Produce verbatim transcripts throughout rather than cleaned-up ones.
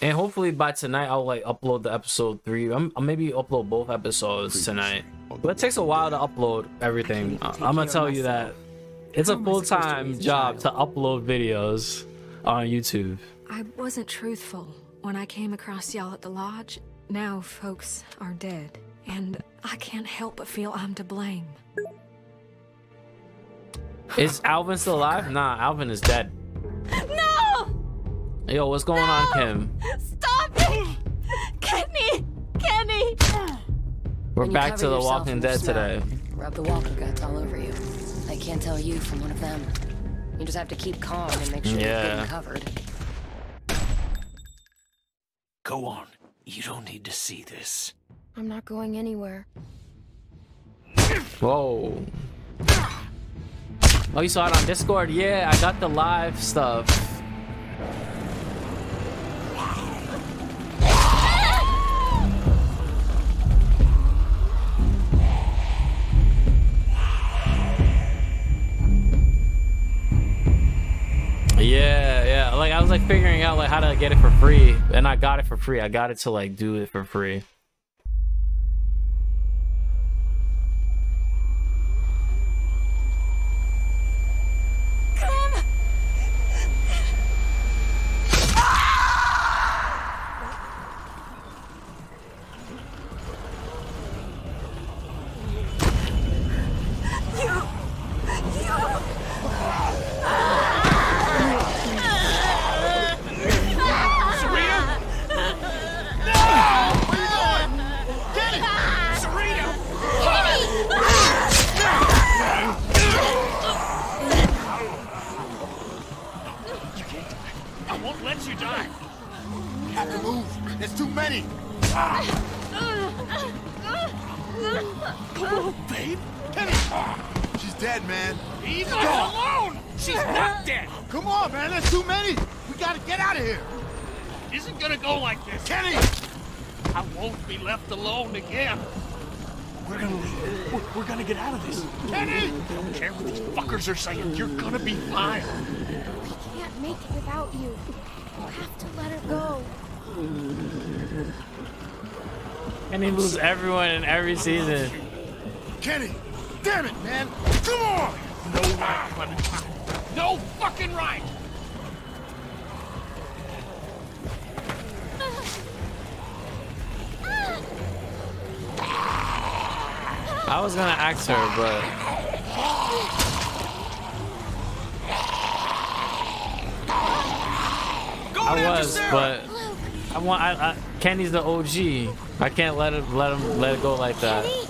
And hopefully by tonight I'll like upload the episode three. I'm I'll maybe upload both episodes tonight. But it takes a while to upload everything. Uh, I'm gonna tell you that it's a full-time job to upload videos on YouTube. I wasn't truthful when I came across y'all at the lodge. Now folks are dead, and I can't help but feel I'm to blame. Is Alvin still alive? Nah, Alvin is dead. No! Yo, what's going no! on, Kim? Stop it! Kenny! Kenny! We're when back to The Walking Dead snow, today. Rub the walker guts all over you. I can't tell you from one of them. You just have to keep calm and make sure yeah. you're getting covered. Go on. You don't need to see this. I'm not going anywhere. Whoa. Oh, you saw it on Discord? Yeah, I got the live stuff. Yeah, yeah. Like I was like figuring out like how to get it for free, and I got it for free. I got it to like do it for free. Are saying you're gonna be fine. We can't make it without you. You have to let her go. And he loses everyone in every season. Kenny, damn it, man! Come on! No right, Clementine. No fucking right. I was gonna ask her, but. I was, but I want. I, I, Kenny's the O G. I can't let him let him let it go like that. Kenny?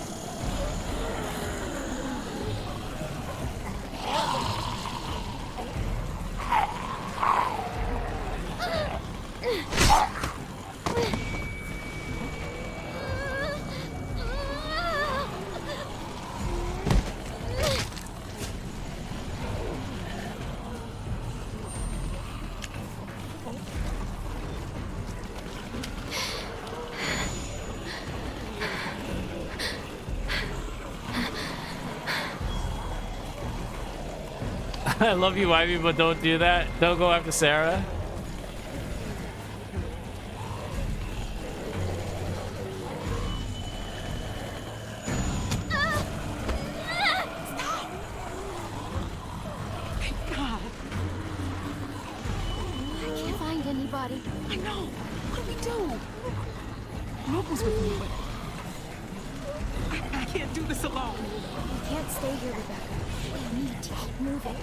I love you, Ivy, but don't do that. Don't go after Sarah. Thank God. I can't find anybody. I know. What do we do? Rope was with me, but I, I can't do this alone. We can't stay here, Rebecca. We need to keep moving.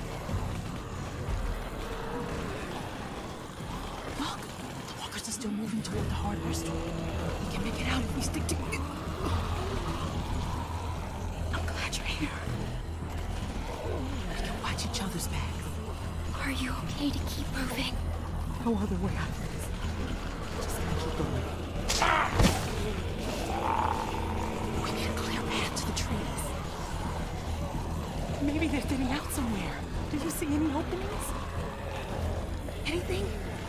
Look, the walkers are still moving toward the hardware store. We can make it out if we stick together. I'm glad you're here. We can watch each other's backs. Are you okay to keep moving? No other way out of this. Just gotta keep going. We need a clear path to the trees. Maybe they're getting out somewhere. Do you see any openings? Anything?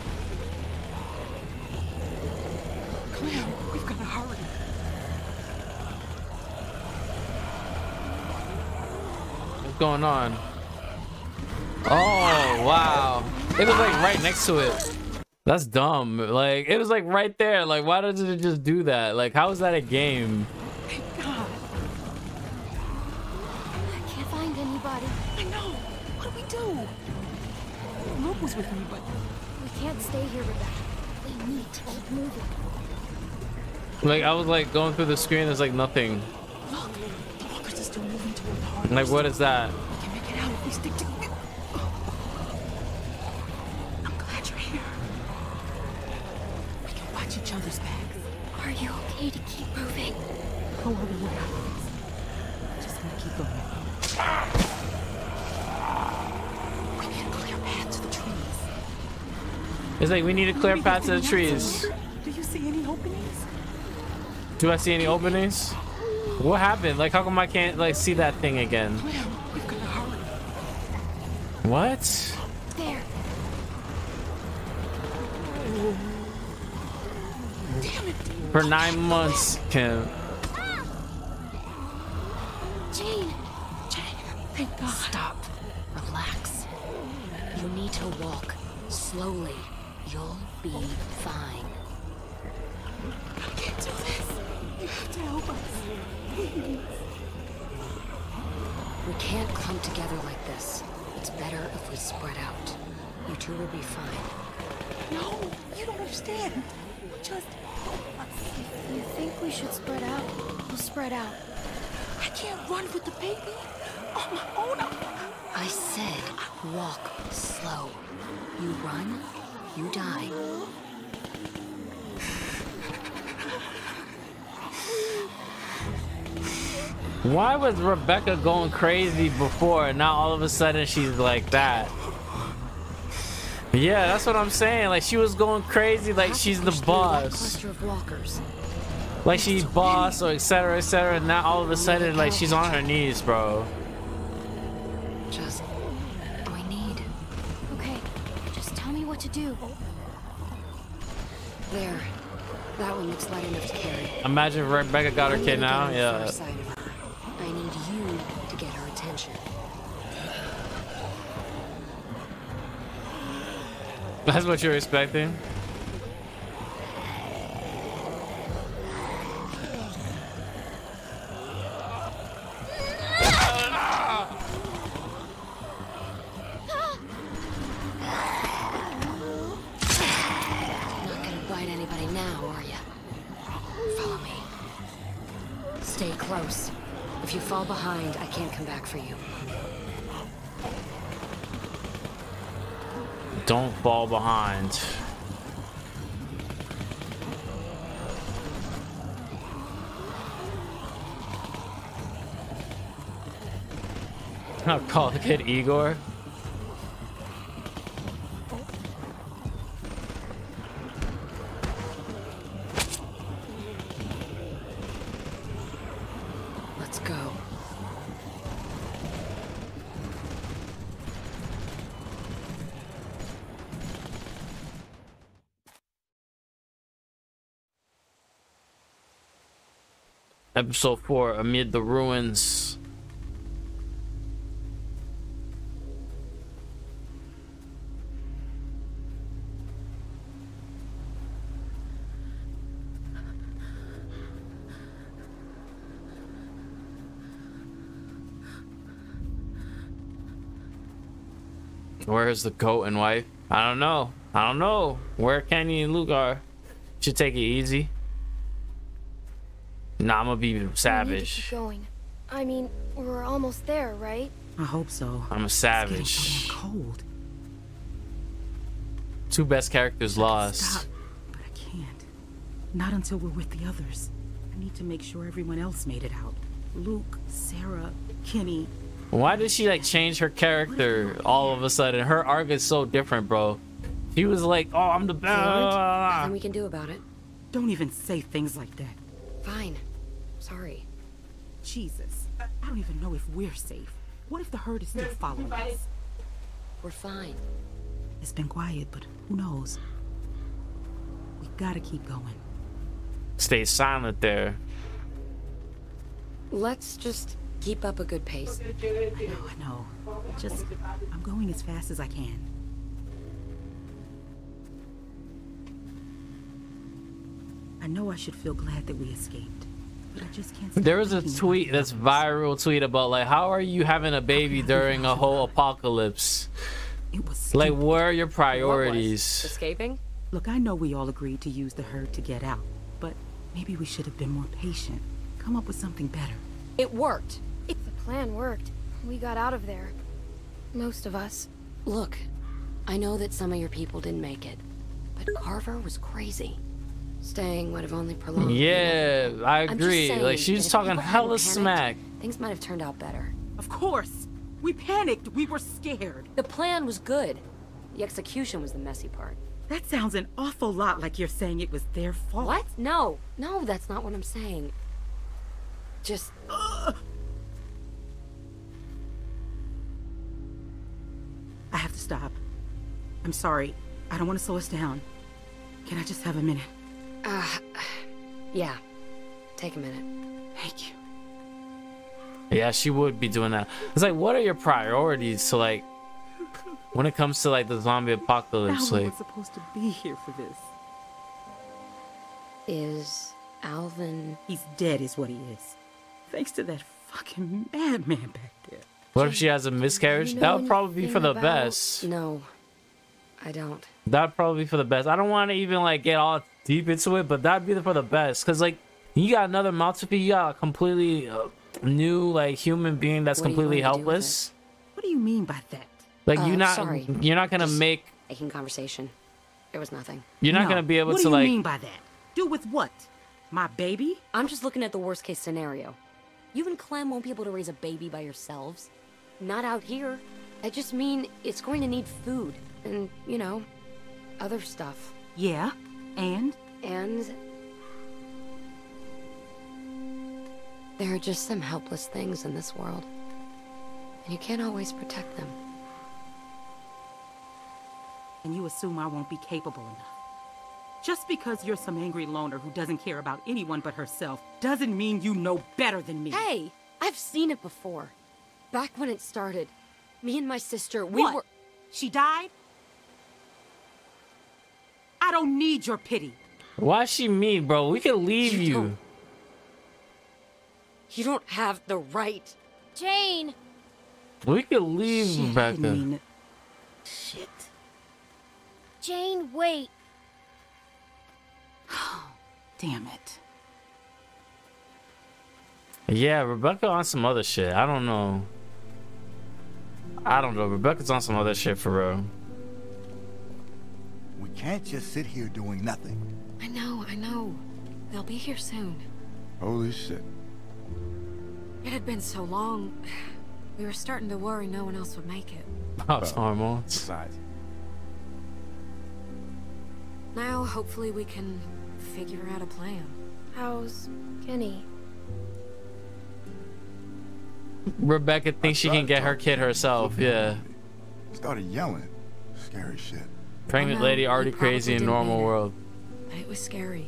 Claire, we've got to hurry. What's going on? Oh, wow. It was like right next to it. That's dumb. Like, it was like right there. Like, why does it just do that? Like, how is that a game? Thank God. I can't find anybody. I know. What do we do? Luke was with me, but We can't stay here, Rebecca. We need to keep moving. Like, I was like going through the screen. There's like nothing. look, the walkers are still moving toward the hardware Like, what store. is that? We can make it out if we stick together. I'm glad you're here. We can watch each other's backs. Are you okay to keep moving? Don't worry what happens. Just gonna keep going. We need a clear path to the trees. It's like we need a clear Maybe path to the looking trees. outside. Do you see any openings? Do I see any openings? What happened? Like, how come I can't like see that thing again? Clem, we've got to hurry. What? There. Damn it. For nine months, Kim. Jane. Jane, thank God. Stop. Relax. You need to walk slowly. You'll be fine. I can't do this. You have to help us. Please. We can't clump together like this. It's better if we spread out. You two will be fine. No, you don't understand. Just help us. If you think we should spread out, we'll spread out. I can't run with the baby. On my own. I said walk slow. You run, you die. Why was Rebecca going crazy before and now all of a sudden she's like that? Yeah, that's what I'm saying. Like, she was going crazy like she's the boss. Cluster of walkers. Like she's boss or et cetera, et cetera. And now all of a sudden, like, she's on her knees, bro. Just we need. Okay, just tell me what to do. There. That one looks light enough to carry. Imagine if Rebecca got her I'm kid gonna now. get on the Yeah. far side of her. I need you to get her attention. That's what you're expecting. Not gonna bite anybody now, are you? Follow me. Stay close. If you fall behind, I can't come back for you. Don't fall behind. I'll call the kid Ygor. Let's go. Episode four, Amid the Ruins. Where's the goat and wife? I don't know. I don't know. Where Kenny and Luke are. Should take it easy. Nah, I'm gonna be We need to savage. keep going. I mean, we're almost there, right? I hope so. I'm a It's savage. getting cold. Two best characters lost. Stop, but I can't. Not until we're with the others. I need to make sure everyone else made it out. Luke, Sarah, Kenny. Why did she like change her character all of a sudden? Her arc is so different, bro. She was like, "Oh, I'm the best." Nothing we can do about it. Don't even say things like that. Fine. Sorry. Jesus. I don't even know if we're safe. What if the herd is still following us? We're fine. It's been quiet, but who knows? We gotta keep going. Stay silent there. Let's just keep up a good pace. I know, I know. Just, I'm going as fast as I can. I know I should feel glad that we escaped, but I just can't. There was a tweet that's viral tweet about like, how are you having a baby during a whole apocalypse? It was like, where are your priorities? Escaping? Look, I know we all agreed to use the herd to get out, but maybe we should have been more patient. Come up with something better. It worked. If the plan worked, we got out of there. Most of us. Look, I know that some of your people didn't make it, but Carver was crazy. Staying would have only prolonged. Yeah, I I'm just agree. saying Like, that she's if talking people hadn't hella panicked, smack. Things might have turned out better. Of course! We panicked! We were scared! The plan was good. The execution was the messy part. That sounds an awful lot like you're saying it was their fault. What? No. No, that's not what I'm saying. Just... Ugh. I have to stop. I'm sorry. I don't want to slow us down. Can I just have a minute? Uh, yeah. Take a minute. Thank you. Yeah, she would be doing that. It's like, what are your priorities to like, when it comes to like the zombie apocalypse? Alvin Like, was supposed to be here for this. Is Alvin... He's dead is what he is. Thanks to that fucking madman back there. what if she has a miscarriage? You know That would probably be anything for the about- best. No, I don't. That'd probably be for the best. I don't want to even like get all deep into it, but that'd be for the best. Cause like, you got another mouth to feed. You got a completely uh, new like human being that's What are you completely going to do with helpless. What do you mean by that? Like, Uh, you're not, sorry. you're not gonna Just make, Making conversation. There was nothing. you're not No. gonna be able what to do you like. mean by that? Do with what? My baby? I'm just looking at the worst case scenario. You and Clem won't be able to raise a baby by yourselves. Not out here. I just mean it's going to need food and, you know, other stuff. Yeah. And? And there are just some helpless things in this world. And you can't always protect them. And you assume I won't be capable enough. Just because you're some angry loner who doesn't care about anyone but herself doesn't mean you know better than me. Hey, I've seen it before. Back when it started, me and my sister, we What? were... She died? I don't need your pity. Why she me, bro? We can leave You you. don't. You don't have the right. Jane! We can leave Shit, I Rebecca. didn't mean it. Shit. Jane, wait. Damn it. Yeah, Rebecca on some other shit. I don't know. I don't know. Rebecca's on some other shit for real. We can't just sit here doing nothing. I know, I know. They'll be here soon. Holy shit. It had been so long. We were starting to worry no one else would make it. Pops hormones. Besides, Now, hopefully we can figure out a plan. How's Kenny? Rebecca thinks she can get her kid herself. Yeah. started yelling. Scary shit. Pregnant I know, lady already he probably crazy in didn't normal mean it. world. But it was scary.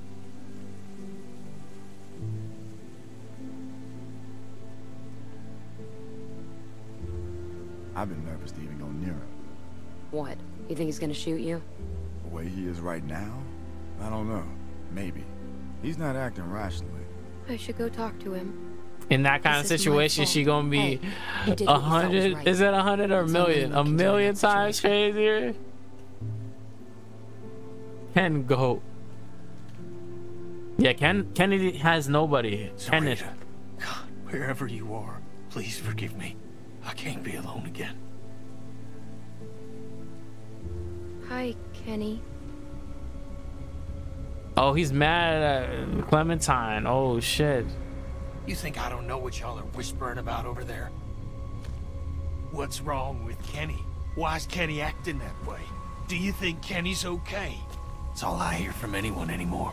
I've been nervous to even go near him. What? You think he's gonna shoot you? The way he is right now, I don't know. Maybe. He's not acting rationally. I should go talk to him. In that kind of This is my situation, fault. she gonna be Hey, you did a what you thought was hundred. right. Is it a hundred or a That's million? all A anyone can do in million that times situation. crazier. Ken go. Yeah, Ken. Kennedy has nobody. Kenneth. Sarita, God, wherever you are, please forgive me. I can't be alone again. Hi, Kenny. Oh, he's mad at Clementine. Oh shit. You think I don't know what y'all are whispering about over there? What's wrong with Kenny? Why's Kenny acting that way? Do you think Kenny's okay? That's all I hear from anyone anymore.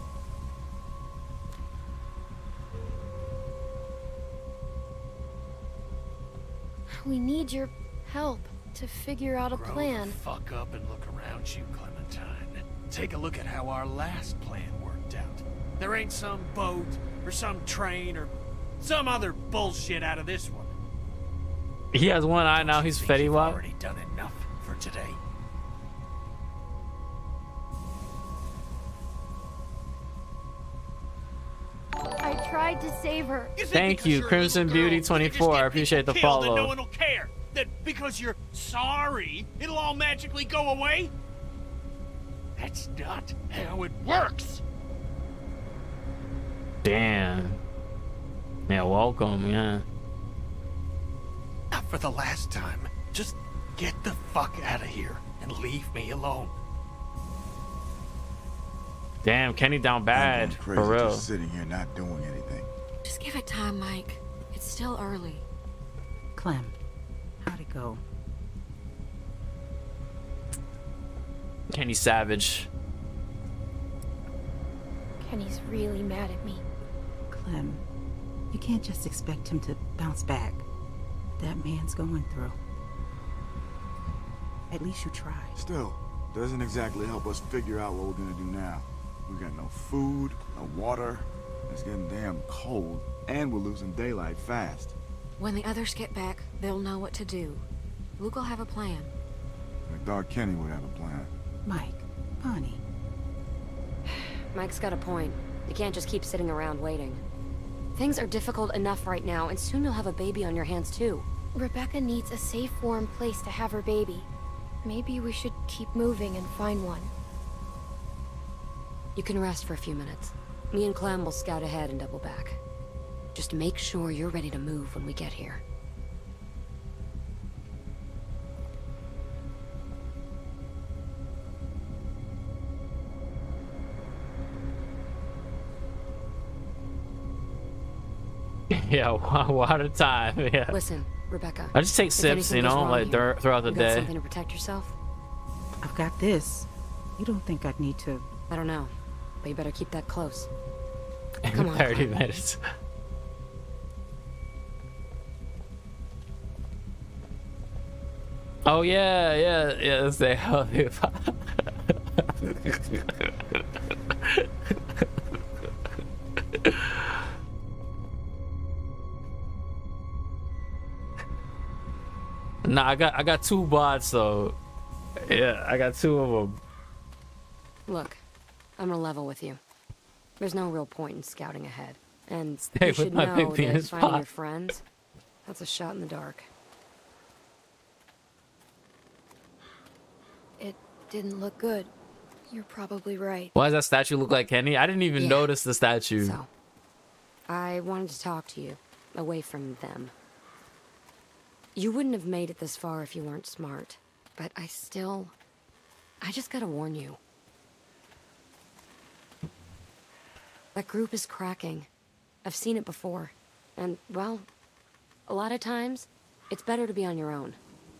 We need your help to figure out a Grow plan. the fuck up and look around you, Clementine. Take a look at how our last plan worked out. There ain't some boat, or some train, or some other bullshit out of this one. He has one eye now. Don't you He's think Fetty you've Wap. already done enough for today. tried to save her. Is it Thank because you, you're a Crimson little girl, Beauty you can just twenty-four. I get appreciate the people killed and follow. no one will care. That because you're sorry, it'll all magically go away? That's not how it works. Damn. Yeah, welcome, yeah. Not for the last time. Just get the fuck out of here and leave me alone. Damn, Kenny down I'm bad. going crazy For real. just sitting here not doing anything. Just give it time, Mike. It's still early. Clem, how'd it go? Kenny Savage. Kenny's really mad at me. Clem, you can't just expect him to bounce back. That man's going through. At least you try. Still, doesn't exactly help us figure out what we're gonna do now. We got no food, no water. It's getting damn cold, and we're losing daylight fast. When the others get back, they'll know what to do. Luke will have a plan. I thought Kenny would have a plan. Mike, Bonnie. Mike's got a point. You can't just keep sitting around waiting. Things are difficult enough right now, and soon you'll have a baby on your hands too. Rebecca needs a safe, warm place to have her baby. Maybe we should keep moving and find one. You can rest for a few minutes. Me and Clem will scout ahead and double back. Just make sure you're ready to move when we get here. Yeah, water time. Yeah. Listen, Rebecca. I just take if sips, anything you goes know, wrong like here, dur- throughout the you got day. something to protect yourself? I've got this. You don't think I'd need to... I don't know, but you better keep that close. Come on, thirty Clem. minutes. Oh yeah, yeah, yeah. That's the hell. Nah, I got I got two bots, so yeah, I got two of them. Look, I'm gonna level with you. There's no real point in scouting ahead, and Stay you with should my know big that penis finding bot. your friends, that's a shot in the dark. It didn't look good. You're probably right. Why does that statue look like Kenny? I didn't even Yeah. notice the statue. So, I wanted to talk to you, away from them. You wouldn't have made it this far if you weren't smart, but I still... I just gotta warn you. That group is cracking. I've seen it before. And, well, a lot of times, it's better to be on your own.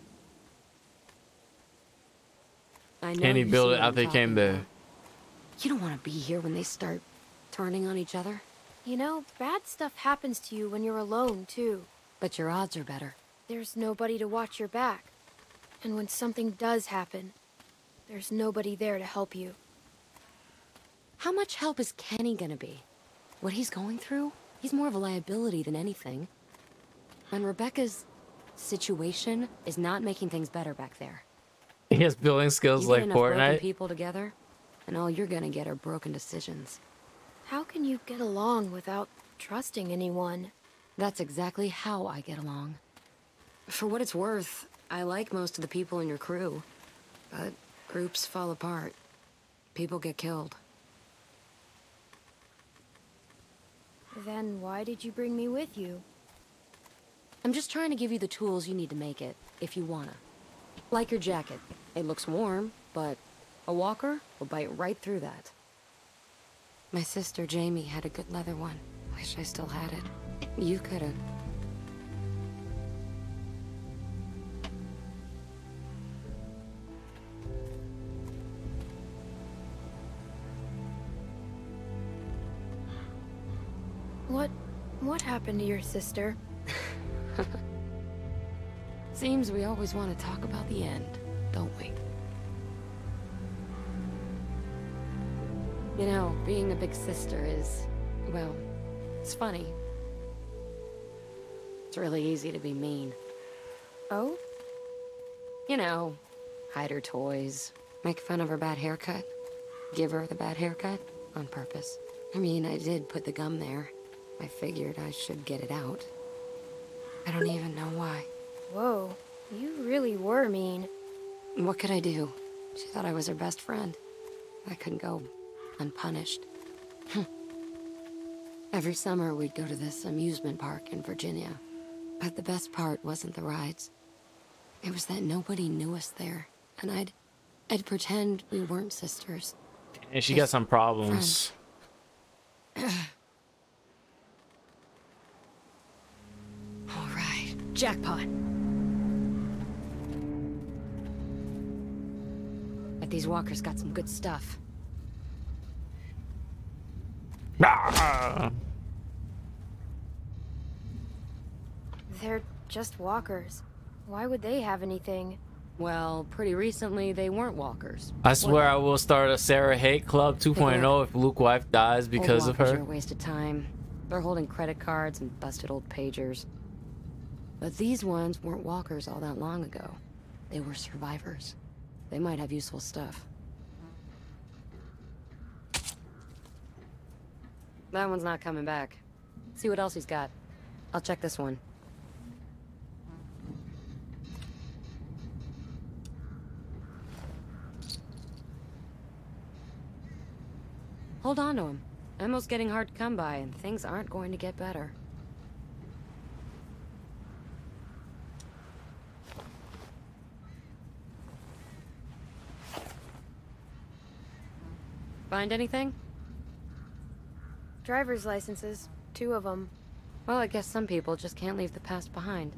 I know Kenny you built see it what I'm after he came talking there. about. You don't want to be here when they start turning on each other. You know, bad stuff happens to you when you're alone, too. But your odds are better. There's nobody to watch your back. And when something does happen, there's nobody there to help you. How much help is Kenny gonna be? What he's going through? He's more of a liability than anything. And Rebecca's situation is not making things better back there. He has building skills You like get enough broken Fortnite. people together, and all you're gonna get are broken decisions. How can you get along without trusting anyone? That's exactly how I get along. For what it's worth, I like most of the people in your crew. But groups fall apart. People get killed. Then why did you bring me with you? I'm just trying to give you the tools you need to make it, if you wanna. Like your jacket. It looks warm, but a walker will bite right through that. My sister Jamie had a good leather one. Wish I still had it. You could've. What... what happened to your sister? Seems we always want to talk about the end, don't we? You know, being a big sister is, well, it's funny. It's really easy to be mean. Oh? You know, hide her toys, make fun of her bad haircut, give her the bad haircut on purpose. I mean, I did put the gum there. I figured I should get it out. I don't even know why. Whoa, you really were mean. What could I do? She thought I was her best friend. I couldn't go unpunished. Every summer we'd go to this amusement park in Virginia. But the best part wasn't the rides. It was that nobody knew us there. And I'd... I'd pretend we weren't sisters. And she got some problems. All right, jackpot. Bet these walkers got some good stuff. They're just walkers. Why would they have anything? Well, pretty recently they weren't walkers. I swear I will start a Sarah hate club two point oh if Luke's wife dies because of Old walkers her. are a waste of time. They're holding credit cards and busted old pagers. But these ones weren't walkers all that long ago. They were survivors. They might have useful stuff. That one's not coming back. See what else he's got. I'll check this one. Hold on to him. Ammo's getting hard to come by, and things aren't going to get better. Find anything? Driver's licenses. Two of them. Well, I guess some people just can't leave the past behind.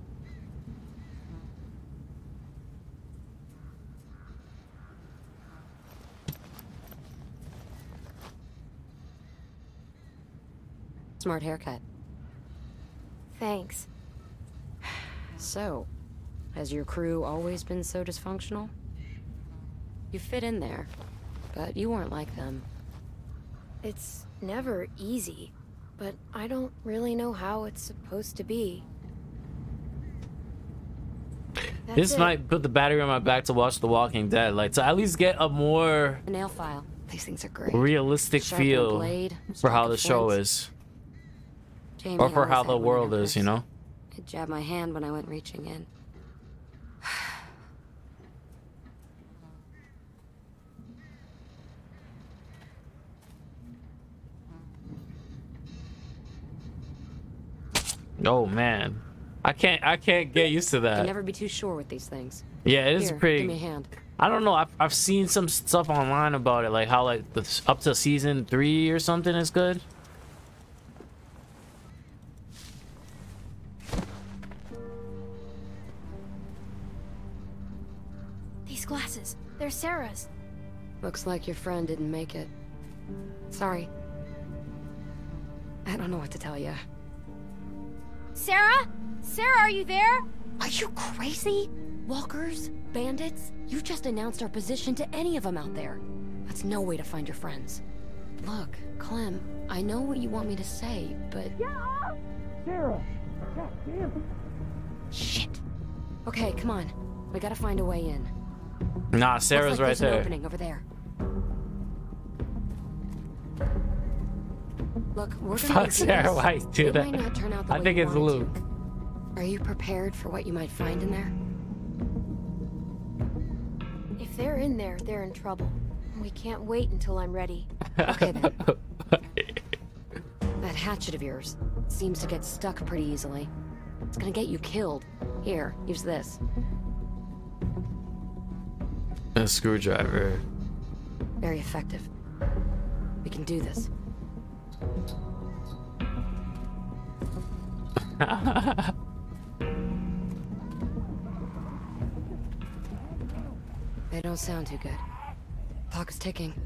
Smart haircut. Thanks. So, has your crew always been so dysfunctional? You fit in there, but you weren't like them. It's never easy, but I don't really know how it's supposed to be. That's This it. might put the battery on my back to watch The Walking Dead, like to at least get a more A nail file. These things are great. realistic Sharpen feel blade, for how strike the a show flint. is, Jamie or for always how had the one in world her is, you purse. know. It jabbed my hand when I went reaching in. Oh man, I can't I can't get used to Can that. never be too sure with these things. Yeah, it is Here, pretty. give me a hand. I don't know. I've I've seen some stuff online about it, like how like the up to season three or something is good. These glasses. They're Sarah's. Looks like your friend didn't make it. Sorry. I don't know what to tell you. Sarah? Sarah, are you there? Are you crazy? Walkers? Bandits? You just announced our position to any of them out there. That's no way to find your friends. Look, Clem, I know what you want me to say, but... Sarah! God damn it! Shit. Okay, come on. We gotta find a way in. Nah, Looks Sarah's like right there's an there. opening over there. Look, we're gonna Fuck do Sarah, this. why you do It that? might not turn out the I way think you it's want it Luke. to. Are you prepared for what you might find in there? If they're in there, they're in trouble. We can't wait until I'm ready. Okay then. That hatchet of yours seems to get stuck pretty easily. It's gonna get you killed. Here, use this. A screwdriver. Very effective. We can do this. They don't sound too good. Clock is ticking.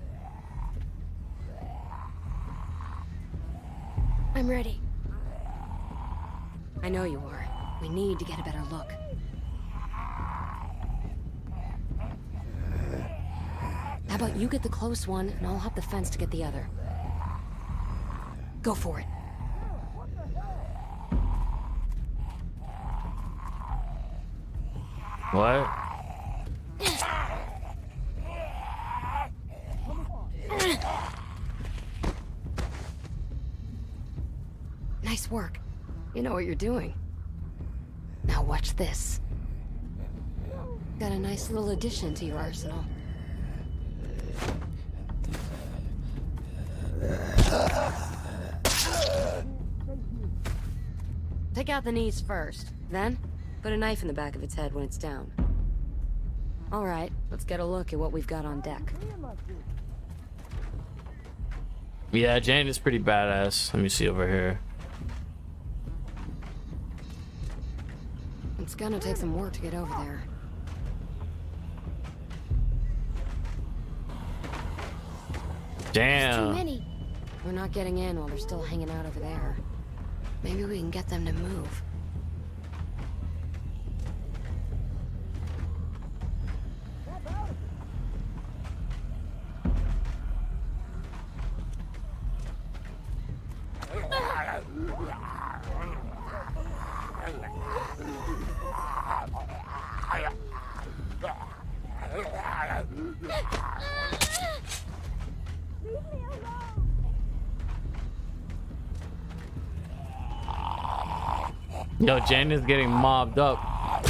I'm ready. I know you are. We need to get a better look. How about you get the close one, and I'll hop the fence to get the other. Go for it. What? Nice work. You know what you're doing. Now watch this. Got a nice little addition to your arsenal. Take out the knees first, then put a knife in the back of its head when it's down. All right, let's get a look at what we've got on deck. Yeah, Jane is pretty badass. Let me see over here. It's gonna take some work to get over there. Damn. Too many. We're not getting in while they're still hanging out over there. Maybe we can get them to move. Yo, Jane is getting mobbed up.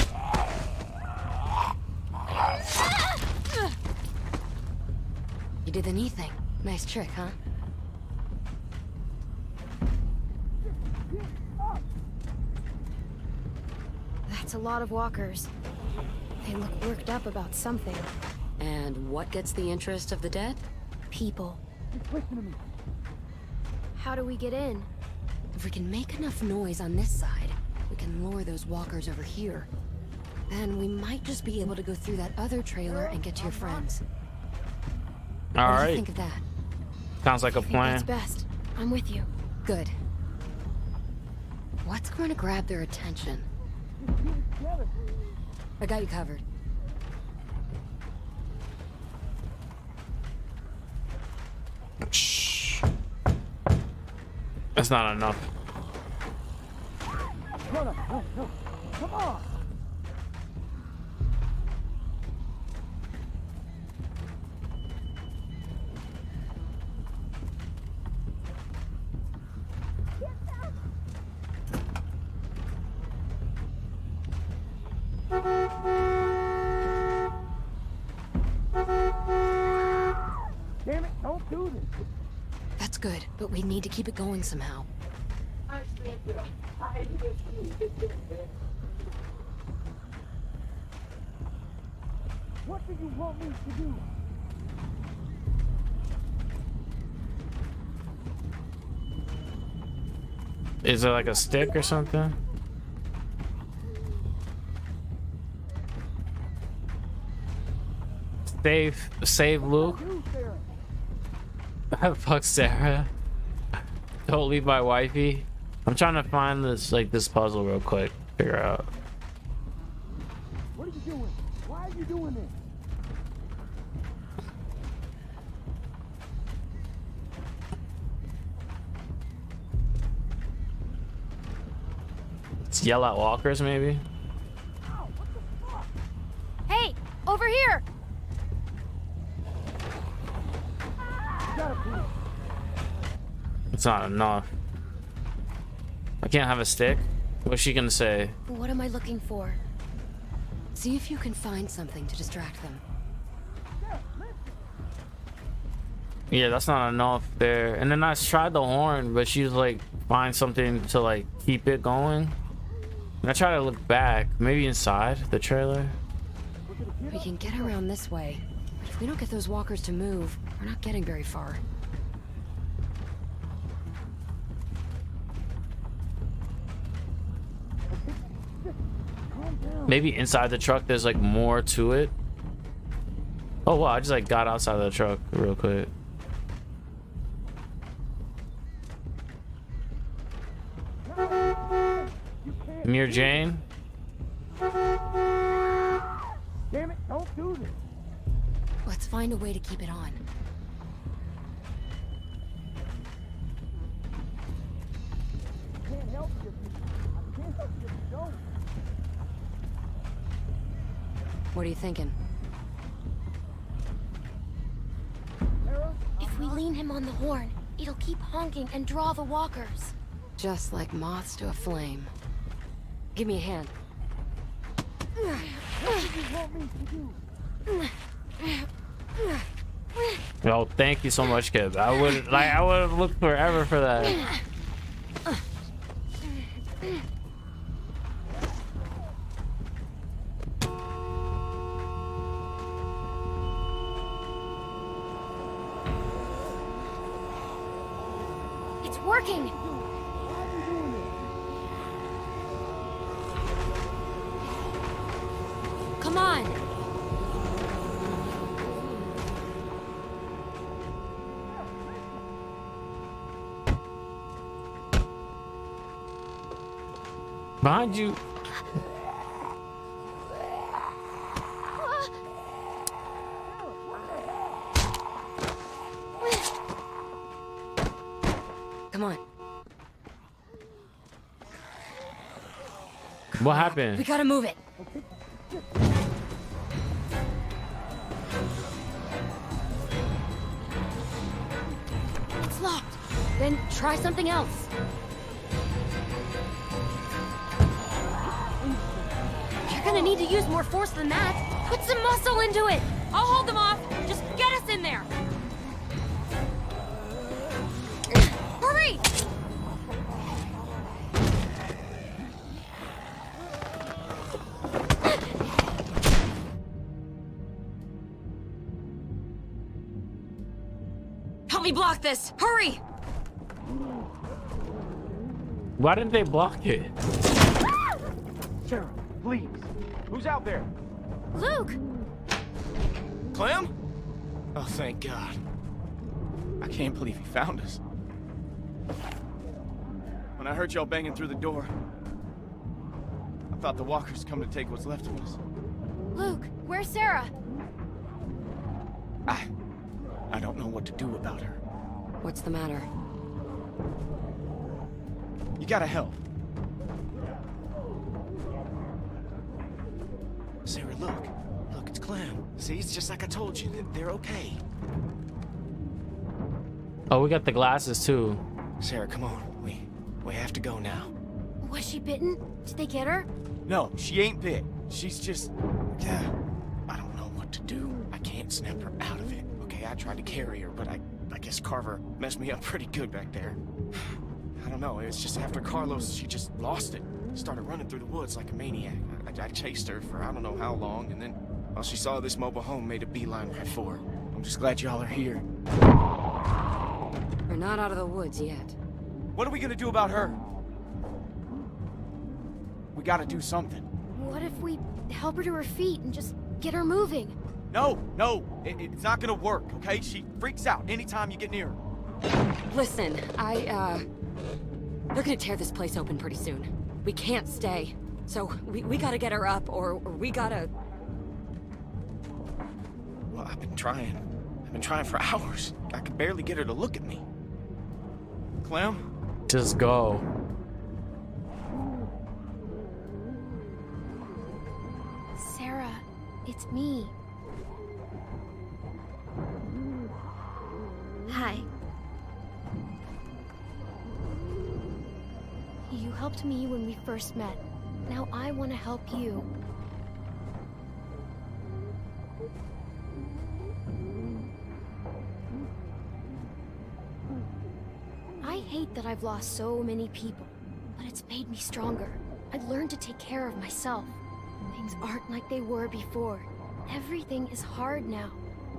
You did the knee thing. Nice trick, huh? That's a lot of walkers. They look worked up about something. And what gets the interest of the dead? People. How do we get in? If we can make enough noise on this side, we can lure those walkers over here. Then we might just be able to go through that other trailer and get to your friends. All what do right. you think of that? Sounds like a I think plan. that's best. I'm with you. Good. What's going to grab their attention? I got you covered. Shh. That's not enough. No, no, no, no. Come on. Damn it, don't do this. That's good, but we need to keep it going somehow. What do you want me to do? Is it like a stick or something? Save, save Luke. Fuck Sarah. Don't leave my wifey. I'm trying to find this, like, this puzzle real quick. Figure out. What are you doing? Why are you doing this? Let's yell at walkers, maybe. Hey, over here! It's not enough. I can't have a stick. What's she gonna say? What am I looking for? See if you can find something to distract them. Yeah, that's not enough there. And then I tried the horn, but she's like, find something to like keep it going. And I try to look back, maybe inside the trailer. We can get around this way, but if we don't get those walkers to move, we're not getting very far. Maybe inside the truck there's like more to it. Oh wow, I just like got outside of the truck real quick. Near Jane. Damn it, don't do this. Let's find a way to keep it on. I can't help you. I can't help you if you don't. What are you thinking? If we lean him on the horn, it'll keep honking and draw the walkers. Just like moths to a flame. Give me a hand. Yo, thank you so much, kid. I would like I would have looked forever for that. It's working. Come on. Behind you. Come on. What happened? We gotta move it. It's locked. Then try something else. You're gonna need to use more force than that. Put some muscle into it. I'll hold them off. Just get us in there. Hurry! Help me block this. Hurry! Why didn't they block it? Sarah, please. Who's out there? Luke! Clem? Oh, thank God. I can't believe he found us. When I heard y'all banging through the door, I thought the walkers come to take what's left of us. Luke, where's Sarah? I... I don't know what to do about her. What's the matter? You gotta help. Sarah, look. Look, it's Clem. See, it's just like I told you. They're okay. Oh, we got the glasses too. Sarah, come on. We we have to go now. Was she bitten? Did they get her? No, she ain't bit. She's just... Yeah. I don't know what to do. I can't snap her out of it. Okay, I tried to carry her, but I, I guess Carver messed me up pretty good back there. I don't know. It was just after Carlos, she just lost it. Started running through the woods like a maniac. I, I chased her for I don't know how long, and then while she saw this mobile home, made a beeline right for her. I'm just glad y'all are here. We're not out of the woods yet. What are we gonna do about her? We gotta do something. What if we help her to her feet and just get her moving? No, no, it, it's not gonna work, okay? She freaks out anytime you get near her. Listen, I, uh... they're gonna tear this place open pretty soon. We can't stay. So, we, we gotta get her up, or, or we gotta... Well, I've been trying. I've been trying for hours. I could barely get her to look at me. Clem? Just go. Sarah, it's me. Hi. You helped me when we first met. Now I want to help you. I hate that I've lost so many people, but it's made me stronger. I've learned to take care of myself. Things aren't like they were before. Everything is hard now.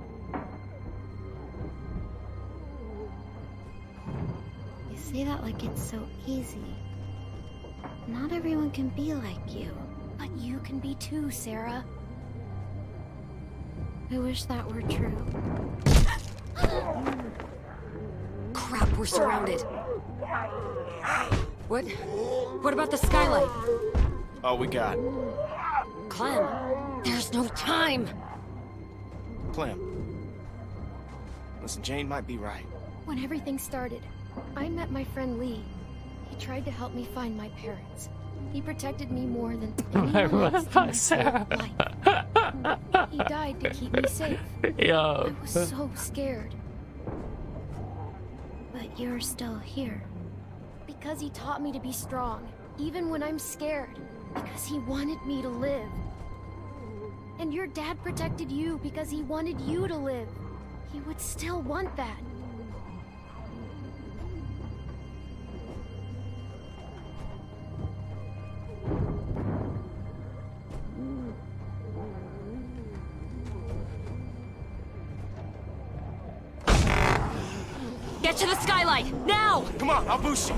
You say that like it's so easy. Not everyone can be like you. But you can be too, Sarah. I wish that were true. Crap, we're surrounded. What? What about the skylight? All we got. Clem, there's no time. Clem. Listen, Jane might be right. When everything started, I met my friend Lee. He tried to help me find my parents. He protected me more than anyone else in my Sarah. life. He died to keep me safe. Yo. I was so scared. But you're still here. because he taught me to be strong, even when I'm scared, because he wanted me to live. And your dad protected you because he wanted you to live. He would still want that. Get to the skylight, now! Come on, I'll boost you.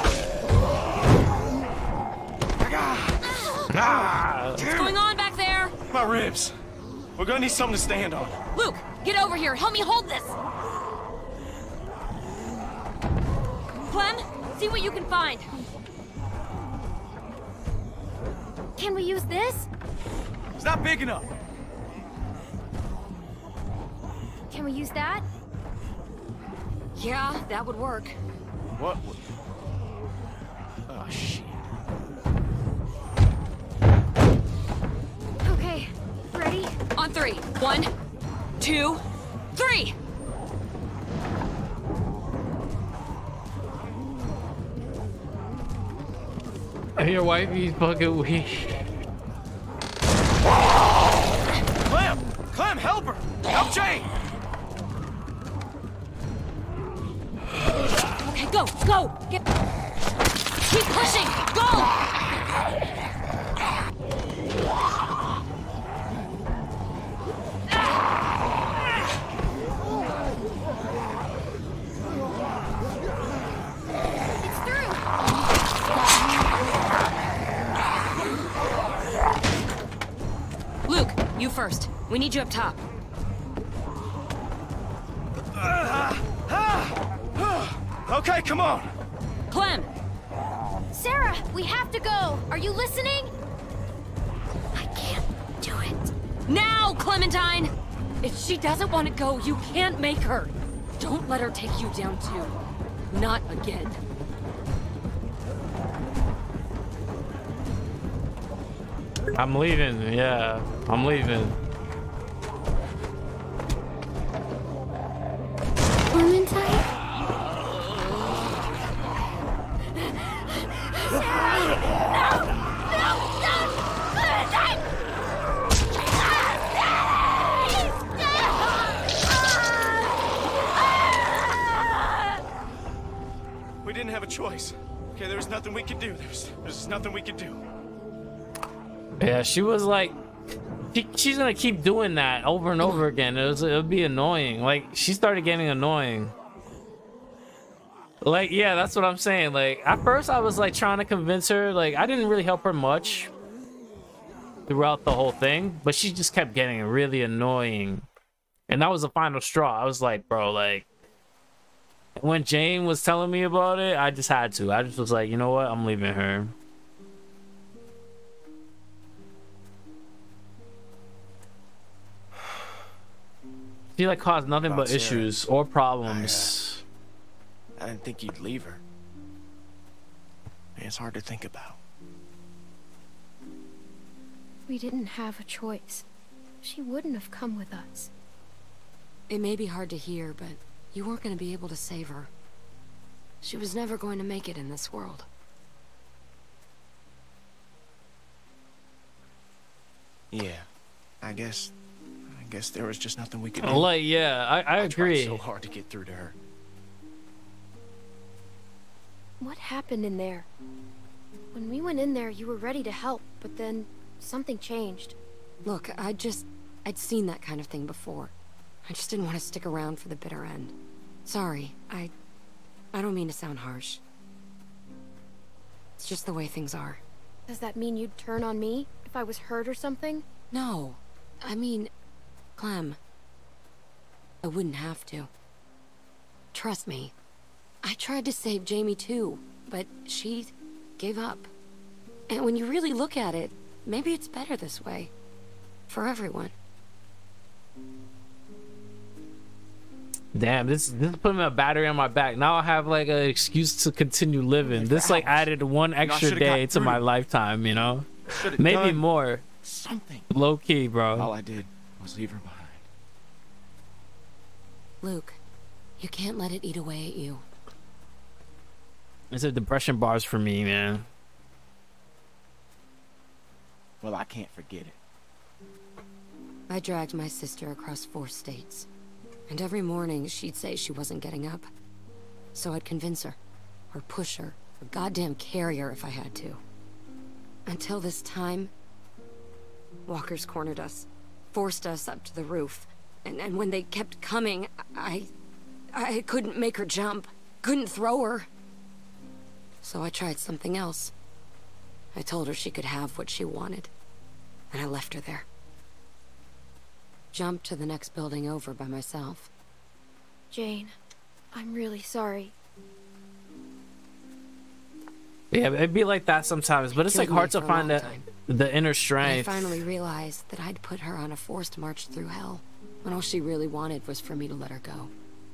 Ah. What's going on back there? My ribs. We're gonna need something to stand on. Luke, get over here. Help me hold this. Clem, see what you can find. Can we use this? It's not big enough. Can we use that? Yeah, that would work. What? Oh, shit. Okay, ready? On three. One, two, three! Your wifey's fucking weak. Clem! Clem, help her! Help Jane! Okay, go, go! Get... Keep pushing! Go! It's through! Luke, you first. We need you up top. Okay, come on! Clem! Sarah, we have to go! Are you listening? I can't do it. Now, Clementine! If she doesn't want to go, you can't make her. Don't let her take you down too. Not again. I'm leaving. Yeah, I'm leaving. Clementine? We didn't have a choice. Okay, there was nothing we could do. There's, there's nothing we could do. Yeah, she was like, she, she's gonna keep doing that over and over again. It was, it'll be annoying. Like, she started getting annoying. Like, yeah, that's what I'm saying. Like, at first I was like trying to convince her. Like, I didn't really help her much throughout the whole thing, but she just kept getting really annoying. And that was the final straw. I was like, bro, like, when Jane was telling me about it, I just had to. I just was like, you know what? I'm leaving her. She like caused nothing About but Sarah. issues or problems. I, uh, I didn't think you'd leave her. Man, it's hard to think about. We didn't have a choice. She wouldn't have come with us. It may be hard to hear, but you weren't going to be able to save her. She was never going to make it in this world. Yeah, I guess... I guess there was just nothing we could do. Like, yeah, I, I, I agree. tried so hard to get through to her. What happened in there? When we went in there, you were ready to help, but then something changed. Look, I just... I'd seen that kind of thing before. I just didn't want to stick around for the bitter end. Sorry, I... I don't mean to sound harsh. It's just the way things are. Does that mean you'd turn on me if I was hurt or something? No. I mean... Clem, I wouldn't have to. Trust me. I tried to save Jamie too, but she gave up. And when you really look at it, maybe it's better this way. For everyone. Damn, this this is putting a battery on my back. Now I have like an excuse to continue living. This like added one extra day to my lifetime, you know? Maybe more. Something. Low key, bro. All I did was leave her behind. Luke, you can't let it eat away at you. It's a depression bars for me, man. Well, I can't forget it. I dragged my sister across four states. And every morning, she'd say she wasn't getting up. So I'd convince her, or push her, or goddamn carry her if I had to. Until this time, walkers cornered us, forced us up to the roof. And, and when they kept coming, I... I couldn't make her jump. Couldn't throw her. So I tried something else. I told her she could have what she wanted. And I left her there. Jumped to the next building over by myself. Jane, I'm really sorry. Yeah, it'd be like that sometimes, but it's like hard to find the, the inner strength. I finally realized that I'd put her on a forced march through hell, when all she really wanted was for me to let her go.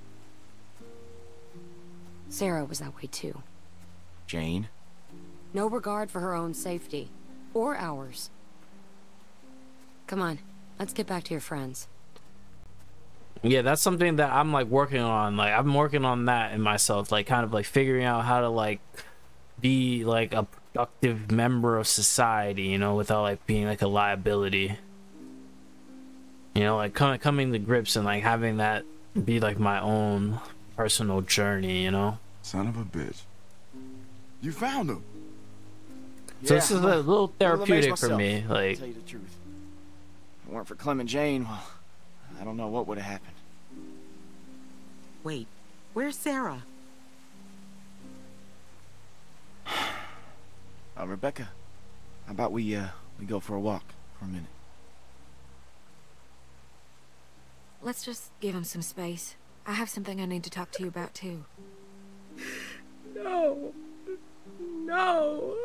Sarah was that way too. Jane? No regard for her own safety, or ours. Come on, let's get back to your friends. Yeah, that's something that I'm like working on. Like I'm working on that in myself, like kind of like figuring out how to like be like a productive member of society, you know, without like being like a liability. You know, like coming coming to grips and like having that be like my own personal journey, you know. Son of a bitch. You found him. So Yeah, this is I'm a little therapeutic amazed for myself, me. Like, to tell you the truth. If it weren't for Clem and Jane, well, I don't know what would have happened. Wait, where's Sarah? Uh, Rebecca, how about we, uh, we go for a walk for a minute? Let's just give him some space. I have something I need to talk to you about, too. No. No.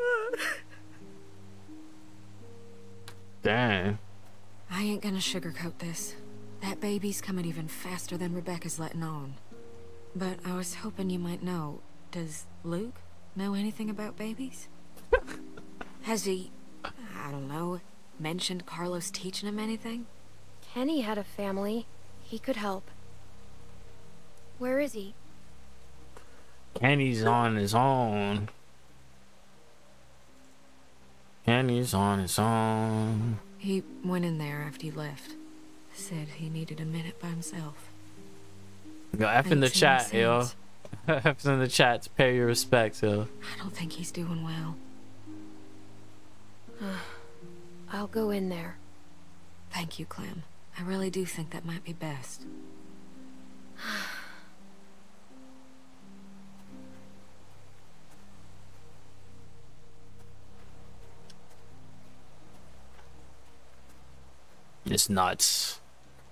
dang. I ain't gonna sugarcoat this. That baby's coming even faster than Rebecca's letting on. But I was hoping you might know. Does Luke know anything about babies? Has he, I don't know, mentioned Carlos teaching him anything? Kenny had a family. He could help. Where is he? Kenny's on his own. Kenny's on his own. He went in there after you left. Said he needed a minute by himself. Yo, F in the Thanks chat, in yo. sense. F's in the chat to pay your respects, yo. I don't think he's doing well. I'll go in there. Thank you, Clem. I really do think that might be best. It's nuts.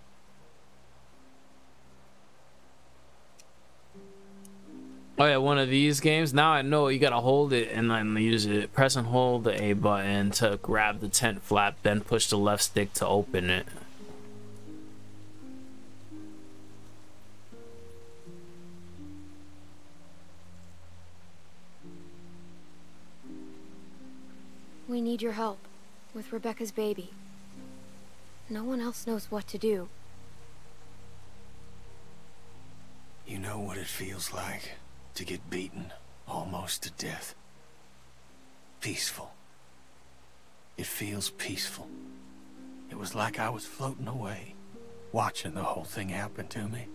Oh yeah, one of these games. Now I know you gotta hold it and then use it. Press and hold the A button to grab the tent flap, then push the left stick to open it. We need your help with Rebecca's baby. No one else knows what to do. You know what it feels like to get beaten almost to death. Peaceful. It feels peaceful. It was like I was floating away, watching the whole thing happen to me.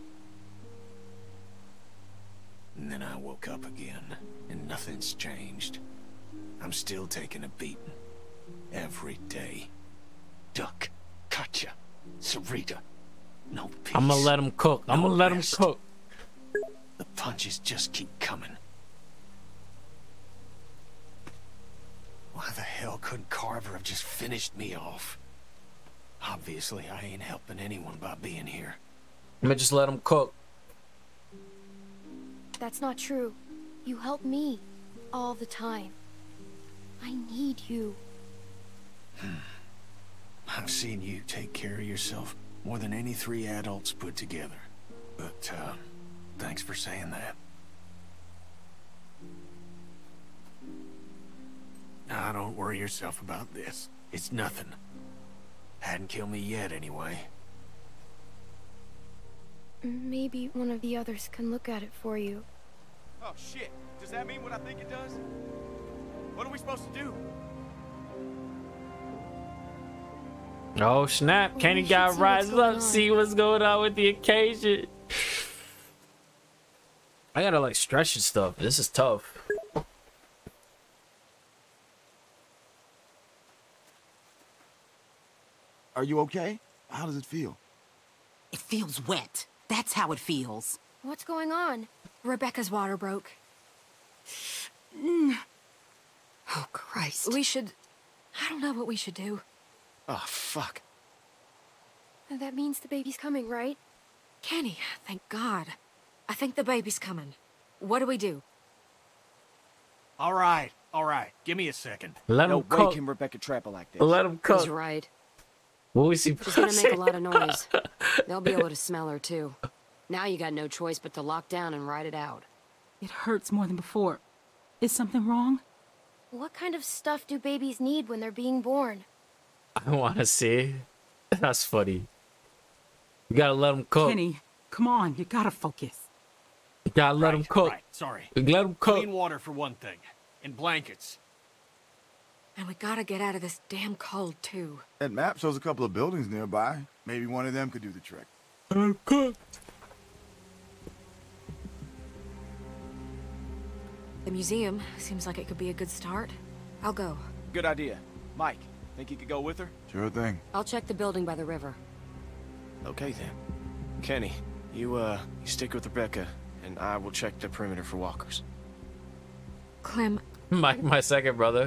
And then I woke up again, and nothing's changed. I'm still taking a beating. Every day. Duck, Katya, Sarita. No peace. I'm gonna let him cook. I'm no gonna let him rest. cook. The punches just keep coming. Why the hell couldn't Carver have just finished me off? Obviously, I ain't helping anyone by being here. I'm gonna just let him cook. That's not true. You help me all the time. I need you. I've seen you take care of yourself more than any three adults put together. But, uh, thanks for saying that. Now, don't worry yourself about this. It's nothing. Hadn't killed me yet, anyway. Maybe one of the others can look at it for you. Oh, shit. Does that mean what I think it does? What are we supposed to do? Oh snap, Kenny got rise up, see what's going on with the occasion. I gotta like stretch and stuff. This is tough. Are you okay? How does it feel? It feels wet. That's how it feels. What's going on? Rebecca's water broke. Mm. Oh, Christ. We should... I don't know what we should do. Oh, fuck. That means the baby's coming, right? Kenny, thank God. I think the baby's coming. What do we do? All right, all right. Give me a second. Let no him way cook. can Rebecca trapple like this. Let him cook. He's right. Will we see? She's gonna make a lot of noise. They'll be able to smell her, too. Now you got no choice but to lock down and ride it out. It hurts more than before. Is something wrong? What kind of stuff do babies need when they're being born? I want to see. That's funny. You gotta let him cook. Kenny, come on, you gotta focus. You gotta let right, him cook. Right, sorry. You let him cook. Clean water for one thing. And blankets. And we gotta get out of this damn cold, too. That map shows a couple of buildings nearby. Maybe one of them could do the trick. Let him cook. The museum seems like it could be a good start. I'll go. Good idea. Mike, think you could go with her? Sure thing. I'll check the building by the river. Okay, then. Kenny, you, uh, you stick with Rebecca, and I will check the perimeter for walkers. Clem, My, my second brother.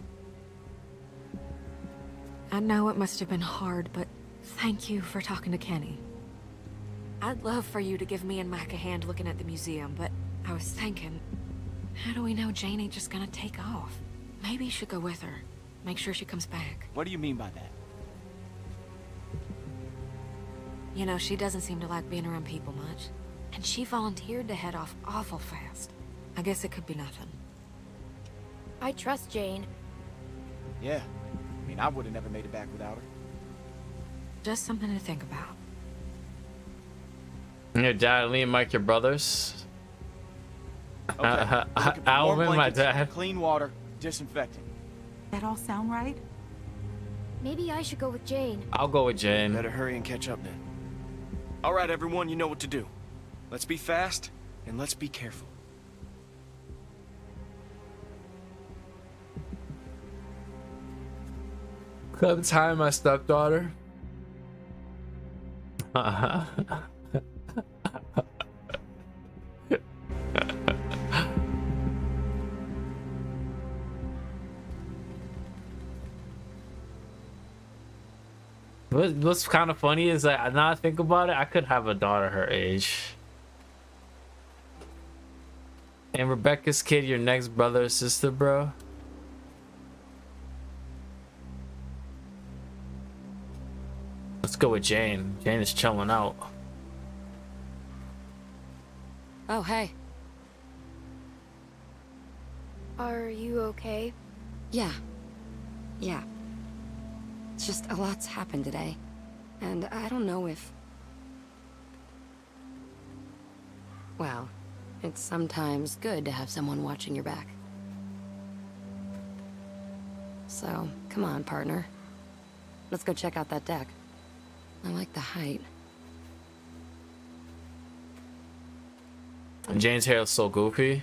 I know it must have been hard, but thank you for talking to Kenny. I'd love for you to give me and Mac a hand looking at the museum, but I was thinking, how do we know Jane ain't just gonna take off? Maybe you should go with her. Make sure she comes back. What do you mean by that? You know, she doesn't seem to like being around people much. And she volunteered to head off awful fast. I guess it could be nothing. I trust Jane. Yeah. I mean, I would have never made it back without her. Just something to think about. Your dad, Lee, and Mike, your brothers. Okay. Uh, We're looking for Alvin, warm my blankets, dad. clean water, disinfecting. That all sound right? Maybe I should go with Jane. I'll go with Jane. Better hurry and catch up then. All right, everyone, you know what to do. Let's be fast, and let's be careful. Clementine, my stepdaughter. What, what's kind of funny is that now I think about it, I could have a daughter her age. And Rebecca's kid, your next brother or sister, bro. Let's go with Jane. Jane is chilling out. Oh, hey. Are you okay? Yeah. Yeah. It's just a lot's happened today. And I don't know if... Well, it's sometimes good to have someone watching your back. So, come on, partner. Let's go check out that deck. I like the height. Jane's hair is so goofy.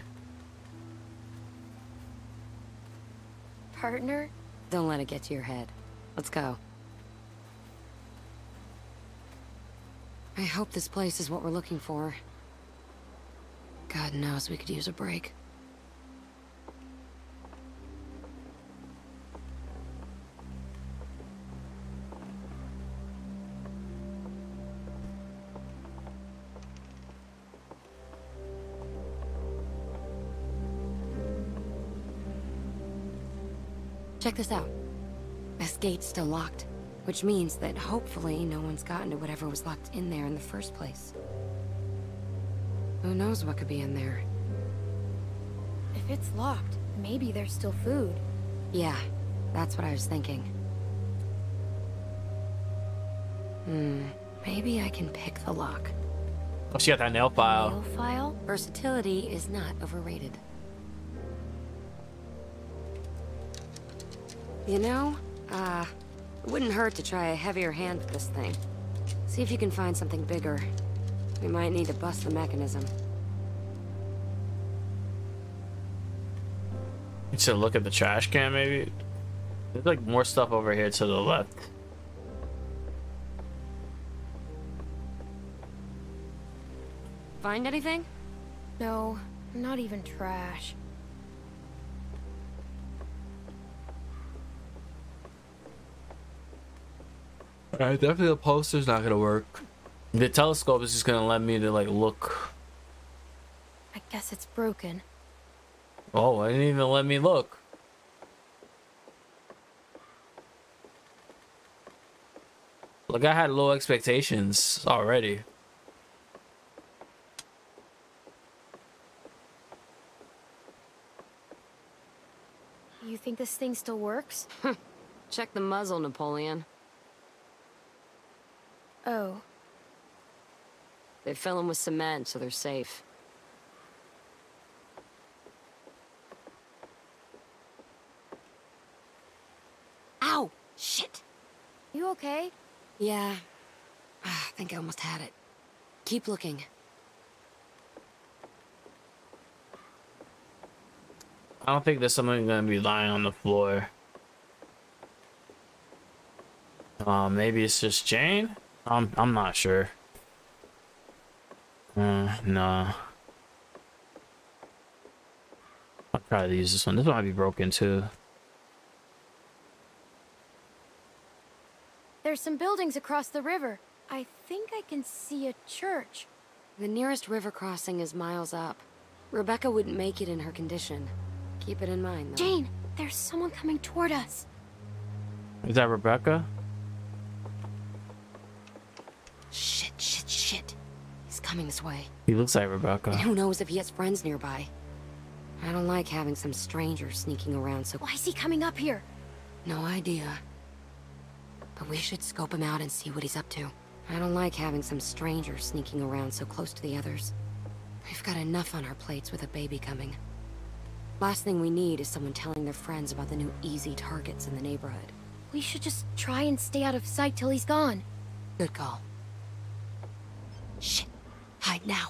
Partner? Don't let it get to your head. Let's go. I hope this place is what we're looking for. God knows we could use a break. Check this out. This gate's still locked, which means that hopefully no one's gotten to whatever was locked in there in the first place. Who knows what could be in there? If it's locked, maybe there's still food. Yeah, that's what I was thinking. Hmm, maybe I can pick the lock. Oh, she got that nail file. Nail file? Versatility is not overrated. You know, uh, it wouldn't hurt to try a heavier hand with this thing. See if you can find something bigger. We might need to bust the mechanism. You should look at the trash can, maybe. There's like more stuff over here to the left. Find anything? No, not even trash. Alright, definitely the poster's not gonna work. The telescope is just gonna let me to like look. I guess it's broken. Oh, I didn't even let me look. Like I had low expectations already. You think this thing still works? Check the muzzle, Napoleon. Oh. They fill them with cement, so they're safe. Ow! Shit! You okay? Yeah. I think I almost had it. Keep looking. I don't think there's something gonna be lying on the floor. Uh, maybe it's just Jane? I'm, I'm not sure. Uh, no. I'll try to use this one. This one might be broken too. There's some buildings across the river. I think I can see a church. The nearest river crossing is miles up. Rebecca wouldn't make it in her condition. Keep it in mind, though. Jane, there's someone coming toward us. Is that Rebecca? Shit, shit, shit. He's coming this way. He looks like Rebecca. And who knows if he has friends nearby. I don't like having some stranger sneaking around so... Why is he coming up here? No idea. But we should scope him out and see what he's up to. I don't like having some stranger sneaking around so close to the others. We've got enough on our plates with a baby coming. Last thing we need is someone telling their friends about the new easy targets in the neighborhood. We should just try and stay out of sight till he's gone. Good call. Shit. Hide now.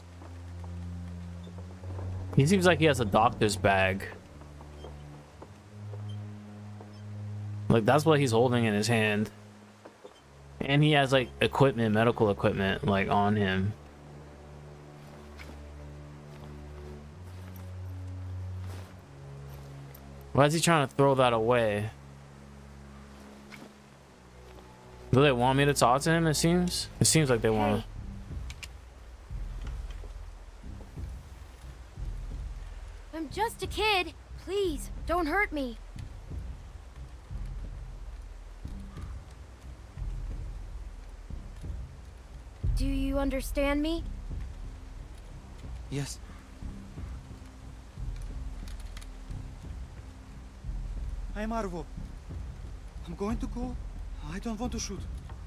He seems like he has a doctor's bag. Like that's what he's holding in his hand. And he has like equipment, medical equipment, like on him. Why is he trying to throw that away? Do they want me to talk to him? It seems. It seems like they Hey. want. I'm just a kid. Please, don't hurt me. Do you understand me? Yes. I'm Arvo. I'm going to go. I don't want to shoot.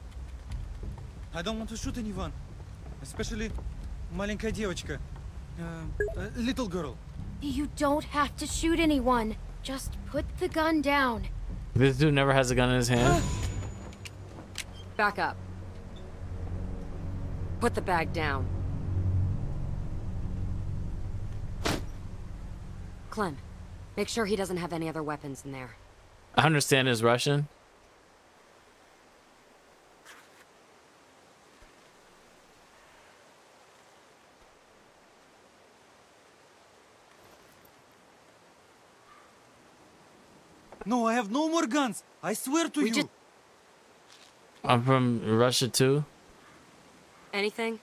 I don't want to shoot anyone. Especially маленькая девочка. Uh, a little girl. You don't have to shoot anyone. Just put the gun down. This dude never has a gun in his hand. Back up. Put the bag down. Clem, make sure he doesn't have any other weapons in there. I understand his Russian. No, I have no more guns. I swear to We you. just- I'm from Russia too. Anything?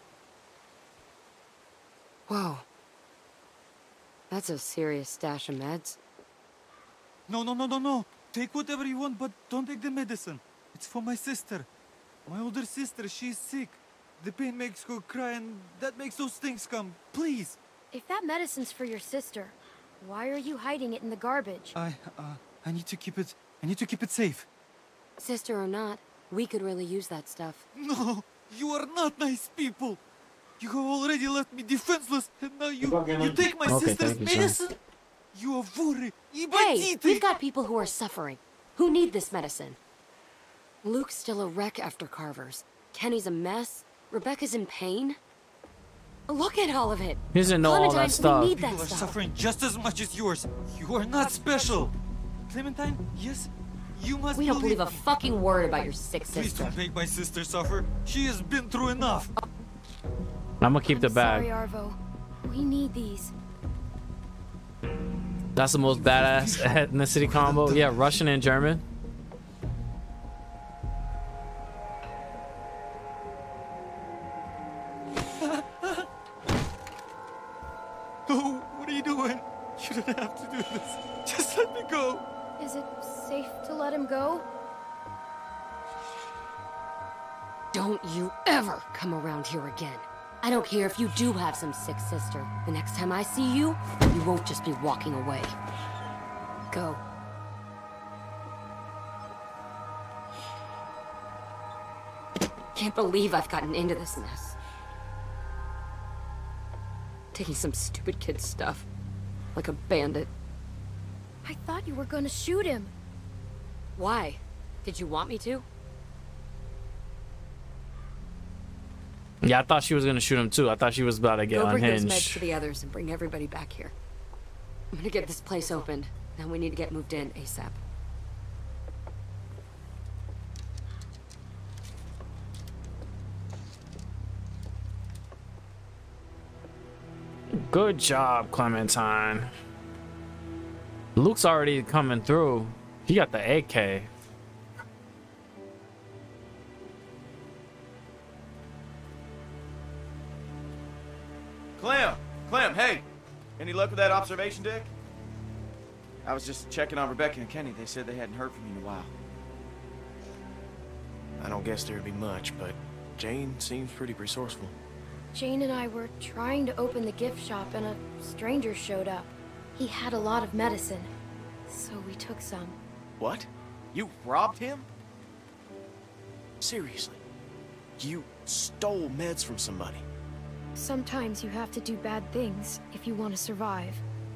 Whoa. That's a serious stash of meds. No, no, no, no, no. Take whatever you want, but don't take the medicine. It's for my sister. My older sister, she's sick. The pain makes her cry and that makes those things come. Please. If that medicine's for your sister, why are you hiding it in the garbage? I, uh, I need to keep it, I need to keep it safe. Sister or not, we could really use that stuff. No, you are not nice people. You have already left me defenseless, and now you you take my Okay, sister's thank you, medicine? You are worried. Hey, we've got people who are suffering, who need this medicine. Luke's still a wreck after Carver's. Kenny's a mess. Rebecca's in pain. Look at all of it. He doesn't know all that Clementine, stuff. we need that People are stuff. suffering just as much as yours. You are not special. Clementine, yes, you must We don't believe... believe a fucking word about your sick Please sister. don't make my sister suffer. She has been through enough. I'm gonna keep the I'm bag. sorry, Arvo. We need these. That's the most badass ethnicity combo. Yeah, Russian and German. No, what are you doing? You don't have to do this. Just let me go. Is it safe to let him go? Don't you ever come around here again. I don't care if you do have some sick sister. The next time I see you, you won't just be walking away. Go. Can't believe I've gotten into this mess. Taking some stupid kid's stuff. Like a bandit. I thought you were gonna shoot him. Why? Did you want me to? Yeah, I thought she was gonna shoot him too. I thought she was about to get Go bring those meds unhinged. to the others and bring everybody back here. I'm gonna get this place opened. Then we need to get moved in ASAP. Good job, Clementine. Luke's already coming through. He got the A K. Clem! Clem, hey! Any luck with that observation deck? I was just checking on Rebecca and Kenny. They said they hadn't heard from you in a while. I don't guess there'd be much, but Jane seems pretty resourceful. Jane and I were trying to open the gift shop and a stranger showed up. He had a lot of medicine, so we took some. What? You robbed him? Seriously? You stole meds from somebody? Sometimes you have to do bad things if you want to survive.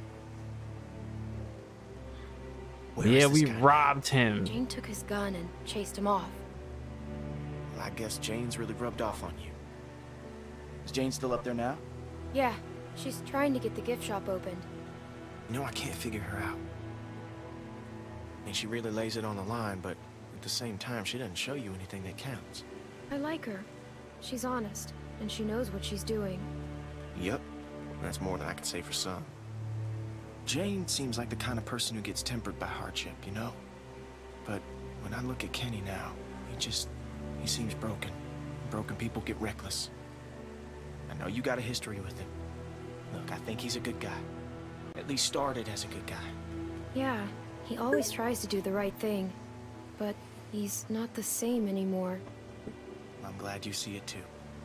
Where Yeah, is this we guy? robbed him. Jane took his gun and chased him off. Well, I guess Jane's really rubbed off on you. Is Jane still up there now? Yeah, she's trying to get the gift shop opened. You know, I can't figure her out. I mean, she really lays it on the line, but at the same time, she doesn't show you anything that counts. I like her. She's honest, and she knows what she's doing. Yep, that's more than I can say for some. Jane seems like the kind of person who gets tempered by hardship, you know? But when I look at Kenny now, he just, he seems broken. Broken people get reckless. I know you got a history with him. Look, I think he's a good guy. At least started as a good guy. Yeah, he always tries to do the right thing. But he's not the same anymore. I'm glad you see it too.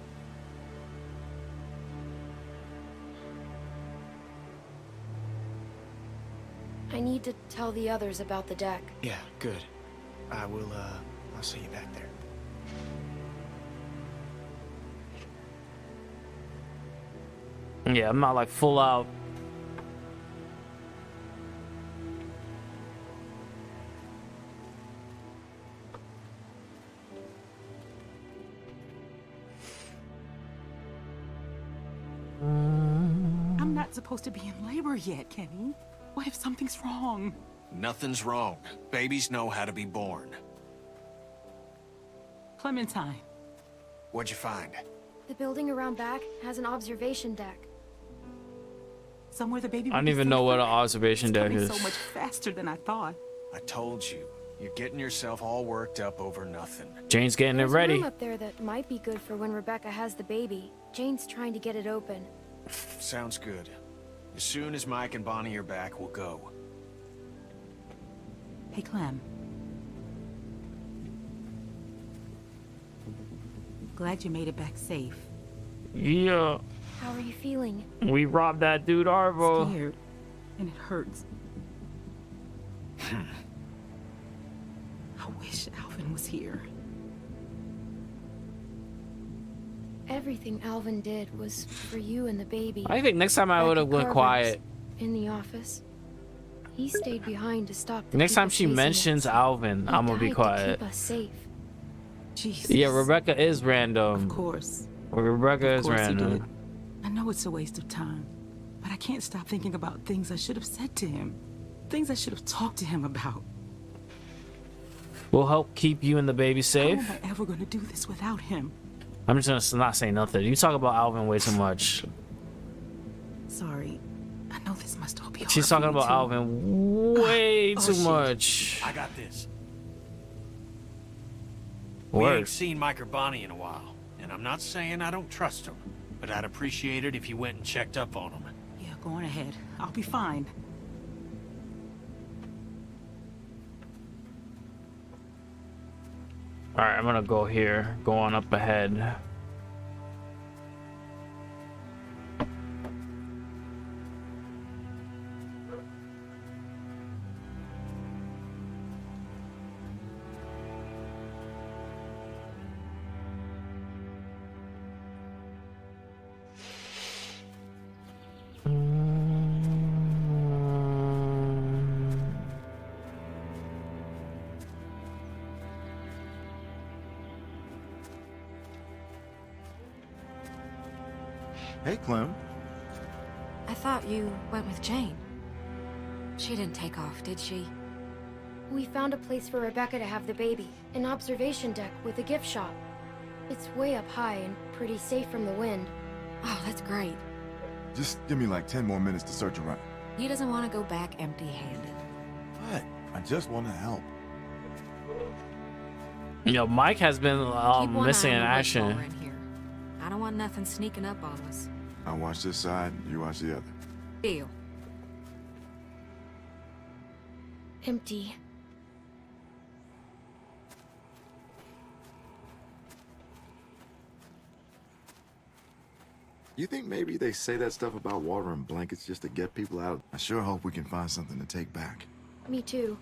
I need to tell the others about the deck. Yeah, good. I will, uh, I'll see you back there. Yeah, I'm not like full out. I'm not supposed to be in labor yet, Kenny. What if something's wrong? Nothing's wrong. Babies know how to be born. Clementine. What'd you find? The building around back has an observation deck. Somewhere the baby I don't would be even safe know what an from. observation It's deck coming is. so much faster than I thought. I told you. You're getting yourself all worked up over nothing. Jane's getting it There's a ready. room up there that might be good for when Rebecca has the baby. Jane's trying to get it open. Sounds good. As soon as Mike and Bonnie are back, we'll go. Hey, Clem. Glad you made it back safe. Yeah, How are you feeling? we robbed that dude Arvo. Scared. And it hurts. I wish Alvin was here. Everything Alvin did was for you and the baby. I think next time I would have went quiet. In the office. He stayed behind to stop the Next time people she chasing mentions us. Alvin, He I'm gonna be died to quiet. keep us safe. Jesus. Yeah, Rebecca is random. Of course. Rebecca Of is course he random. did. I know it's a waste of time, but I can't stop thinking about things I should have said to him. Things I should have talked to him about. We'll help keep you and the baby safe. How am I ever gonna do this without him? I'm just gonna not say nothing. You talk about Alvin way too much. Sorry. I know this must all be hard She's for talking you about too. Alvin way Oh, too shit. much. I got this. We Word. ain't seen Mike or Bonnie in a while, and I'm not saying I don't trust them, but I'd appreciate it if you went and checked up on them. Yeah, go on ahead. I'll be fine. All right, I'm gonna go here. Go on up ahead. Hey, Clem. I thought you went with Jane. She didn't take off, did she? We found a place for Rebecca to have the baby. An observation deck with a gift shop. It's way up high and pretty safe from the wind. Oh, that's great. Just give me like ten more minutes to search around. He doesn't want to go back empty-handed. What? I just want to help. Yo, Mike has been Keep um, one missing eye in on the action. whistle in here. I don't want nothing sneaking up on us. I'll watch this side, you watch the other. Deal. Empty. You think maybe they say that stuff about water and blankets just to get people out? I sure hope we can find something to take back. Me too.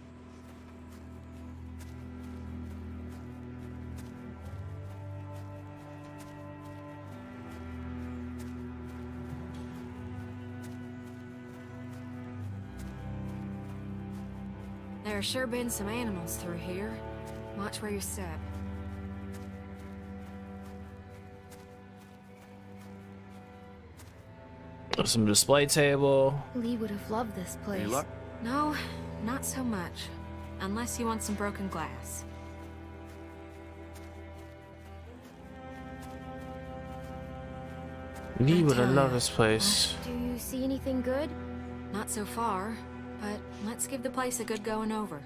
There's sure been some animals through here. Watch where you step. There's some display table. Lee would have loved this place. Any luck? No, not so much. Unless you want some broken glass. Lee would have tell loved ya. this place. Do you see anything good? Not so far, but let's give the place a good going over.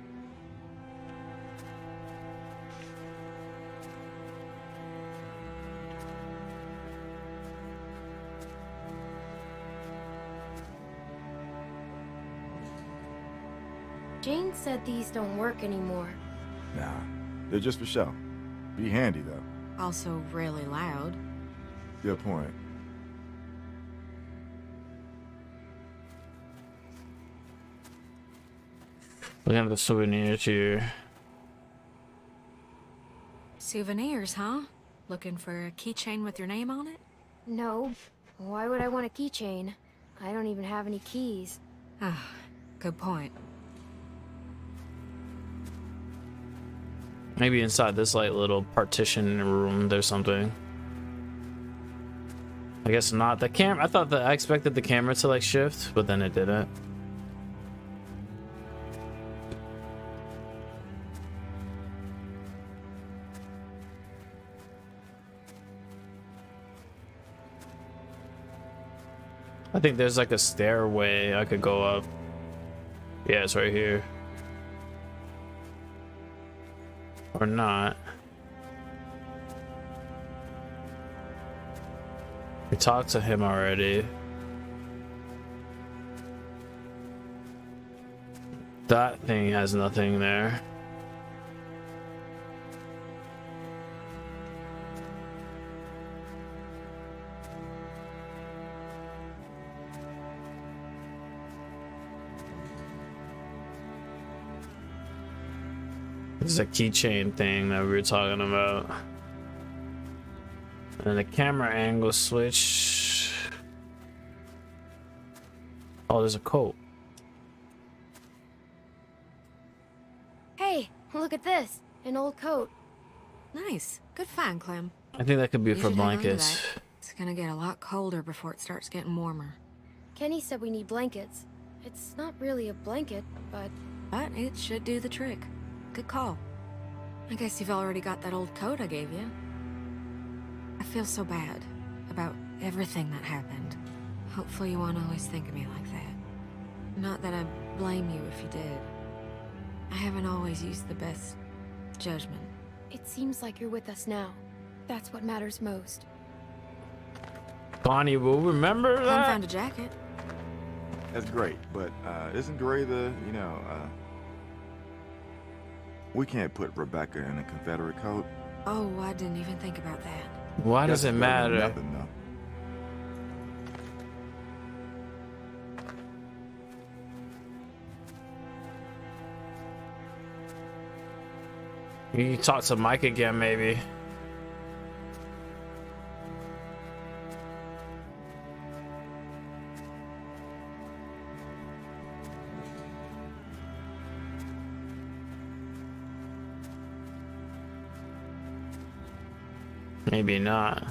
Jane said these don't work anymore. Nah, they're just for show. Be handy, though. Also really loud. Good point. Look at the souvenirs here. Souvenirs, huh? Looking for a keychain with your name on it? No. Why would I want a keychain? I don't even have any keys. Ah, good point. Maybe inside this like little partition room there's something. I guess not. The camera, I thought that I expected the camera to like shift, but then it didn't. I think there's like a stairway I could go up. Yeah, it's right here. Or not. We talked to him already. That thing has nothing there. This is a keychain thing that we were talking about. And the camera angle switch. Oh, there's a coat. Hey, look at this. An old coat. Nice. Good find, Clem. I think that could be You for should hang on to blankets. that. It's gonna get a lot colder before it starts getting warmer. Kenny said we need blankets. It's not really a blanket, but... But it should do the trick. Good call. I guess you've already got that old coat I gave you. I feel so bad about everything that happened. Hopefully you won't always think of me like that. Not that I blame you if you did. I haven't always used the best judgment. It seems like you're with us now. That's what matters most. Bonnie will remember that. I found a jacket. That's great, but uh, isn't Gray the, you know, uh... we can't put Rebecca in a Confederate coat. Oh, I didn't even think about that. Why does it matter? Nothing, though. You can talk to Mike again, maybe. Maybe not.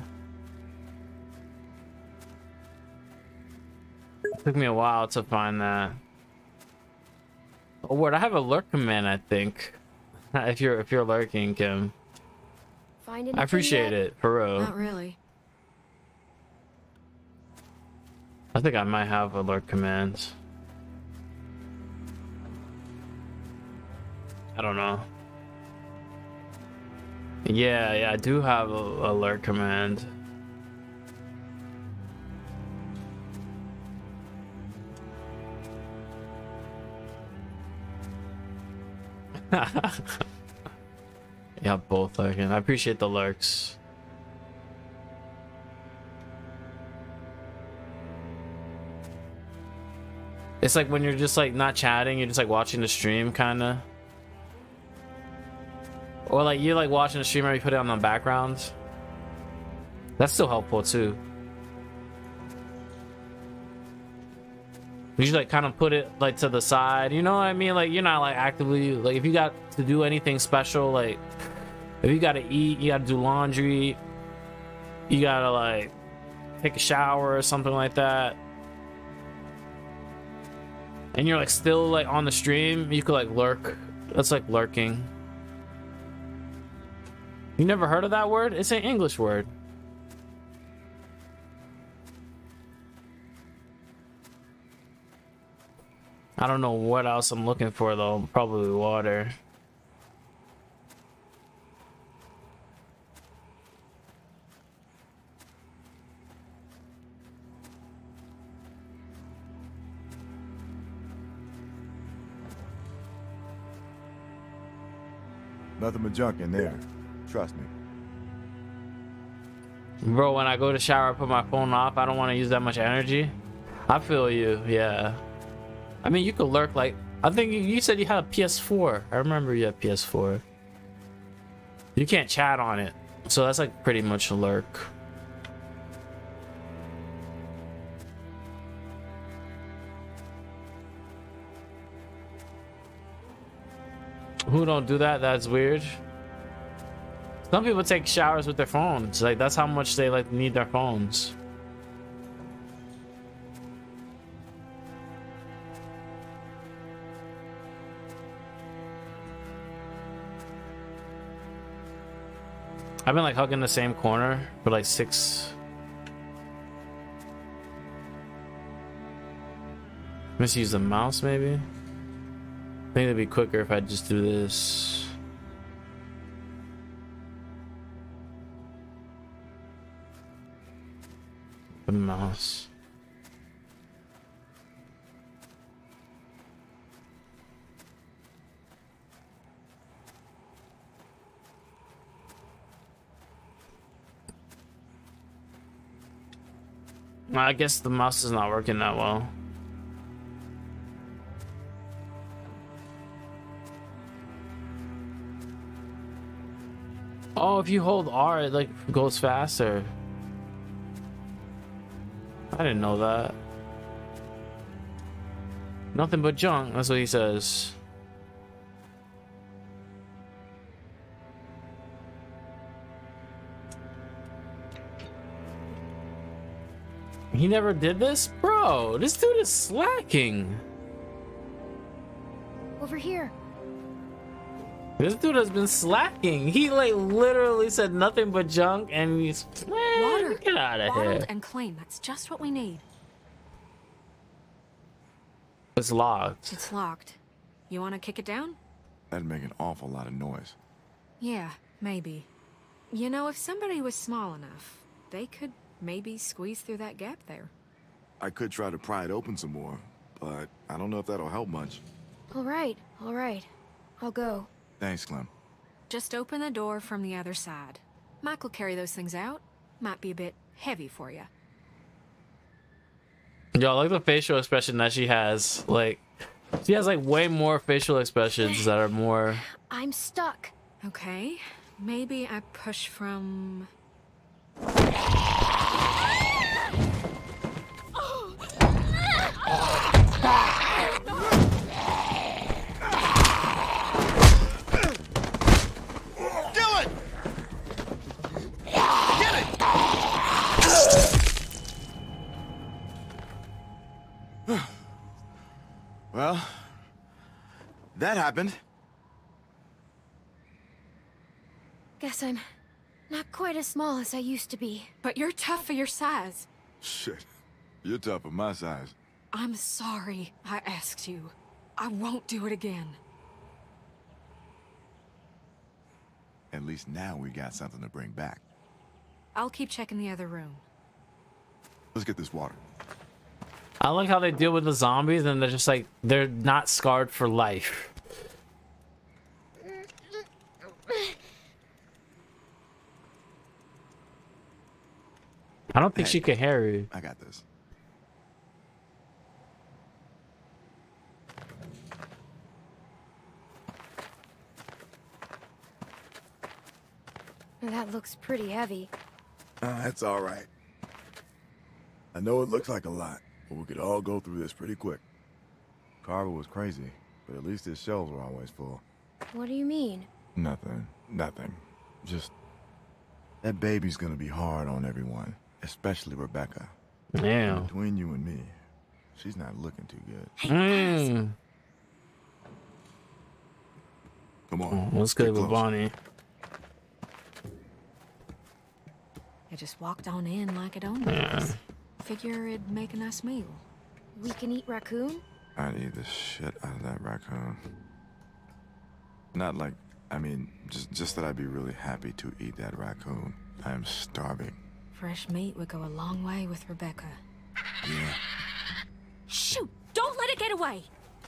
It took me a while to find that. Oh, word! I have a lurk command, I think. If you're if you're lurking, Kim. Find anything I appreciate yet? it, for real. Not really. I think I might have a lurk command. I don't know. Yeah, yeah, I do have a, a lurk command. Yeah, both lurking. I appreciate the lurks. It's like when you're just like not chatting, you're just like watching the stream, kind of. Or like you're like watching the stream and you put it on the background. That's still helpful too. You should like kind of put it like to the side, you know what I mean? Like you're not like actively, like if you got to do anything special, like if you gotta eat, you gotta do laundry, you gotta like take a shower or something like that, and you're like still like on the stream, you could like lurk. That's like lurking. You never heard of that word? It's an English word. I don't know what else I'm looking for though. Probably water. Nothing but junk in there. Trust me. Bro, when I go to shower, I put my phone off. I don't want to use that much energy. I feel you, yeah. I mean, you could lurk like... I think you, you said you had a P S four. I remember you had P S four. You can't chat on it. So that's like pretty much a lurk. Who don't do that? That's weird. Some people take showers with their phones. Like that's how much they like need their phones. I've been like hugging the same corner for like six. Let's use the mouse maybe. I think it'd be quicker if I just do this. The mouse. I guess the mouse is not working that well. Oh, if you hold R, it like goes faster. I didn't know that. Nothing but junk, that's what he says. He never did this? Bro, this dude is slacking. Over here. This dude has been slacking. He like literally said nothing but junk and he's man, Water. Get out of Bottled here. and clean. That's just what we need. It's locked. It's locked. You want to kick it down? That'd make an awful lot of noise. Yeah, maybe. You know, if somebody was small enough, they could maybe squeeze through that gap there. I could try to pry it open some more, but I don't know if that'll help much. All right, all right. I'll go. Thanks, Clem. Just open the door from the other side. Mike will carry those things out. Might be a bit heavy for you. Yo, I like the facial expression that she has. Like, she has like way more facial expressions that are more. I'm stuck. Okay, maybe I push from. Well, that happened. Guess I'm not quite as small as I used to be. But you're tough for your size. Shit, you're tough for my size. I'm sorry I asked you. I won't do it again. At least now we got something to bring back. I'll keep checking the other room. Let's get this water. I like how they deal with the zombies and they're just like, they're not scarred for life. I don't think Hey, she can hear you. I got this. That looks pretty heavy. Uh, that's all right. I know it looks like a lot, but we could all go through this pretty quick. Carver was crazy, but at least his shelves were always full. What do you mean? Nothing. Nothing. Just... that baby's gonna be hard on everyone, especially Rebecca. Damn. Between you and me, she's not looking too good. Mm. Come on. What's good with Bonnie? It just walked on in like it owned us. Figure it'd make a nice meal. We can eat raccoon? I'd eat the shit out of that raccoon. Not like, I mean, just just that I'd be really happy to eat that raccoon. I am starving. Fresh meat would go a long way with Rebecca. Yeah. Shoot! Don't let it get away!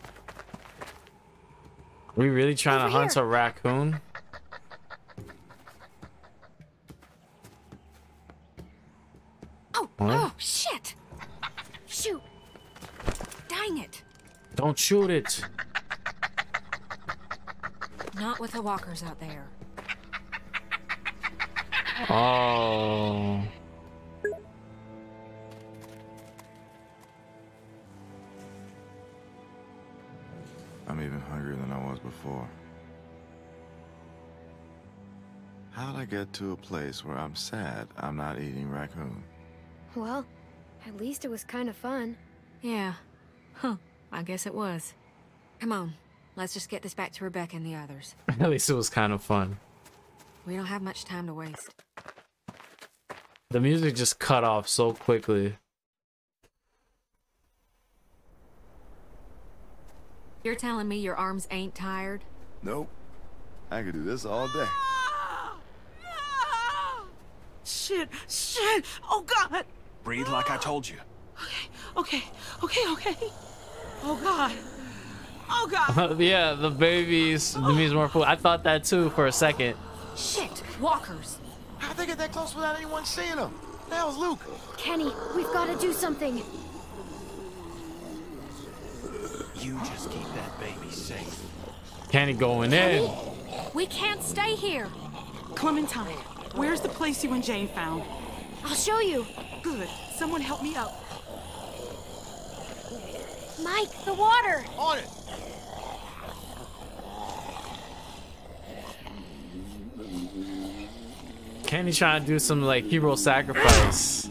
We really trying Over to hunt here. a raccoon? Oh, Huh? oh, shit! Shoot! Dang it! Don't shoot it. Not with the walkers out there. Oh. I'm even hungrier than I was before. How'd I get to a place where I'm sad I'm not eating raccoon? Well, at least it was kind of fun. Yeah. Huh. I guess it was. Come on. Let's just get this back to Rebecca and the others. At least it was kind of fun. We don't have much time to waste. The music just cut off so quickly. You're telling me your arms ain't tired? Nope. I could do this all day. Shit, shit, oh God. Breathe like I told you. Okay, okay, okay. Oh God. Oh God. Yeah, the babies needs more food. I thought that too for a second. Shit, walkers. How'd they get that close without anyone seeing them? That was Luke. Kenny, we've got to do something. You just keep that baby safe. Kenny going in. We can't stay here. Clementine, where's the place you and Jane found? I'll show you. Good. Someone help me up. Mike, the water! On it! Kenny trying to do some like hero sacrifice.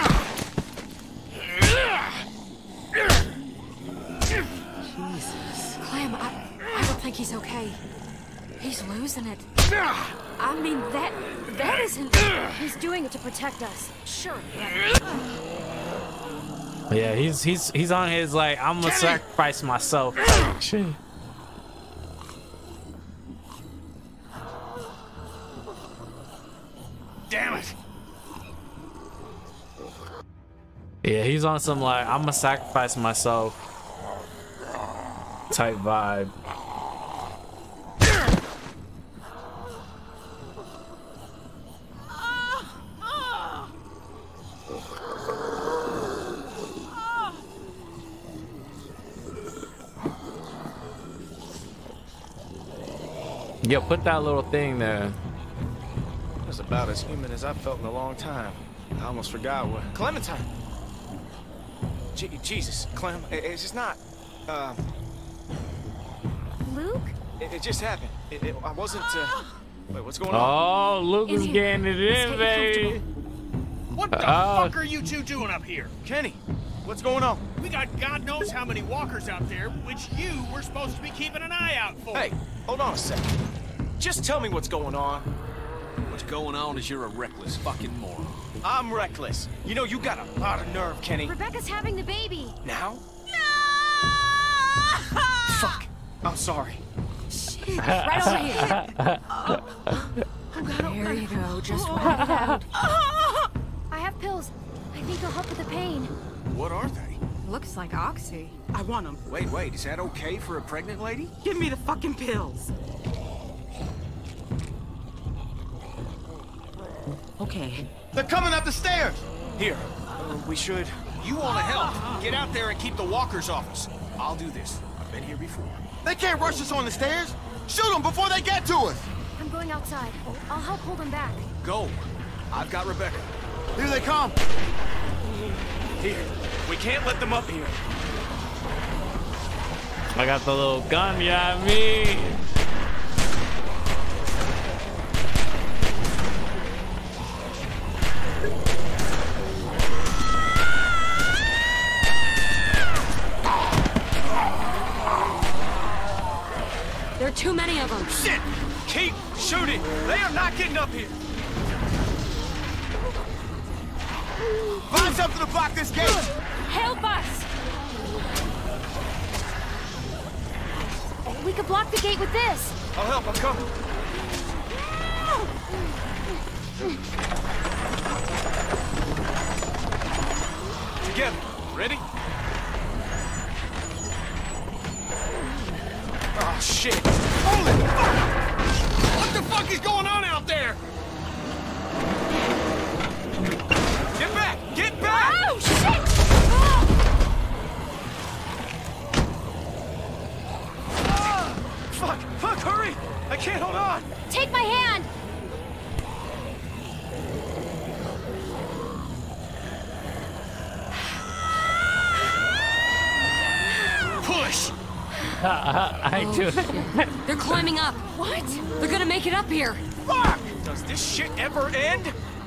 Jesus. Clem, I, I don't think he's okay. He's losing it. I mean, that... that isn't... He's doing it to protect us. Sure. Yeah, he's he's he's on his like I'm gonna sacrifice myself type shit. Damn it! Yeah, he's on some like I'm gonna sacrifice myself type vibe. Yo, put that little thing there. That's about as human as I've felt in a long time. I almost forgot what. Clementine! Je Jesus, Clem, it, it's just not. Um. Luke? It, it just happened. It, it, I wasn't. Uh, wait, what's going Oh, on? Luke is getting it in, baby. What the Oh. fuck are you two doing up here? Kenny, what's going on? We got God knows how many walkers out there, which you were supposed to be keeping an eye out for. Hey, hold on a second. Just tell me what's going on. What's going on is you're a reckless fucking moron. I'm reckless. You know, you got a lot of nerve, Kenny. Rebecca's having the baby. Now? Fuck. I'm sorry. Right over here. There you go. Just ride it out. I have pills. I think they'll help with the pain. What are they? Looks like Oxy. I want them. Wait, wait, is that okay for a pregnant lady? Give me the fucking pills. Okay. They're coming up the stairs! Here, uh, we should... You want to help? Get out there and keep the walkers off us. I'll do this. I've been here before. They can't rush us on the stairs! Shoot them before they get to us! I'm going outside. I'll help hold them back. Go. I've got Rebecca. Here they come! Here, we can't let them up here. I got the little gun, yeah, me. There are too many of them. Shit! Keep shooting! They are not getting up here! Find something to block this gate! Help us! We could block the gate with this. I'll help, I'm coming. Together. Ready? Oh, shit. Holy fuck! What the fuck is going on out there? Get back! Get back! Oh, shit! Oh, fuck! Fuck, hurry! I can't hold on! Take my hand. Push! I do it. They're climbing up. What? They're gonna make it up here. Fuck! Does this shit ever end?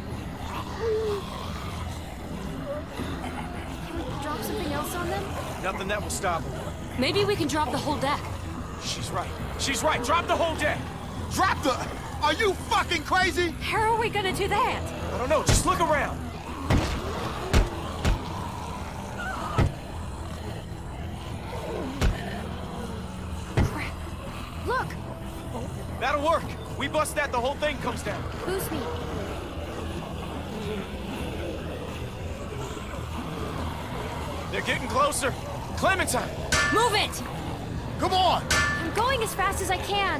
Drop something else on them? Nothing that will stop them. Maybe we can drop the whole deck. She's right. She's right. Drop the whole deck. Drop the... Are you fucking crazy? How are we gonna do that? I don't know. Just look around. Crap. Look! That'll work. We bust that, the whole thing comes down. Boost me. They're getting closer. Clementine! Move it! Come on! I'm going as fast as I can.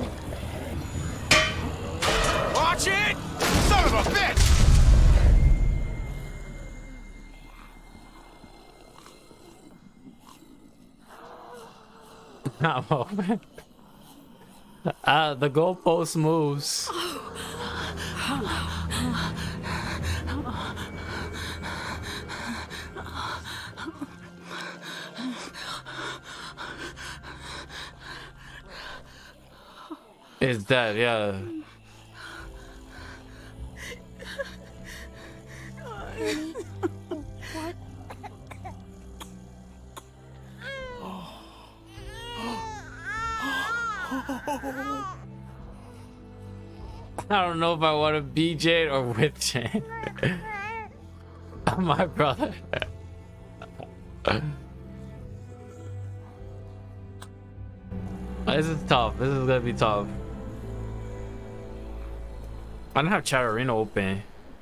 Watch it! Son of a bitch! uh, the goalpost moves. It's dead, yeah. Kenny, what? I don't know if I want to be Jane or with Jane. My brother. This is tough. This is gonna be tough. I don't have Chatterino open.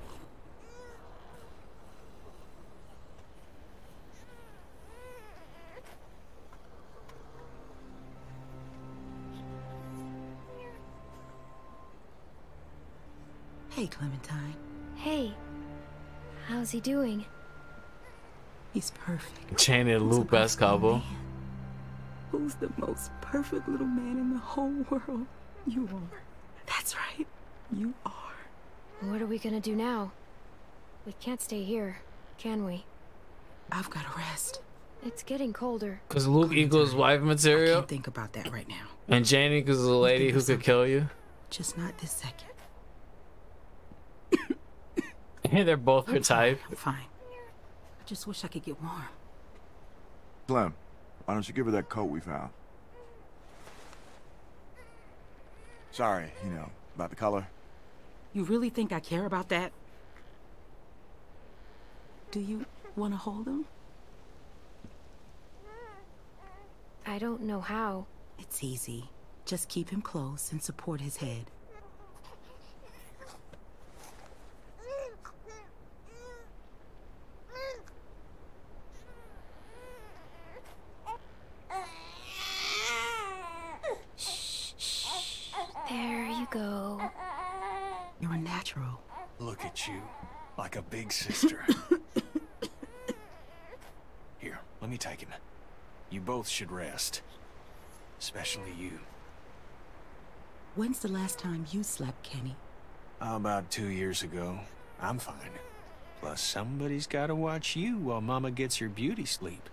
Hey, Clementine. Hey, how's he doing? He's perfect. Jane and Luke best couple. Who's the most perfect little man in the whole world? You are. That's right. You are. What are we gonna do now? We can't stay here, can we? I've got to rest. It's getting colder. Cause Luke equals wife material. I can't think about that right now. And Jane equals the lady who could kill you. Just not this second. And they're both her type. I'm fine. I just wish I could get warm. Clem, why don't you give her that coat we found? Sorry, you know, about the color. You really think I care about that? Do you want to hold him? I don't know how. It's easy. Just keep him close and support his head. There you go. You're a natural. Look at you, like a big sister. Here, let me take him. You both should rest. Especially you. When's the last time you slept, Kenny? How about two years ago? I'm fine. Plus, somebody's gotta watch you while Mama gets her beauty sleep.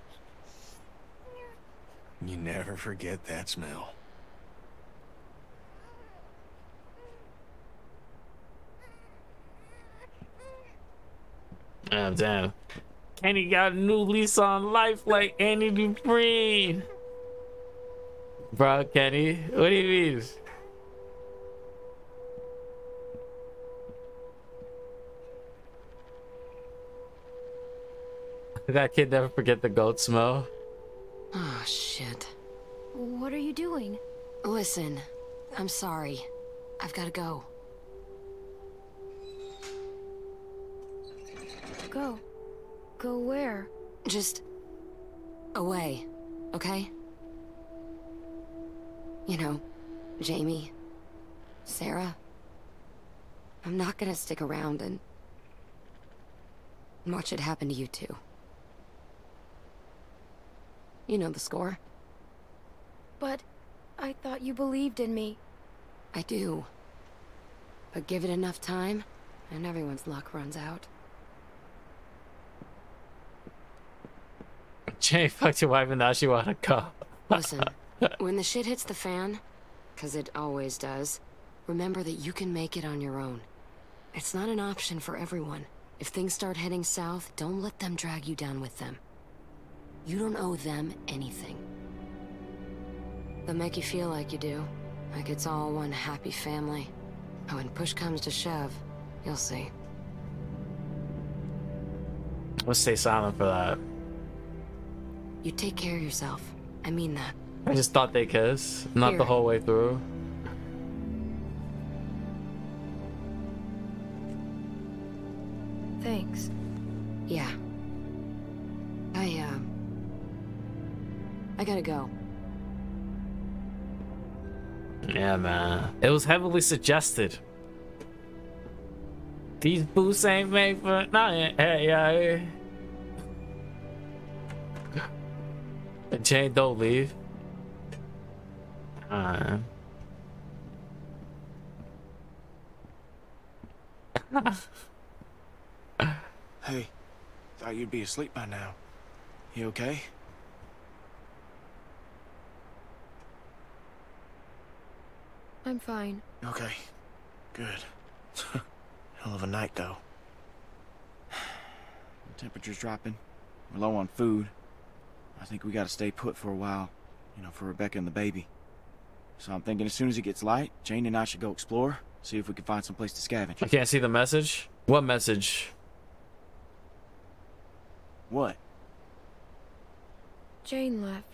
You never forget that smell. Oh, damn. Kenny got a new lease on life like Andy Dupree. Bro, Kenny, what do you mean? That kid never forget the goat smell. Oh, shit. What are you doing? Listen, I'm sorry. I've gotta go. Go. Go where? Just away, okay? You know, Jamie, Sarah, I'm not gonna stick around and watch it happen to you too. You know the score. But I thought you believed in me. I do. But give it enough time, and everyone's luck runs out. Jay fucked your wife and now she wanna go. Listen, when the shit hits the fan, cause it always does, remember that you can make it on your own. It's not an option for everyone. If things start heading south, don't let them drag you down with them. You don't owe them anything. They'll make you feel like you do, like it's all one happy family. And when push comes to shove, you'll see. Let's stay silent for that. You take care of yourself. I mean that. I just thought they kissed, not Here. the whole way through. Thanks. Yeah. I, uh... I gotta go. Yeah, man. It was heavily suggested. These boots ain't made for nothing. Hey, yeah. Jane, don't leave. Uh. Hey, thought you'd be asleep by now. You okay? I I'm fine. Okay, good. Hell of a night, though. The temperature's dropping. We're low on food. I think we gotta stay put for a while, you know, for Rebecca and the baby. So I'm thinking as soon as it gets light, Jane and I should go explore, see if we can find some place to scavenge. I can't see the message. What message? What? Jane left.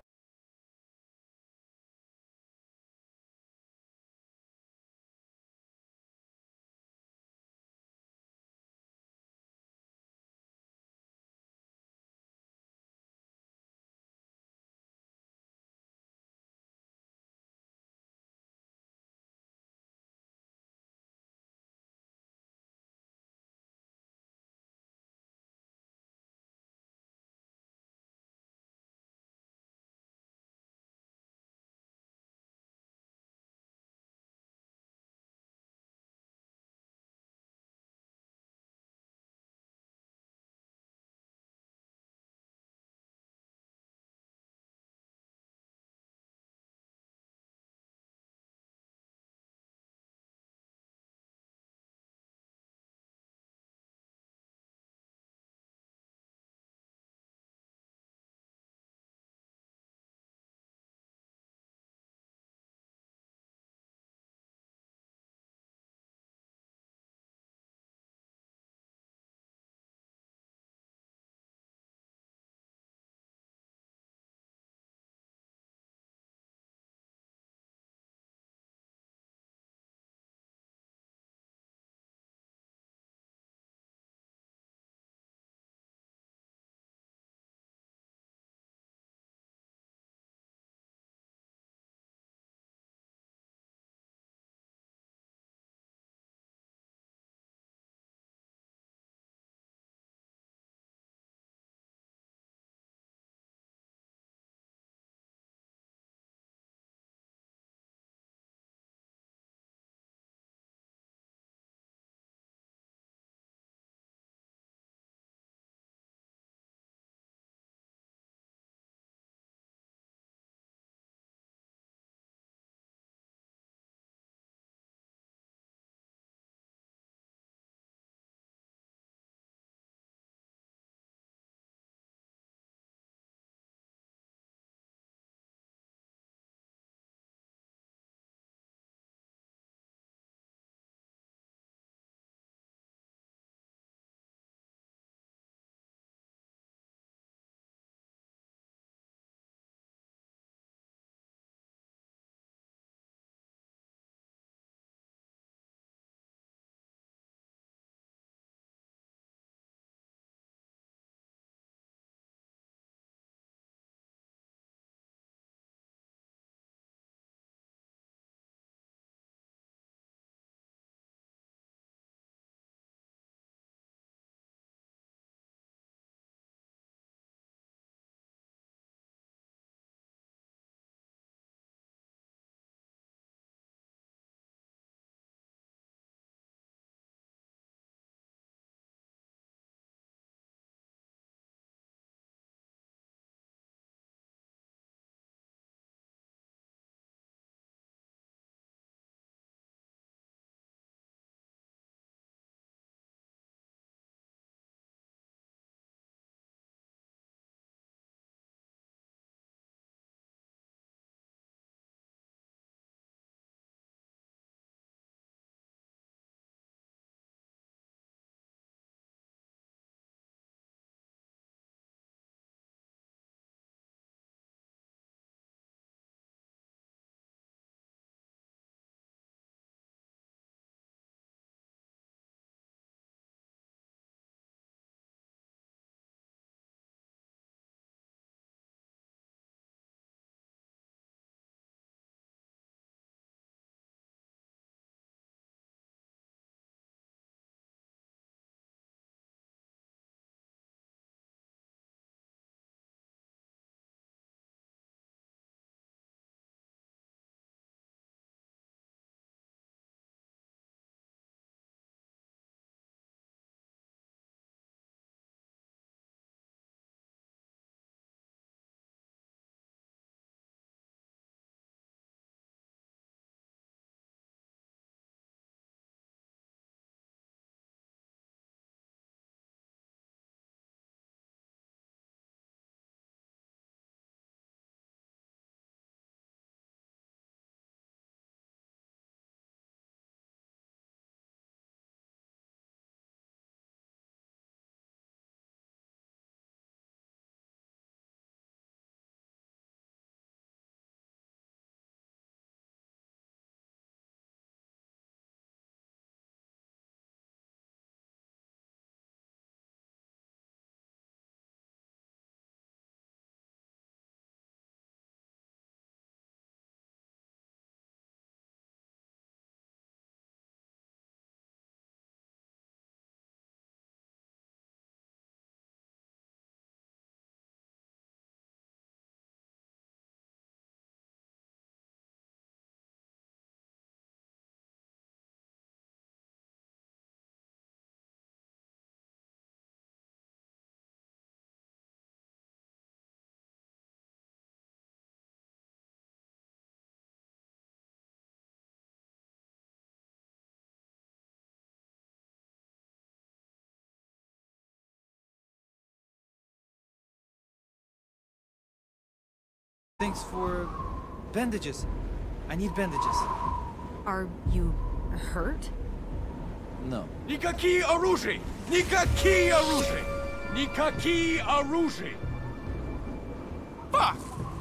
thanks for bandages. I need bandages. Are you hurt? No. Никакие оружия! Никакие оружия! Никакие оружия! Fuck!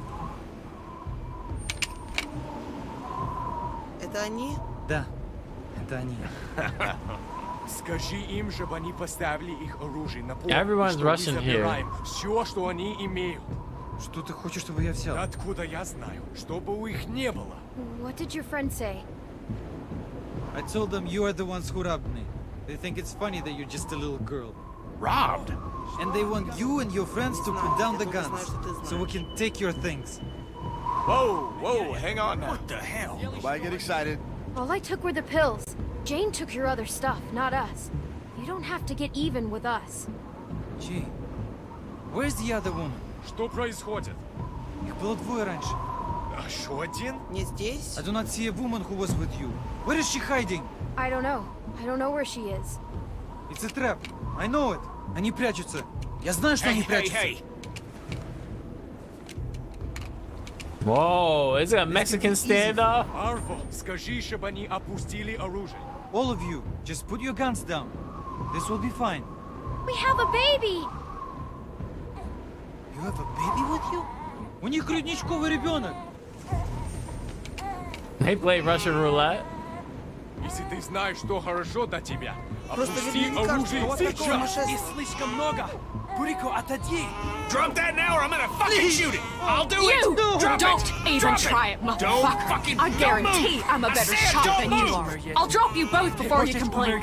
Это они? Да, это они. Скажи им, чтобы они поставили их оружие на пол. Everyone's rushing here. Все, что они имеют. Что ты хочешь, чтобы я взял? Откуда я знаю? Чтобы у их не было. What did your friend say? I told them you are the ones who robbed me. They think it's funny that you're just a little girl. Robbed? And they want you and your friends to put down the guns, so we can take your things. Whoa, whoa, hang on now. What the hell? Nobody get excited. All I took were the pills. Jane took your other stuff, not us. You don't have to get even with us. Gee, where's the other woman? Что происходит? Их было двое раньше. А что один? Не здесь? I do not see a woman who was with you. Where is she hiding? I don't know. I don't know where she is. It's a trap. I know it. Они прячутся. Я знаю, что Hey, они hey, прячутся. hey! Whoa, is it a Mexican standoff? Арво, скажи, чтобы они опустили оружие. All of you, just put your guns down. This will be fine. We have a baby! You have a baby with you? У них грудничковый ребенок. They play Russian roulette. Если ты знаешь, что хорошо для тебя, Просто опусти верни лекарство, оружие вот такое сейчас! сумасшествие. Их слишком много! Бурико, отойди! Drop that now or I'm gonna fucking shoot it! I'll do it! You Drop don't it! even Drop try it! it, motherfucker. Don't fucking I don't guarantee move. I'm a I better said shot don't than you move. are. I'll drop you both before you complain.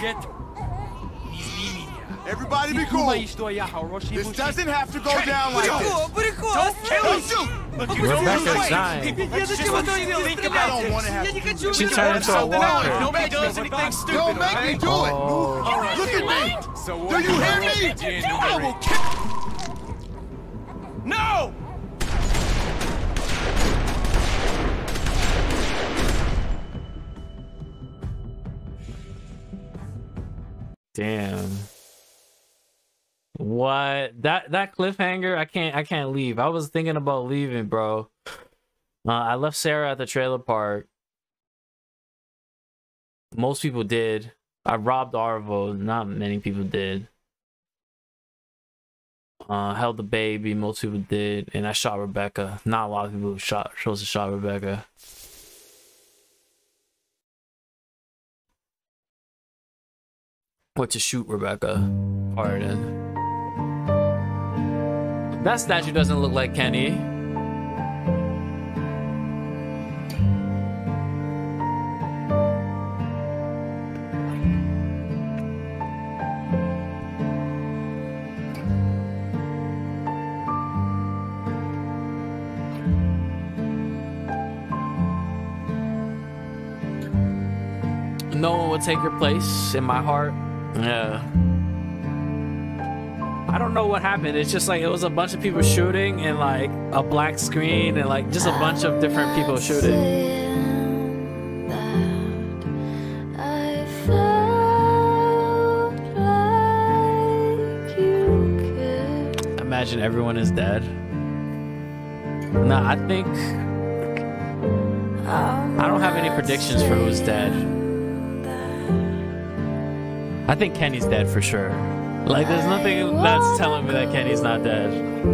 Everybody be cool. This doesn't have to go down like this. Don't kill us! Rebecca's dying. I don't want to have to do this. She turned into a walker. Nobody does anything stupid. Don't make me do it. Oh. Look at me. So Do you hear me? I will kill. No! Damn. What? That that cliffhanger, I can't I can't leave. I was thinking about leaving, bro. Uh, I left Sarah at the trailer park. Most people did. I robbed Arvo. Not many people did. Uh, held the baby. Most people did. And I shot Rebecca. Not a lot of people shot chose to shot Rebecca. Or to shoot Rebecca. Pardon. That statue doesn't look like Kenny. No one would take her place in my heart. Yeah. I don't know what happened. It's just like it was a bunch of people shooting and like a black screen and like just a bunch of different people shooting. Imagine everyone is dead. Nah, I think I don't have any predictions for who's dead. I think Kenny's dead for sure. Like, there's nothing that's telling me that Kenny's not dead.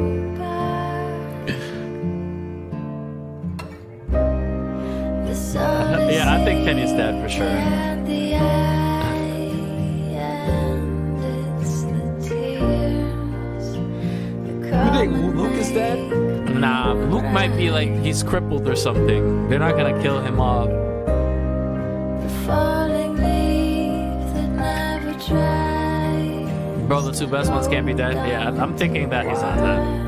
Yeah, I think Kenny's dead for sure. You think Luke is dead? Nah, Luke might be like, he's crippled or something. They're not gonna kill him off. Bro, the two best ones can't be dead. Yeah, I'm thinking that he's not dead.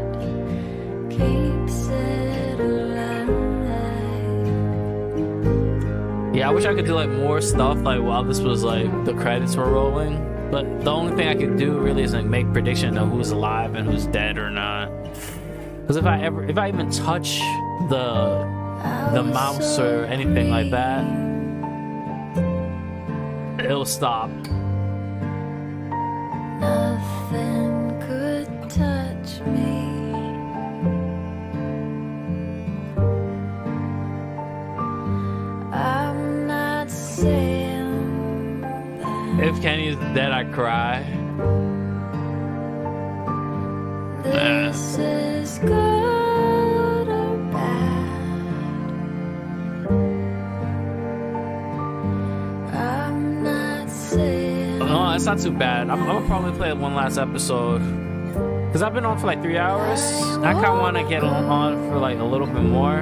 Yeah, I wish I could do like more stuff like while this was like the credits were rolling. But the only thing I could do really is like make prediction of who's alive and who's dead or not. Because if I ever, if I even touch the the mouse or anything like that, it'll stop. Nothing could touch me. Kenny's dead, I cry. This is good or bad. I'm not saying. No, it's not too bad. I'm, I'm gonna probably play one last episode because I've been on for like three hours. I kind of want to get on for like a little bit more.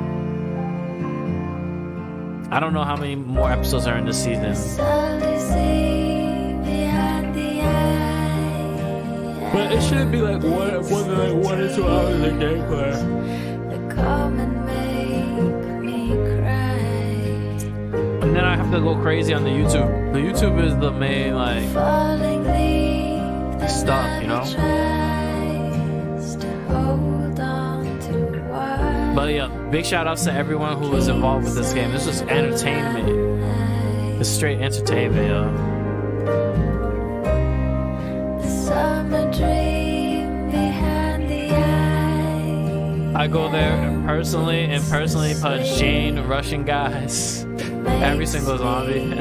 I don't know how many more episodes are in this season. But it should be like one, one, like one or two hours of gameplay. And then I have to go crazy on the YouTube. The YouTube is the main like stuff, you know. But yeah, big shout outs to everyone who was involved with this game. This was entertainment. It's straight entertainment, yo. I go there personally and personally punch Jane, Russian guys, every single zombie.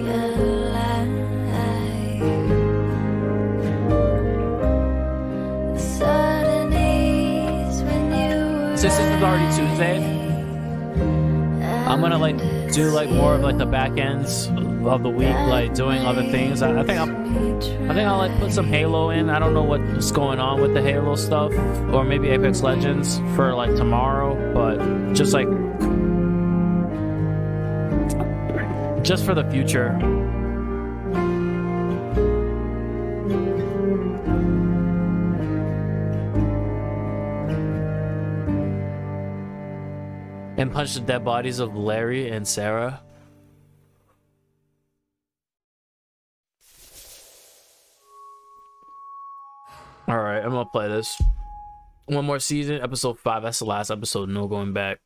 Since this is already Tuesday, I'm gonna like do like more of like the back ends of the week, like doing other things. I, I think I'm, I think I'll like put some Halo in. I don't know what's going on with the Halo stuff, or maybe Apex Legends for like tomorrow, but just like just for the future. And punch the dead bodies of Larry and Sarah. Alright, I'm gonna play this. One more season, episode five. That's the last episode, no going back.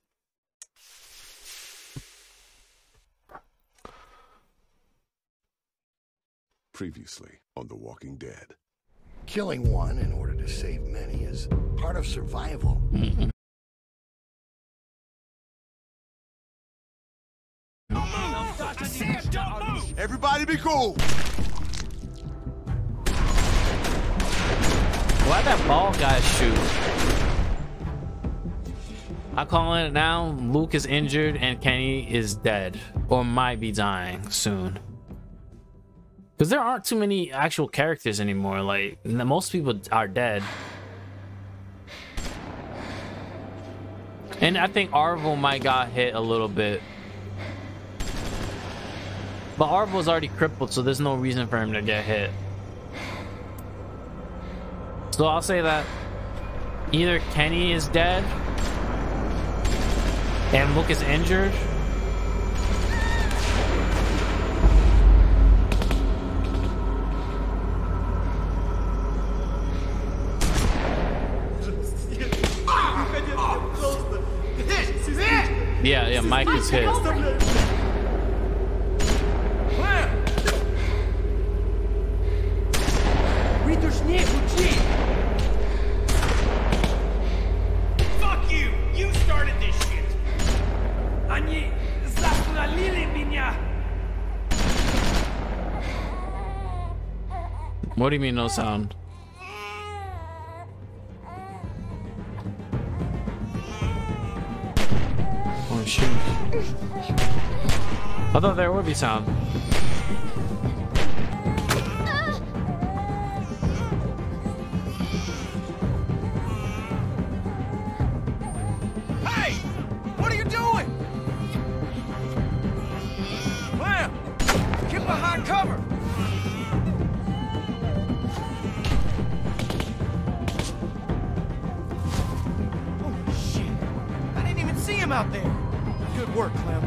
Previously on The Walking Dead. Killing one in order to save many is part of survival. Mm-hmm. Everybody be cool. Why'd that ball guy shoot? I'm calling it now. Luke is injured and Kenny is dead, or might be dying soon. Because there aren't too many actual characters anymore. Like, most people are dead. And I think Arvel might got hit a little bit. But Arvel's already crippled, so there's no reason for him to get hit. So I'll say that either Kenny is dead and Luke is injured, yeah, yeah, Mike is hit. Fuck you! You started this shit! Они застрелили меня! What do you mean no sound? Oh shoot. I thought there would be sound. Hey! What are you doing? Clem! Get behind cover! Oh shit! I didn't even see him out there! Good work, Clem.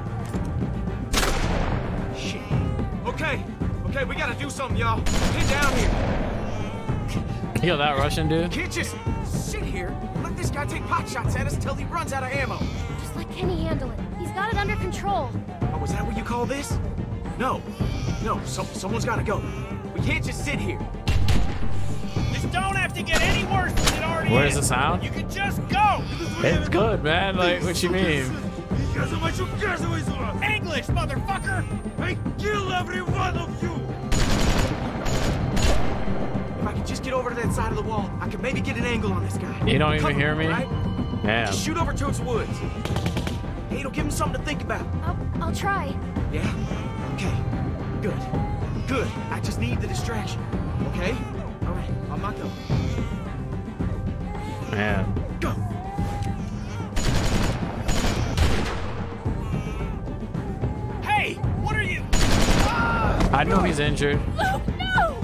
Shit. Okay, okay, we gotta do something, y'all. Get down here. Yo, that Russian dude? Can't just sit here and let this guy take pot shots at us until he runs out of ammo. Just let Kenny handle it. He's got it under control. Oh, is that what you call this? No, no, so, someone's gotta go. We can't just sit here. This don't have to get any worse than it already Where's is. the sound? You can just go. It's good, man. Like, what you mean? English, motherfucker! I kill every one of you! If I could just get over to that side of the wall, I could maybe get an angle on this guy. You don't even Cover hear him, me? right? Damn. Just shoot over towards the woods. Hey, it'll give him something to think about. I'll, I'll try. Yeah? Okay. Good. Good. I just need the distraction. Okay? All right. On my go. Man. Go. Hey, what are you? I know he's injured. Luke, no!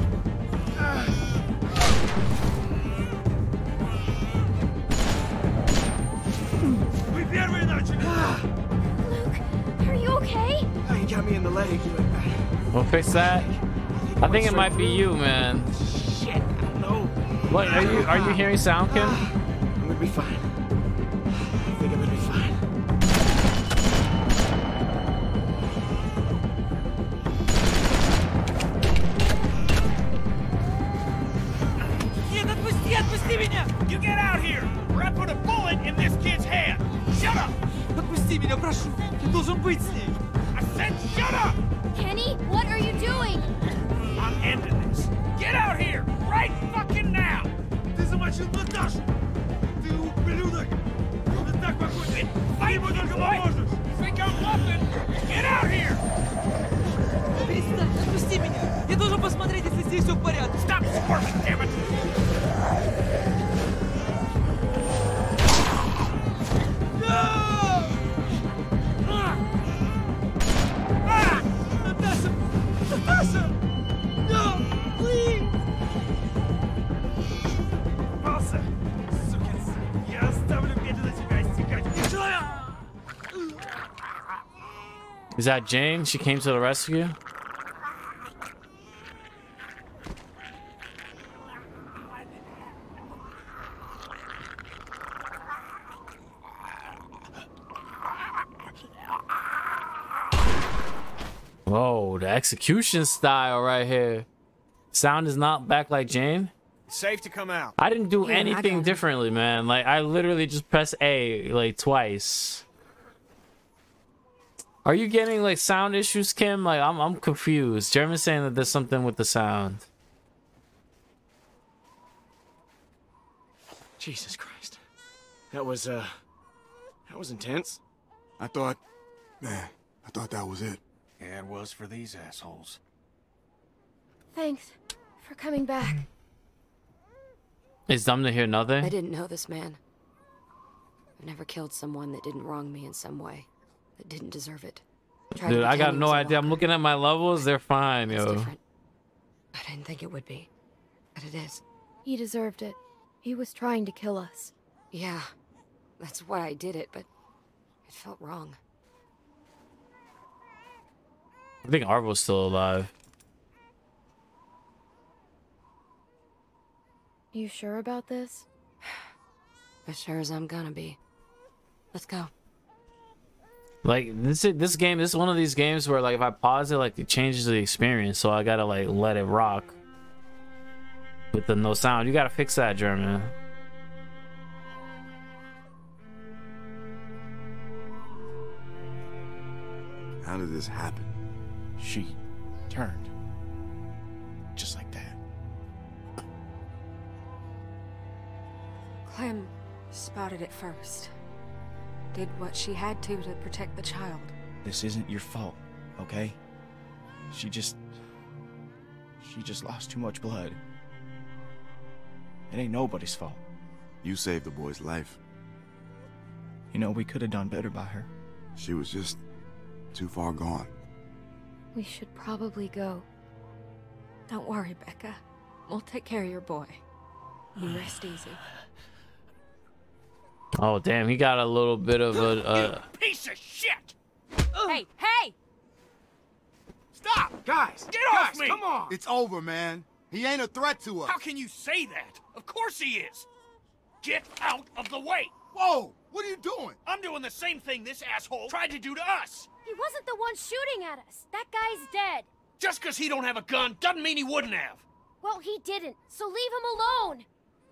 Luke, are you okay? He got me in the leg, but I, We'll fix that. I think it might be you, man. shit, I don't know. What are you? Are you hearing sound, Kim? I'm gonna be fine. I think I'm gonna be fine. Нет, отпусти, отпусти меня! You get out here, or I put a bullet in this kid's head. Shut up! Отпусти меня, прошу. Я должен быть с ней. I said shut up! Kenny, what are you doing? I'm ending this. Get out here, right fucking now! Ты замочил Наташу. Ты ублюдок. Это так похоже. Ты ему только поможешь. You think I'm bluffing? Get out here! Перестань, отпусти меня. Я должен посмотреть, если здесь все в порядке. Stop squirming, damn it! Наташа! Наташа! No! Please! Попался! Сукин сын! Я оставлю где-то тебя истекать! Ты человек! Is that Jane? She came to the rescue? Whoa, the execution style right here. Sound is not back like Jane. Safe to come out. I didn't do Yeah, I anything got it. differently, man. Like, I literally just pressed A like twice. Are you getting like sound issues, Kim? Like, I'm I'm confused. Jeremy's saying that there's something with the sound. Jesus Christ. That was, uh, that was intense. I thought, man, I thought that was it. Yeah, it was for these assholes. Thanks for coming back. It's dumb to hear nothing. I didn't know this man. I've never killed someone that didn't wrong me in some way, that didn't deserve it. Tried to Dude, I pretend got he no was a idea. I'm walker. looking at my levels. They're fine, It's yo. different. I didn't think it would be, but it is. He deserved it. He was trying to kill us. Yeah, that's why I did it, but it felt wrong. I think Arvo's still alive. You sure about this? As sure as I'm gonna be. Let's go. Like, this is, this game, this is one of these games where, like, if I pause it, like, it changes the experience. So I gotta, like, let it rock with the no sound. You gotta fix that, German. How did this happen? She turned. Just like that. Clem spotted it first. Did what she had to to protect the child. This isn't your fault, okay? She just... She just lost too much blood. It ain't nobody's fault. You saved the boy's life. You know, we could have done better by her. She was just too far gone. We should probably go. Don't worry, Becca. We'll take care of your boy. You rest easy. Oh, damn. He got a little bit of a... Uh, Piece of shit! Hey, hey! Stop! Guys! Get guys, off me! come on! It's over, man. He ain't a threat to us. How can you say that? Of course he is! Get out of the way! Whoa! What are you doing? I'm doing the same thing this asshole tried to do to us! He wasn't the one shooting at us. That guy's dead. Just because he don't have a gun doesn't mean he wouldn't have. Well, he didn't, so leave him alone.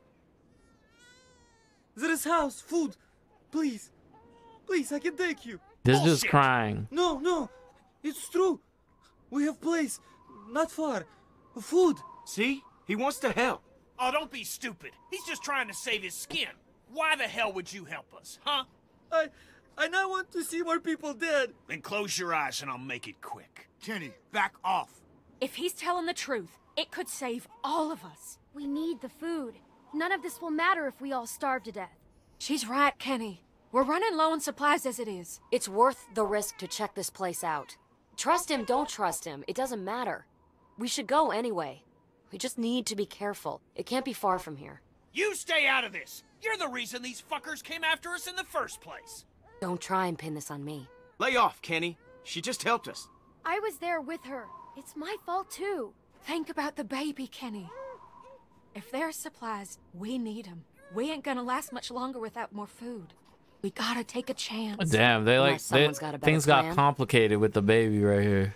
There is house, food. Please. Please, I can take you. this dude's Bullshit. crying. No, no. It's true. We have place. Not far. Food. See? He wants to help. Oh, don't be stupid. He's just trying to save his skin. Why the hell would you help us, huh? I... I not want to see more people dead. Then close your eyes and I'll make it quick. Kenny, back off. If he's telling the truth, it could save all of us. We need the food. None of this will matter if we all starve to death. She's right, Kenny. We're running low on supplies as it is. It's worth the risk to check this place out. Trust him, don't trust him. It doesn't matter. We should go anyway. We just need to be careful. It can't be far from here. You stay out of this. You're the reason these fuckers came after us in the first place. Don't try and pin this on me. Lay off, Kenny. She just helped us. I was there with her. It's my fault too. Think about the baby, Kenny. If there's supplies, we need them. We ain't gonna last much longer without more food. We gotta take a chance. Damn, they like they, got a better things plan. got complicated with the baby right here.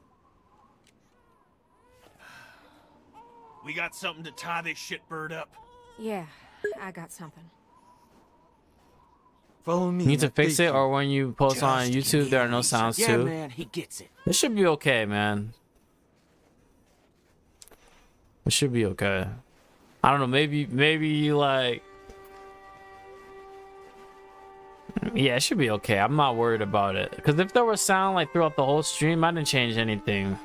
We got something to tie this shitbird up. Yeah, I got something. Follow me. You need to I fix take it, you. or when you post on Just YouTube, there are no sounds Yeah, too. man, he gets it. This should be okay, man. It should be okay. I don't know. Maybe, maybe you like. Yeah, it should be okay. I'm not worried about it. Because if there was sound like throughout the whole stream, I didn't change anything.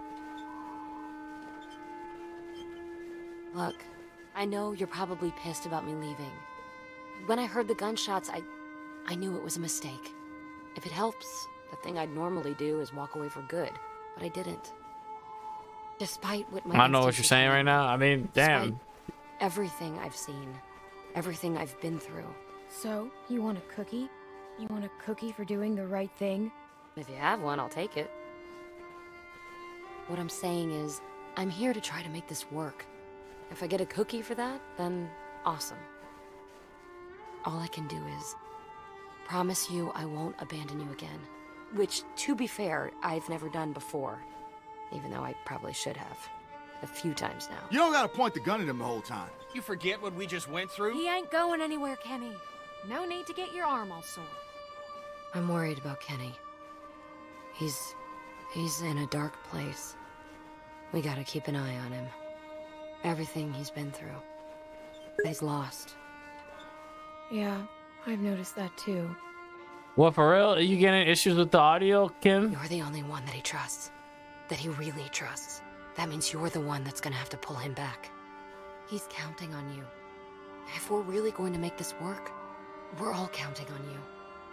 Look, I know you're probably pissed about me leaving. When I heard the gunshots, I... I knew it was a mistake. If it helps, the thing I'd normally do is walk away for good. But I didn't. Despite what my I don't know what you're instincts saying told me, right now. I mean, damn. despite everything I've seen, everything I've been through. So, you want a cookie? You want a cookie for doing the right thing? If you have one, I'll take it. What I'm saying is, I'm here to try to make this work. If I get a cookie for that, then awesome. All I can do is promise you I won't abandon you again. Which, to be fair, I've never done before. Even though I probably should have. A few times now. You don't gotta point the gun at him the whole time. You forget what we just went through? He ain't going anywhere, Kenny. No need to get your arm all sore. I'm worried about Kenny. He's... he's in a dark place. We gotta keep an eye on him. Everything he's been through. He's lost. Yeah, I've noticed that too. What, for real? Are you getting issues with the audio, Kim? You're the only one that he trusts. That he really trusts. That means you're the one that's gonna have to pull him back. He's counting on you. If we're really going to make this work, we're all counting on you.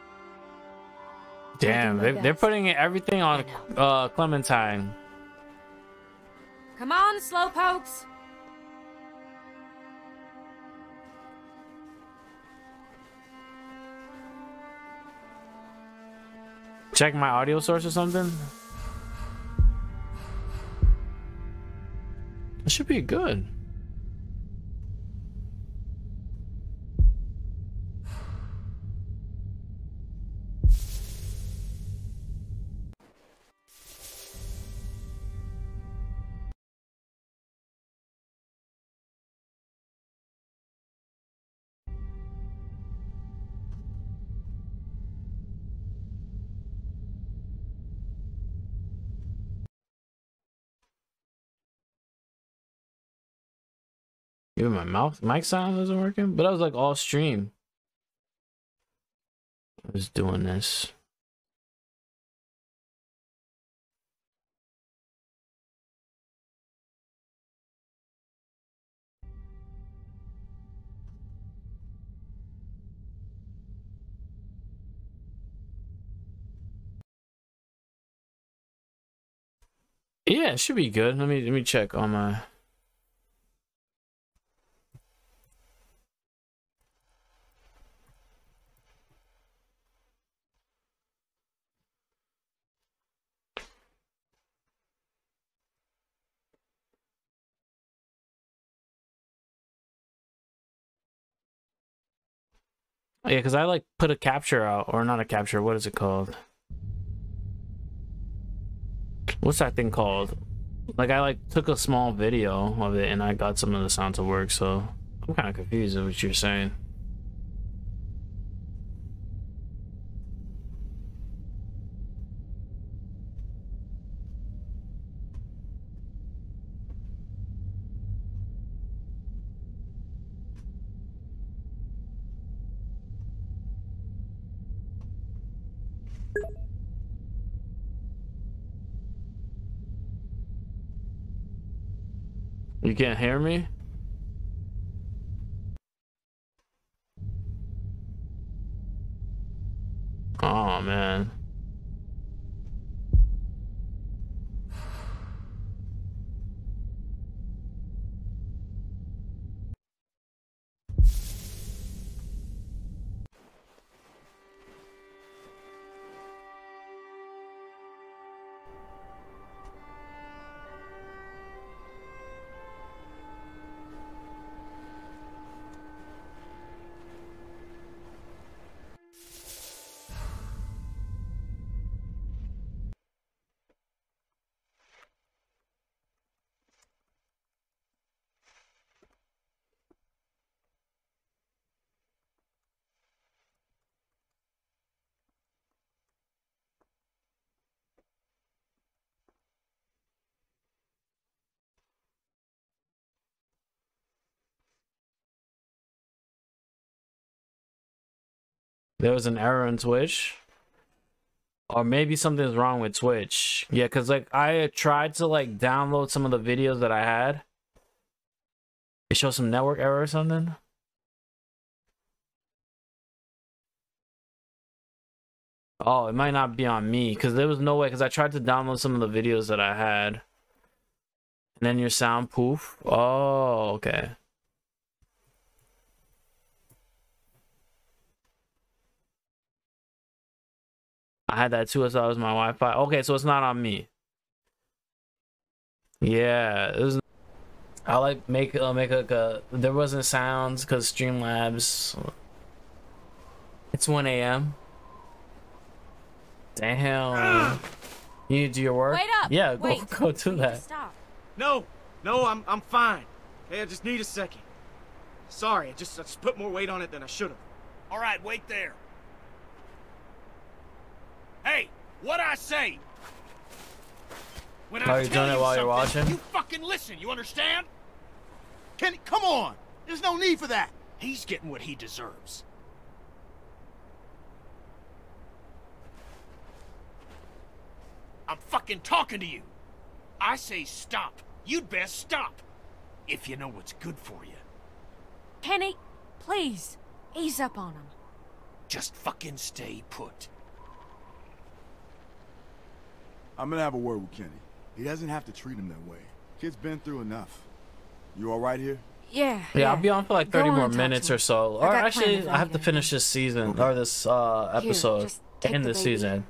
Damn, they, they're putting everything on uh, Clementine. Come on, slowpokes. Check my audio source or something. It should be good. Even my mouth mic sound isn't working, but I was like all stream. I was doing this. Yeah, it should be good. Let me let me check on my. Yeah, because I like put a capture out, or not a capture, what is it called? What's that thing called? Like I like took a small video of it and I got some of the sound to work, so I'm kind of confused with what you're saying. You can't hear me? Oh man. There was an error in Twitch. Or maybe something's wrong with Twitch. Yeah, because like I tried to like download some of the videos that I had. It shows some network error or something. Oh, it might not be on me because there was no way, because I tried to download some of the videos that I had. And then your sound poof. Oh, okay. I had that too, as that was my Wi-Fi. Okay, so it's not on me. Yeah, it was. I like make uh, make like a. There wasn't sounds because Streamlabs. It's one A M Damn. You need to do your work. Wait up. Yeah, go Wait. go do that. Stop. No, no, I'm I'm fine. Okay, I just need a second. Sorry, I just I just put more weight on it than I should have. All right, wait there. Hey, what I say? When Are I you tell doing it you while you're something, watching? you fucking listen. You understand? Kenny, come on! There's no need for that! He's getting what he deserves. I'm fucking talking to you. I say stop. You'd best stop. If you know what's good for you. Kenny, please, ease up on him. Just fucking stay put. I'm gonna have a word with Kenny. He doesn't have to treat him that way. Kid's been through enough. You all right here? Yeah. Yeah, I'll be on for like Go thirty on more and talk to minutes him. or so. I Or got actually, plans I have to on finish this season or this uh Here, episode just take in the this baby. season.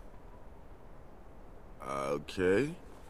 Okay.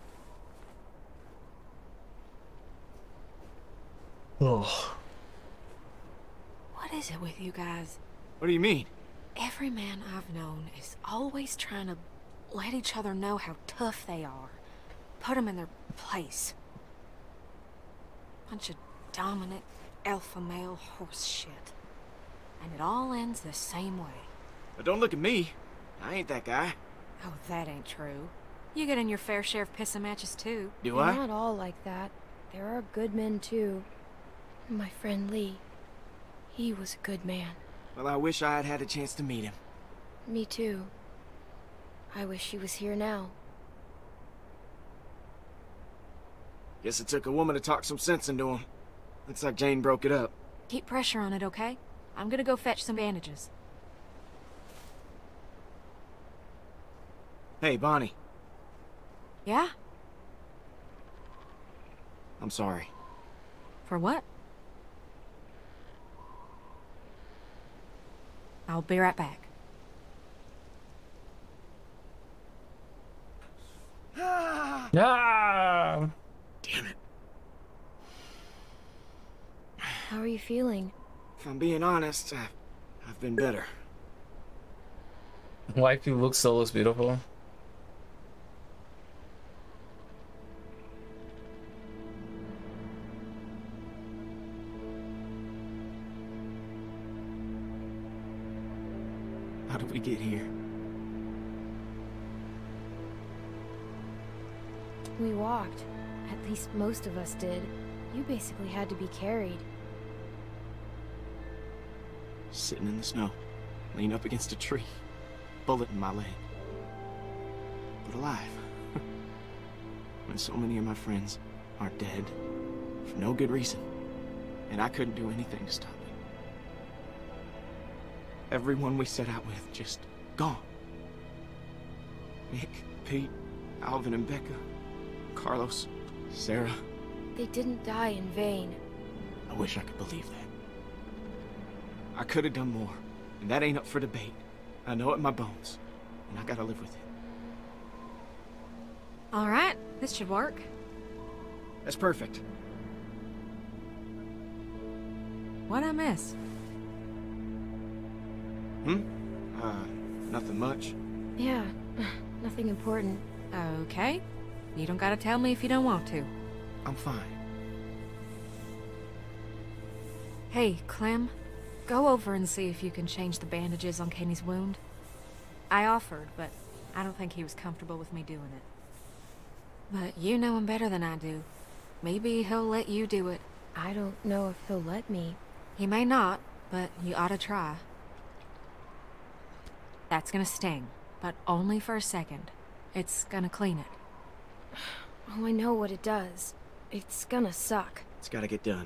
Oh. What is it with you guys? What do you mean? Every man I've known is always trying to let each other know how tough they are. Put them in their place. Bunch of dominant alpha male horse shit. And it all ends the same way. But don't look at me. I ain't that guy. Oh, that ain't true. You get in your fair share of pissing matches too. Do They're I? not all like that. There are good men too. My friend Lee. He was a good man. Well, I wish I had had a chance to meet him. Me too. I wish she was here now. Guess it took a woman to talk some sense into him. Looks like Jane broke it up. Keep pressure on it, okay? I'm gonna go fetch some bandages. Hey, Bonnie. Yeah? I'm sorry. For what? I'll be right back. Yeah. Damn it. How are you feeling? If I'm being honest, I've, I've been better. Wifey looks still looks beautiful. How did we get here? We walked. At least most of us did. You basically had to be carried. Sitting in the snow, lean up against a tree, bullet in my leg. but alive. When so many of my friends are dead for no good reason, and I couldn't do anything to stop it. Everyone we set out with just gone. Nick, Pete, Alvin and Becca, Carlos, Sarah. They didn't die in vain. I wish I could believe that. I could have done more, and that ain't up for debate. I know it in my bones, and I gotta live with it. All right, this should work. That's perfect. What'd I miss? Hmm? Uh, nothing much. Yeah, nothing important. Okay. You don't gotta tell me if you don't want to. I'm fine. Hey, Clem. Go over and see if you can change the bandages on Kenny's wound. I offered, but I don't think he was comfortable with me doing it. But you know him better than I do. Maybe he'll let you do it. I don't know if he'll let me. He may not, but you ought to try. That's gonna sting, but only for a second. It's gonna clean it. Oh, I know what it does. It's gonna suck. It's gotta get done.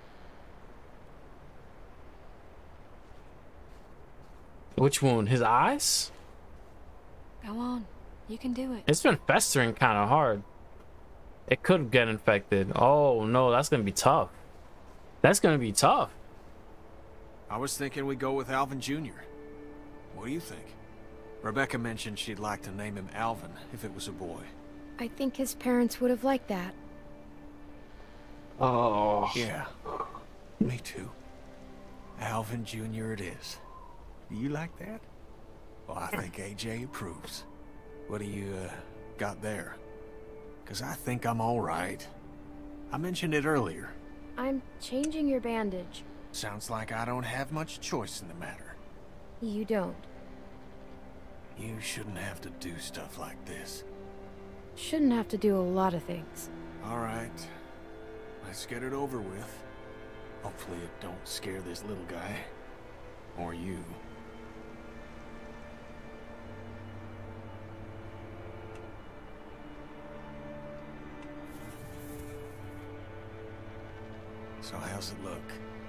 Which wound? His eyes? Go on. You can do it. It's been festering kind of hard. It could get infected. Oh no, that's gonna be tough. That's gonna be tough. I was thinking we go with Alvin Junior What do you think? Rebecca mentioned she'd like to name him Alvin if it was a boy. I think his parents would have liked that. Oh. Yeah. Me too. Alvin Junior it is. Do you like that? Well, I think A J approves. What do you, uh, got there? Because I think I'm all right. I mentioned it earlier. I'm changing your bandage. Sounds like I don't have much choice in the matter. You don't. You shouldn't have to do stuff like this. Shouldn't have to do a lot of things. All right. Let's get it over with. Hopefully it don't scare this little guy. Or you. So how's it look?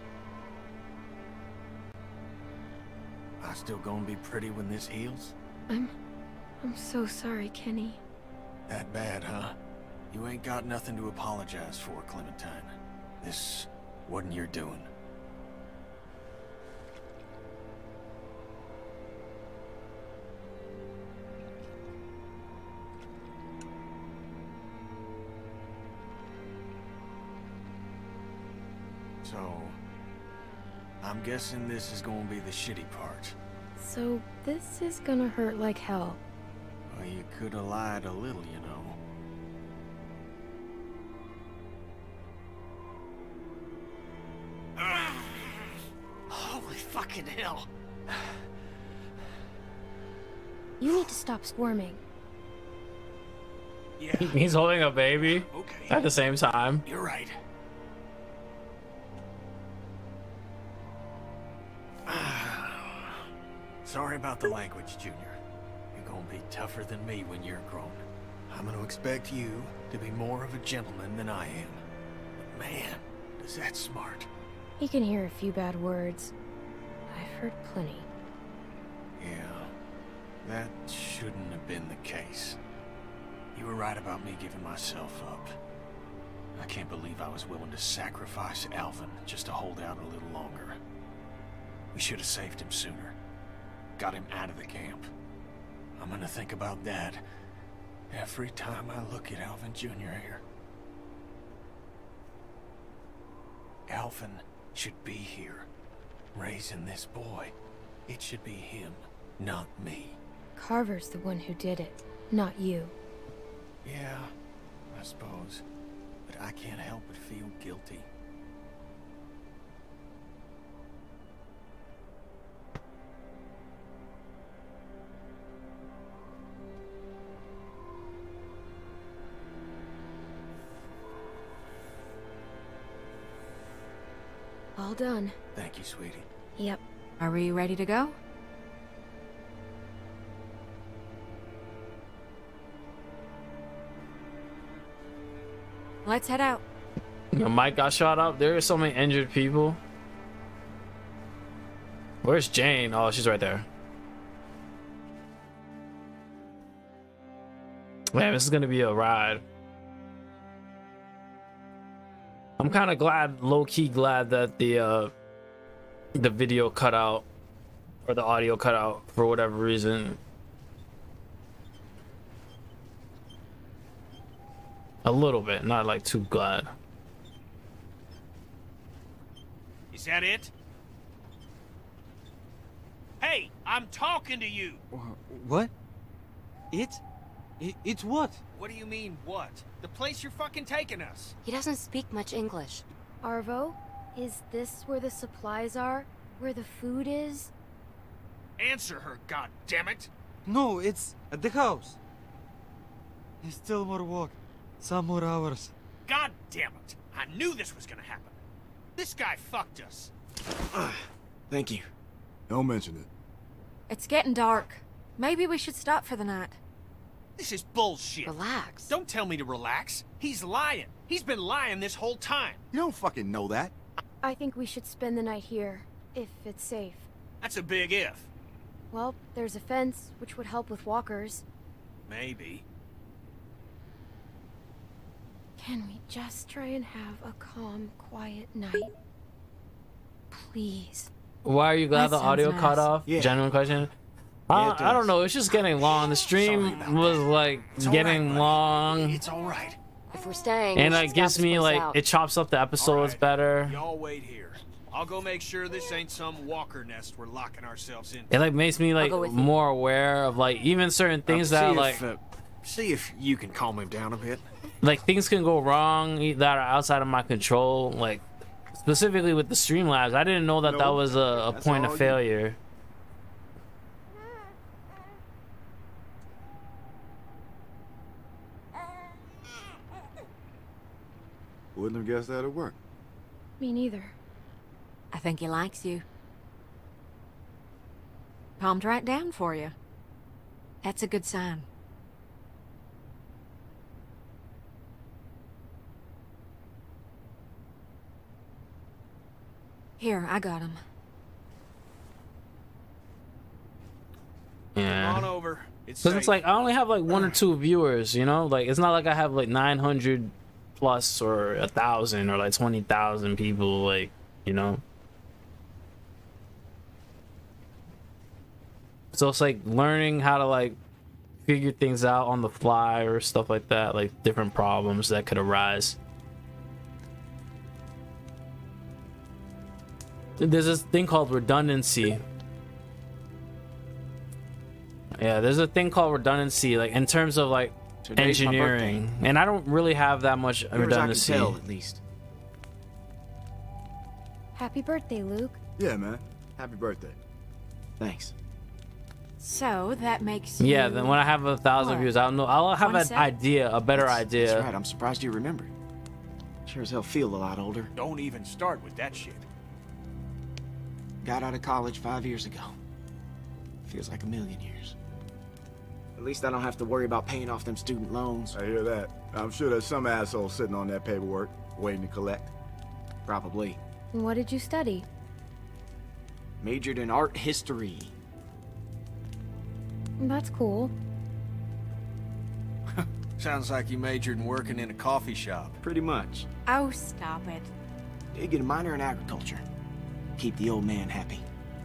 I still gonna be pretty when this heals? I'm... I'm so sorry, Kenny. That bad, huh? You ain't got nothing to apologize for, Clementine. This wasn't your doing. So, I'm guessing this is gonna be the shitty part. So, this is gonna hurt like hell. Well, you could have lied a little, you know. Holy fucking hell! You need to stop squirming. Yeah. He's holding a baby Okay. at the same time. You're right. Sorry about the language, Junior. You're gonna be tougher than me when you're grown. I'm gonna expect you to be more of a gentleman than I am. But man, is that smart. He can hear a few bad words. I've heard plenty. Yeah, that shouldn't have been the case. You were right about me giving myself up. I can't believe I was willing to sacrifice Alvin just to hold out a little longer. We should have saved him sooner. Got him out of the camp. I'm gonna think about that every time I look at Alvin Junior here. Alvin should be here, raising this boy. It should be him, not me. Carver's the one who did it, not you. Yeah, I suppose. But I can't help but feel guilty. All done. Thank you, sweetie. Yep. Are we ready to go? Let's head out. Your mic got shot up. There are so many injured people. Where's Jane? Oh, she's right there. Man, this is gonna be a ride. I'm kind of glad, low-key glad that the uh, the video cut out or the audio cut out for whatever reason. A little bit, not like too glad. Is that it? Hey, I'm talking to you. What? It? it? It's what? What do you mean, what? The place you're fucking taking us. He doesn't speak much English. Arvo, is this where the supplies are? Where the food is? Answer her, goddammit! No, it's at the house. There's still more walk. Some more hours. God damn it! I knew this was gonna happen. This guy fucked us. Thank you. Don't mention it. It's getting dark. Maybe we should stop for the night. This is bullshit. Relax. Don't tell me to relax. He's lying. He's been lying this whole time. You don't fucking know that. I think we should spend the night here, if it's safe. That's a big if. Well, there's a fence, which would help with walkers. Maybe. Can we just try and have a calm, quiet night? Please. Why are you glad That the audio sounds cut nice. off? Yeah. Genuine question. Yeah, Uh, it I don't does. know. It's just getting long. The stream was like It's all getting right, buddy. long, It's all right. If we're staying, and we it should scout gives this me place like out. it chops up the episodes right. better. Y'all wait here. I'll go make sure this ain't some walker nest we're locking ourselves in. It like makes me like go with you. more aware of like even certain things Uh, that see like if, uh, see if you can calm him down a bit. like things can go wrong e- that are outside of my control. Like specifically with the Streamlabs, I didn't know that No, that was a, a that's point all of you- failure. Wouldn't have guessed that'd work. Me neither. I think he likes you. Calmed right down for you. That's a good sign. Here, I got him. Yeah. Come on over. It's Because safe. it's like I only have like one or two viewers, you know. Like it's not like I have like nine hundred plus or a thousand or like twenty thousand people, like you know. So it's like learning how to like figure things out on the fly or stuff like that, like different problems that could arise. There's this thing called redundancy. Yeah, there's a thing called redundancy, like in terms of like Today's my engineering, and I don't really have that much As I can redundancy. tell, at least. Happy birthday, Luke. Yeah, man. Happy birthday. Thanks. So that makes you... Yeah, then when I have a thousand What? views, I'll know. I'll have One an sec? idea, a better That's- idea. That's right. I'm surprised you remembered. Sure as hell feel a lot older. Don't even start with that shit. Got out of college five years ago. Feels like a million years. At least I don't have to worry about paying off them student loans. I hear that. I'm sure there's some asshole sitting on that paperwork, waiting to collect. Probably. What did you study? Majored in art history. That's cool. Sounds like you majored in working in a coffee shop. Pretty much. Oh, stop it. Did get a minor in agriculture. Keep the old man happy.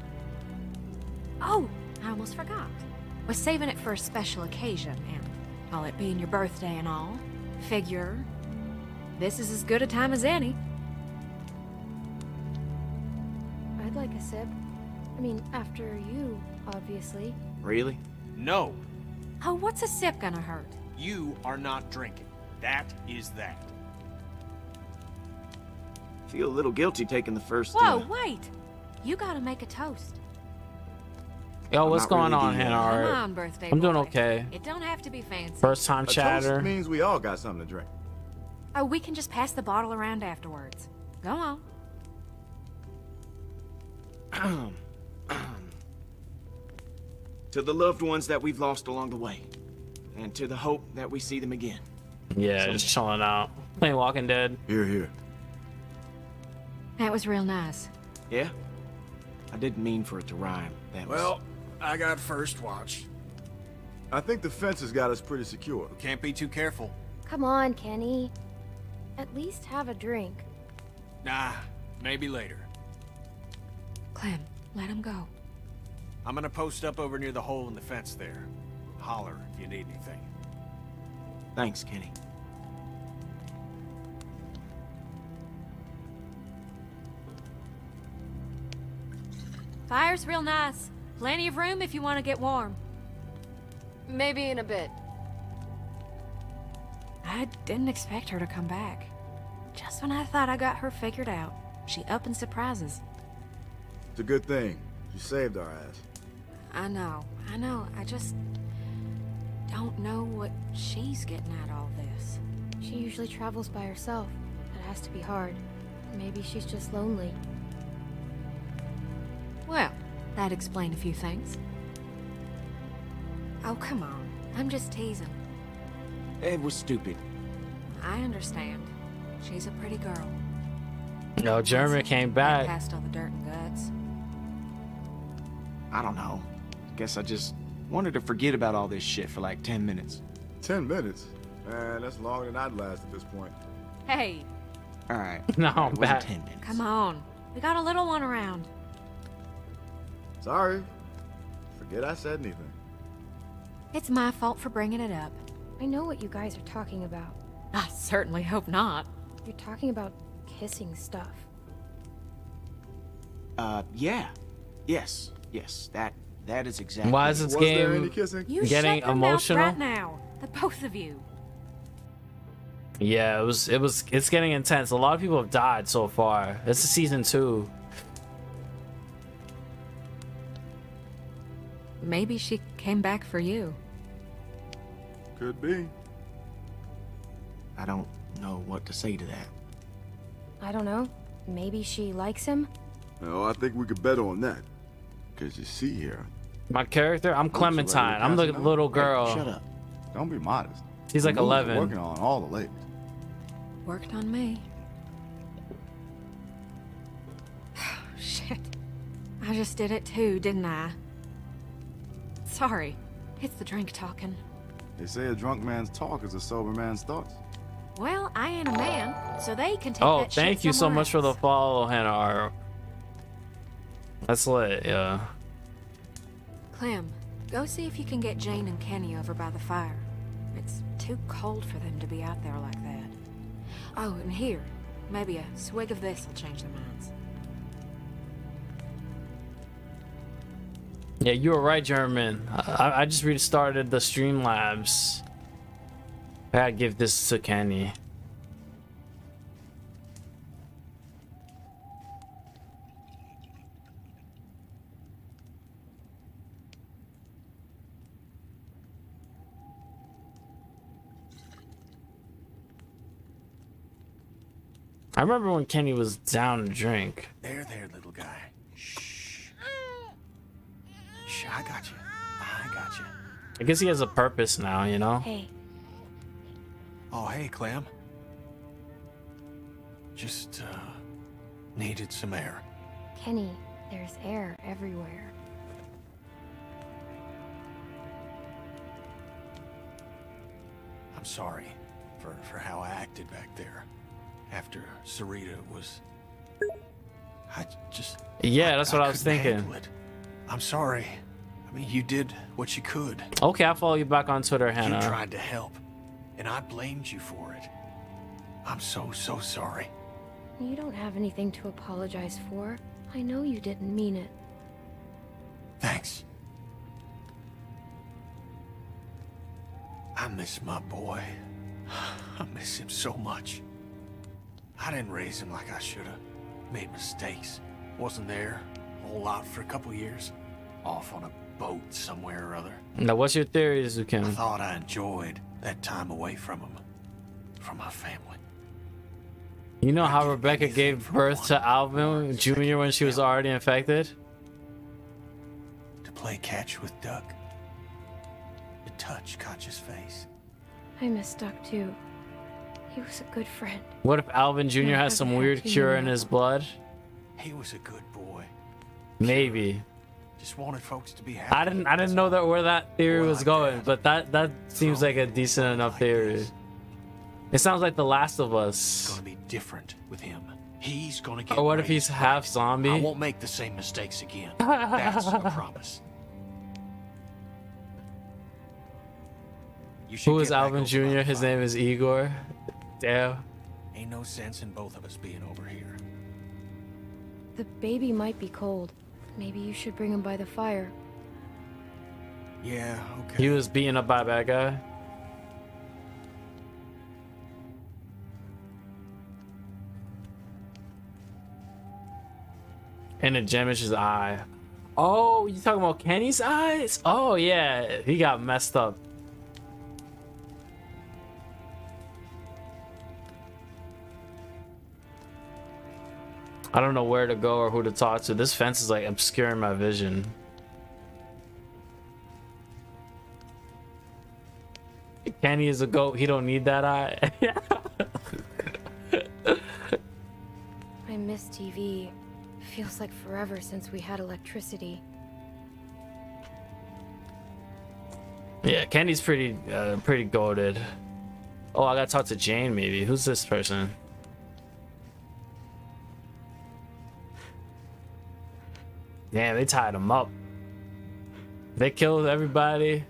Oh, I almost forgot. Was saving it for a special occasion, and all it being your birthday and all. Figure, this is as good a time as any. I'd like a sip. I mean, after you, obviously. Really? No, Oh, what's a sip gonna hurt? you are not drinking. That is that. Feel a little guilty taking the first. Whoa, uh, wait! You gotta make a toast. Yo, I'm what's not going really on, the, Hannah? uh, All Come right. on, birthday I'm doing boy. okay. It don't have to be fancy. First time A chatter. toast means we all got something to drink. Oh, we can just pass the bottle around afterwards. Go on. To the loved ones that we've lost along the way, and to the hope that we see them again. Yeah, So- just chilling out. Playing Walking Dead. Here, here. That was real nice. Yeah? I didn't mean for it to rhyme. That was... Well, I got first watch. I think the fence has got us pretty secure. Can't be too careful. Come on, Kenny. At least have a drink. Nah, maybe later. Clem, let him go. I'm gonna post up over near the hole in the fence there. Holler if you need anything. Thanks, Kenny. Fire's real nice. Plenty of room if you want to get warm. Maybe in a bit. I didn't expect her to come back. Just when I thought I got her figured out, she up and surprises. It's a good thing. You saved our ass. I know, I know. I just don't know what she's getting at all this. She usually travels by herself. That has to be hard. Maybe she's just lonely. Well, that'd explain a few things. Oh, come on. I'm just teasing. It was stupid. I understand. She's a pretty girl. No, Jeremy came back. Past all the dirt and guts. I don't know. Guess I just wanted to forget about all this shit for like ten minutes. Ten minutes? Man, that's longer than I'd last at this point. Hey, Alright. No, it I'm wasn't back. ten minutes. come on. We got a little one around. Sorry. Forget I said anything. It's my fault for bringing it up. I know what you guys are talking about. I certainly hope not. You're talking about kissing stuff. Uh, yeah. Yes. Yes. That that is exactly. Why is this Was there any game kissing? You getting shut your emotional? mouth right now. The both of you. Yeah, it was. It was. It's getting intense. A lot of people have died so far. This is season two. Maybe she came back for you. Could be. I don't know what to say to that. I don't know. Maybe she likes him? No, I think we could bet on that. Because you see here. My character, I'm Looks Clementine. like I'm the you're passing little out. girl. Hey, shut up. Don't be modest. She's like Luke's eleven. Working on all the ladies. Worked on me. Shit. I just did it too, didn't I? Sorry. It's the drink talking. They say a drunk man's talk is a sober man's thoughts. Well, I ain't a man, so they can take Oh, that shit thank you so somewhere much for the else. follow, Hannah art. That's lit, yeah. Clem, go see if you can get Jane and Kenny over by the fire. It's too cold for them to be out there like that. Oh, and here, maybe a swig of this will change their minds. Yeah, you were right, German. I, I just restarted the Streamlabs. I gotta give this to Kenny. I remember when Kenny was down to drink. There, there, little guy. Shh. Shh, I got you. I got you. I guess he has a purpose now, you know? Hey, Oh, hey, Clem. Just, uh, needed some air. Kenny, there's air everywhere. I'm sorry for, for how I acted back there. After Sarita was... I just... Yeah, that's I, what I I was couldn't thinking. handle it. I'm sorry. I mean, you did what you could. Okay, I'll follow you back on Twitter, Hannah. You tried to help, and I blamed you for it. I'm so, so sorry. You don't have anything to apologize for. I know you didn't mean it. Thanks. I miss my boy. I miss him so much. I didn't raise him like I should have. Made mistakes. Wasn't there a whole lot for a couple years. Off on a boat somewhere or other. Now, what's your theory, Zukin? I thought I enjoyed that time away from him. From my family. You know how Rebecca gave birth to Alvin Junior when she was already infected? To play catch with Duck. To touch Katja's face. I miss Duck too. He was a good friend. What if Alvin Junior has some weird cure in his blood? He was a good boy. Maybe. Just wanted folks to be happy. I didn't I didn't know that where that theory was going, but that that seems like a decent enough theory. It sounds like The Last of Us. It's gonna be different with him. He's gonna get. Or what if raised he's half right. zombie? I won't make the same mistakes again. That's a promise. You should Who is get back Alvin over Junior? by His five. name is Ygor. Damn. Ain't no sense in both of us being over here. The baby might be cold. Maybe you should bring him by the fire. Yeah, okay. He was beaten up by a bad guy. And the gem is his eye. Oh, you talking about Kenny's eyes? Oh yeah, he got messed up. I don't know where to go or who to talk to. This fence is like obscuring my vision. Kenny is a goat. He don't need that eye. I miss T V. Feels like forever since we had electricity. Yeah, Kenny's pretty, uh, pretty goated. Oh, I gotta talk to Jane maybe. Who's this person? Damn, they tied him up. They killed everybody.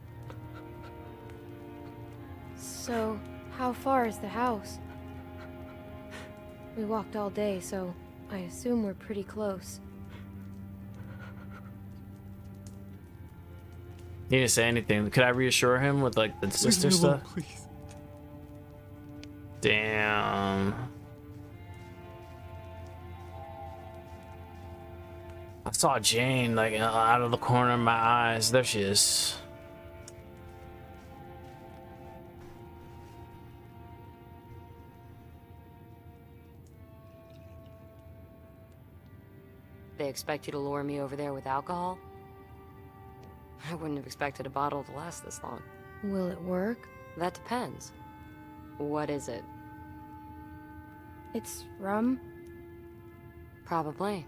So, how far is the house? We walked all day, so I assume we're pretty close. He didn't say anything. Could I reassure him with like the sister stuff? Please. Damn. I saw Jane like out of the corner of my eyes. There she is. They expect you to lure me over there with alcohol? I wouldn't have expected a bottle to last this long. Will it work? That depends. What is it? It's rum? Probably.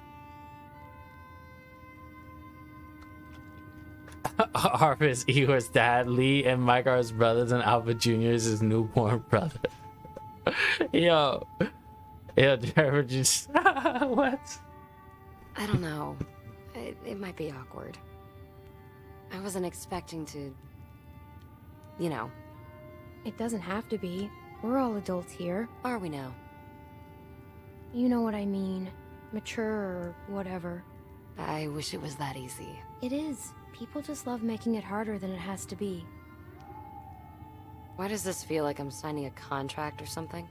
Harper is Igor's dad. Lee and Mike are his brothers, and Alpha Junior is his newborn brother. Yo. Yo, Trevor just... what? I don't know. It, it might be awkward. I wasn't expecting to... You know. It doesn't have to be. We're all adults here. Are we now? You know what I mean. Mature or whatever. I wish it was that easy. It is. People just love making it harder than it has to be. Why does this feel like I'm signing a contract or something?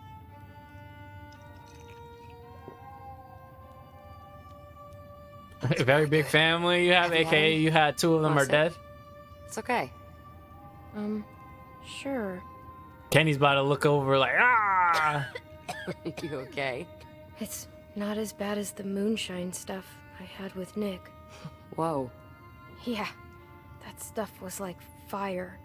A very big family you have, Have you aka had you had two of them are Honestly. dead. It's okay. Um, sure. Kenny's about to look over like, ah! You okay? It's not as bad as the moonshine stuff I had with Nick. Whoa. Yeah, that stuff was like fire.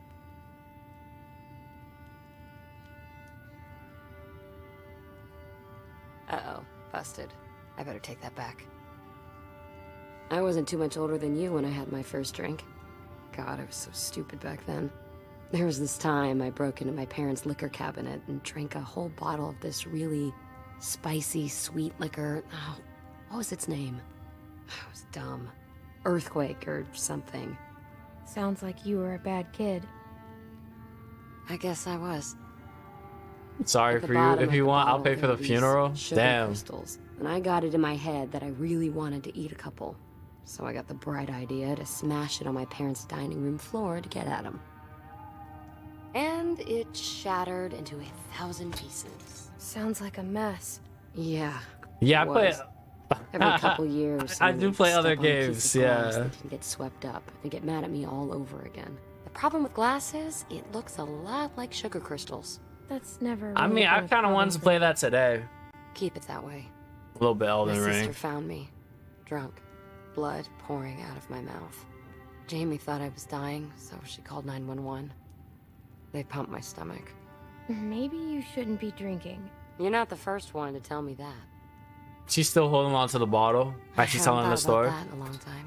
Uh-oh, busted. I better take that back. I wasn't too much older than you when I had my first drink. God, I was so stupid back then. There was this time I broke into my parents' liquor cabinet and drank a whole bottle of this really spicy, sweet liquor. Oh, what was its name? It was dumb. Earthquake or something. Sounds like you were a bad kid. I guess I was. Sorry At the for you. bottom If of you the want, I'll bottle, pay for there the were funeral. these sugar Damn. crystals, and I got it in my head that I really wanted to eat a couple. So I got the bright idea to smash it on my parents' dining room floor to get at them. And it shattered into a thousand pieces. Sounds like a mess. Yeah. Yeah, I it play. was. Every couple years, I someone do would play step other on a piece of games. glass Yeah. that can get swept up and get mad at me all over again. The problem with glass is it looks a lot like sugar crystals. That's never. I really mean, been I a kind of problem wanted to for play me. that today. Keep it that way. A little bit Elden My sister Ring. found me, drunk, blood pouring out of my mouth. Jamie thought I was dying, so she called nine one one. They pumped my stomach. Maybe you shouldn't be drinking. You're not the first one to tell me that. She's still holding on to the bottle. Like she's telling the story. I haven't thought about that in a long time.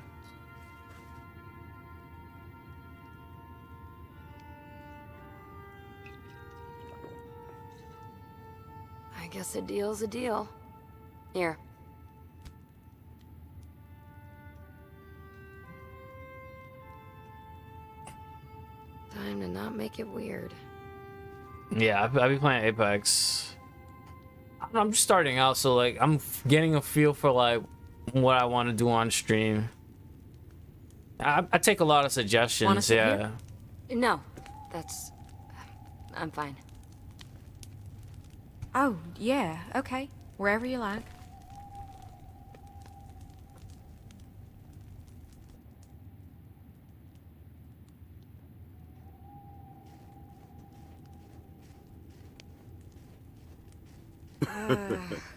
I guess a deal's a deal. Here. Time to not make it weird. Yeah, I'll be playing Apex. I'm just starting out, so like I'm getting a feel for like what I want to do on stream. I, I take a lot of suggestions. Yeah. Here? No, that's. I'm fine. Oh, yeah, okay. Wherever you like. Uh,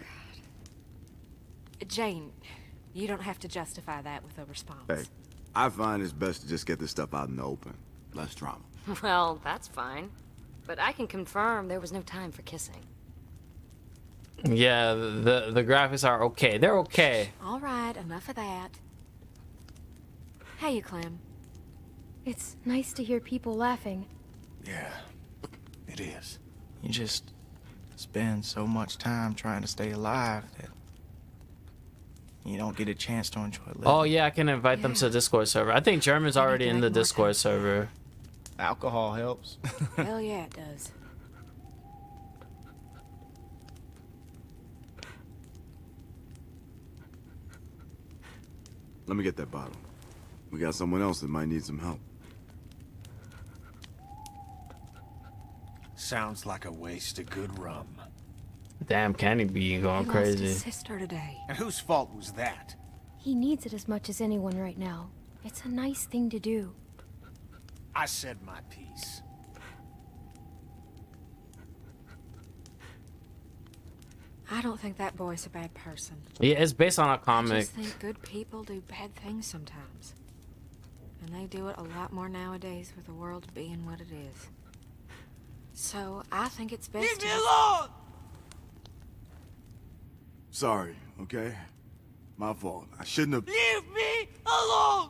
Jane, you don't have to justify that with a response. Hey, I find it's best to just get this stuff out in the open. Less drama. Well, that's fine. But I can confirm there was no time for kissing. Yeah, the the graphics are okay. They're okay. All right, enough of that. Hey, you Clem. It's nice to hear people laughing. Yeah, it is. You just spend so much time trying to stay alive that you don't get a chance to enjoy living. Oh yeah, I can invite yeah. them to the Discord server. I think German's already in the Discord time. server. Alcohol helps. Hell yeah, it does. Let me get that bottle. We got someone else that might need some help. Sounds like a waste of good rum. Damn, Kenny be going he crazy. Lost his sister today. And whose fault was that? He needs it as much as anyone right now. It's a nice thing to do. I said my piece. I don't think that boy's a bad person. Yeah, it's based on a comic. I just think good people do bad things sometimes. And they do it a lot more nowadays with the world being what it is. So, I think it's best Leave to... me alone! Sorry, okay? My fault. I shouldn't have... Leave me alone!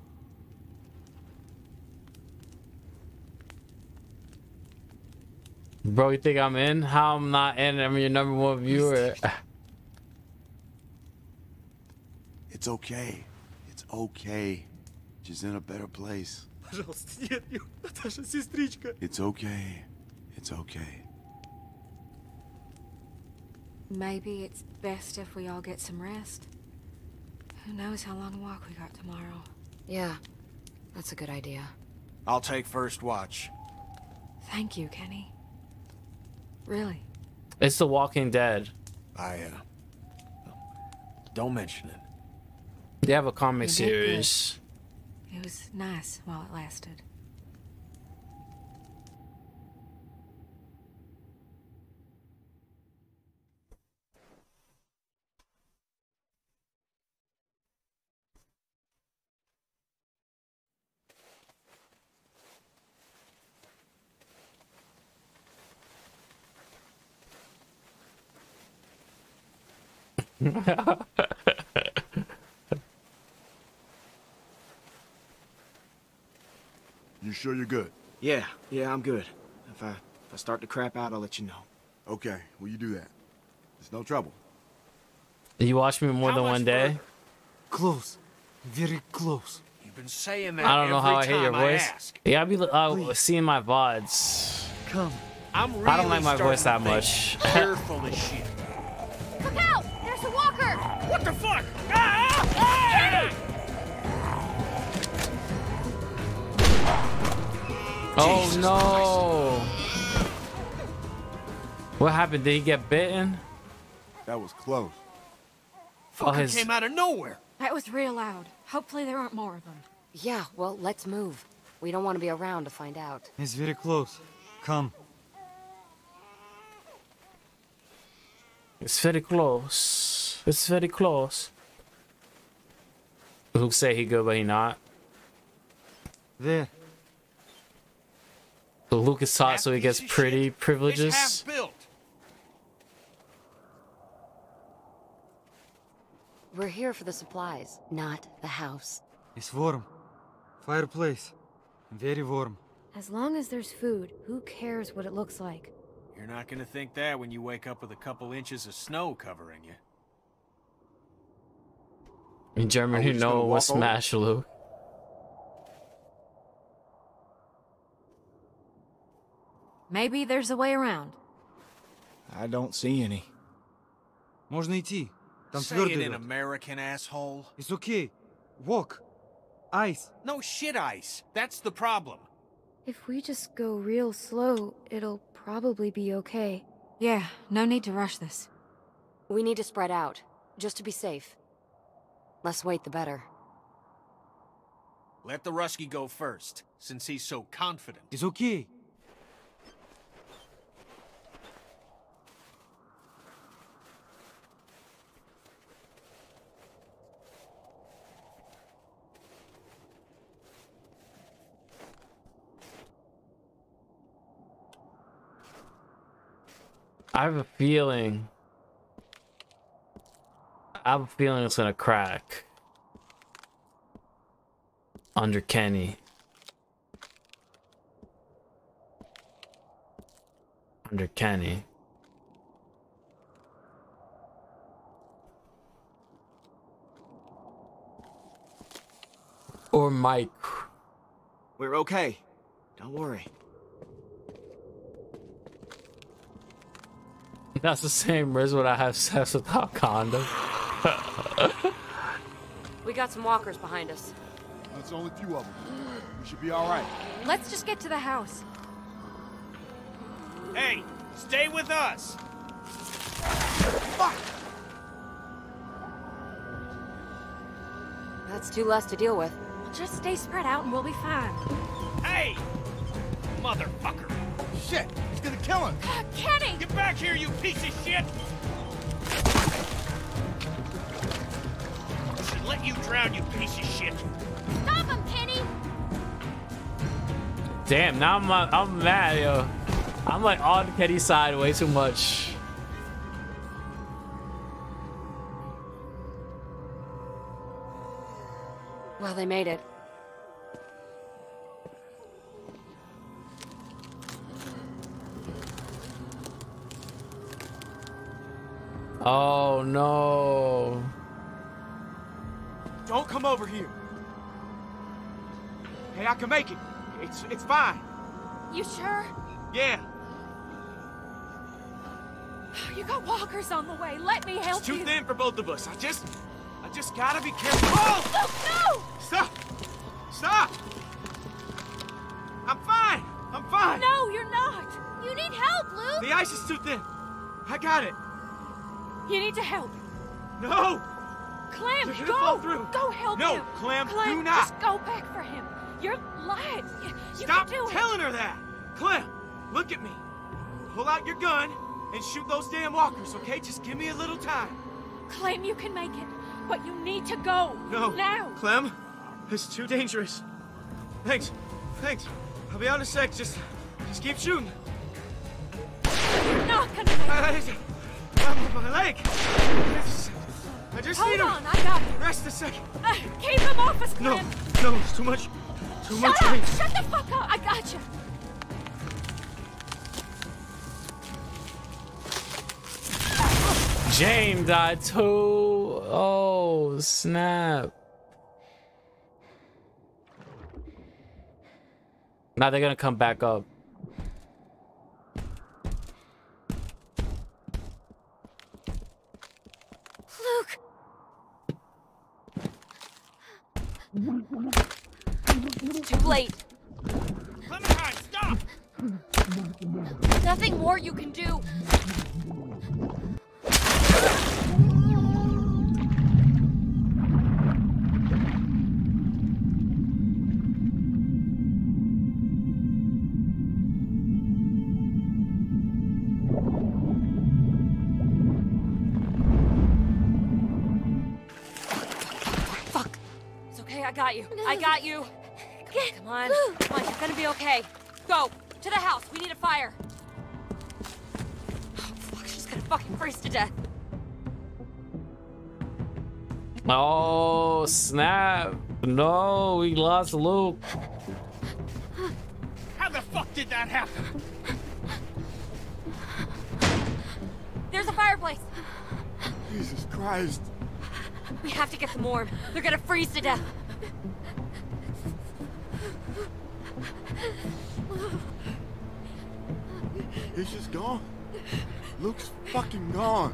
Bro, you think I'm in? How I'm not in? I'm your number one viewer. It's okay. It's okay. She's in a better place. It's okay. It's okay. Maybe it's best if we all get some rest. Who knows how long a walk we got tomorrow. Yeah, that's a good idea. I'll take first watch. Thank you, Kenny. Really? It's The Walking Dead. I, uh... Don't mention it. They have a comic series. It was nice while it lasted. You sure you're good? Yeah, yeah, I'm good. If I if I start to crap out, I'll let you know. Okay, will you do that? It's no trouble. You watch me more How than one day? further? Close. Very close. You've been saying that I don't know every how I hate your time voice. ask. Yeah, I be uh, seeing my V O Ds. Come. I'm really I don't like my starting voice that to think much. You're full of shit. Look out! There's a walker! What the fuck? Ah! Ah! Oh Jesus no! What happened? Did he get bitten? That was close. Fucker Oh, his... came out of nowhere. That was real loud. Hopefully there aren't more of them. Yeah, well, let's move. We don't want to be around to find out. It's very close. Come. It's very close. It's very close. Luke say he good, but he not. There. So Luke is taught so he gets pretty privileges. It's half built. We're here for the supplies, not the house. It's warm. Fireplace. Very warm. As long as there's food, who cares what it looks like? You're not gonna think that when you wake up with a couple inches of snow covering you. In German, you know what smash, Luke. Maybe there's a way around. I don't see any. Можно идти. Там Say твердый it in лед. American, asshole. It's okay. Walk. Ice. No shit ice. That's the problem. If we just go real slow, it'll probably be okay. Yeah, no need to rush this. We need to spread out, just to be safe. Less wait, the better. Let the Rusky go first, since he's so confident. It's okay. I have a feeling. I have a feeling it's gonna crack under Kenny. Under Kenny. Or Mike. We're okay. Don't worry. That's the same risk when I have sex without condom. We got some walkers behind us. That's only a few of them. We should be all right. Let's just get to the house. Hey, stay with us. Fuck! That's two less to deal with. Just stay spread out and we'll be fine. Hey! Motherfucker! Shit! He's gonna kill him! Uh, Kenny! Get back here, you piece of shit! I should let you drown, you piece of shit. Stop him, Kenny! Damn, now I'm uh, I'm mad, yo. I'm like on Kenny's side way too much. Well, they made it. Oh no. Don't come over here. Hey, I can make it. It's it's fine. You sure? Yeah. You got walkers on the way. Let me help It's too you. thin for both of us. I just I just gotta be careful. Oh! Luke, no! Stop! Stop! I'm fine. I'm fine. No, you're not. You need help, Luke! The ice is too thin. I got it. You need to help. No! Clem, You're gonna go! fall through. Go help No, him. Clem, Clem, do not. just go back for him. You're lying. You, you Stop can do telling her that. Clem, look at me. Pull out your gun and shoot those damn walkers, okay? Just give me a little time. it. Clem, you can make it. But you need to go. No. Now. Clem, it's too dangerous. Thanks. Thanks. I'll be out in a sec. Just, just keep shooting. You're not gonna make I, it. I, my leg. I just Hold need on, to I got you. rest a second. Uh, keep him off us, No, Clem. no, it's too much. Too Shut much up! weight. Shut the fuck up! I got you. James died too. Oh snap. Now they're gonna come back up. Luke! It's too late. Clementine, stop! Nothing more you can do. Fuck. It's okay, I got you. I got you. Come on, come on, come on, you're gonna be okay. Go. To the house. We need a fire. Oh, fuck. She's gonna fucking freeze to death. Oh, snap. No, we lost Luke. How the fuck did that happen? There's a fireplace. Jesus Christ. We have to get them warm. They're gonna freeze to death. He's just gone. Luke's fucking gone.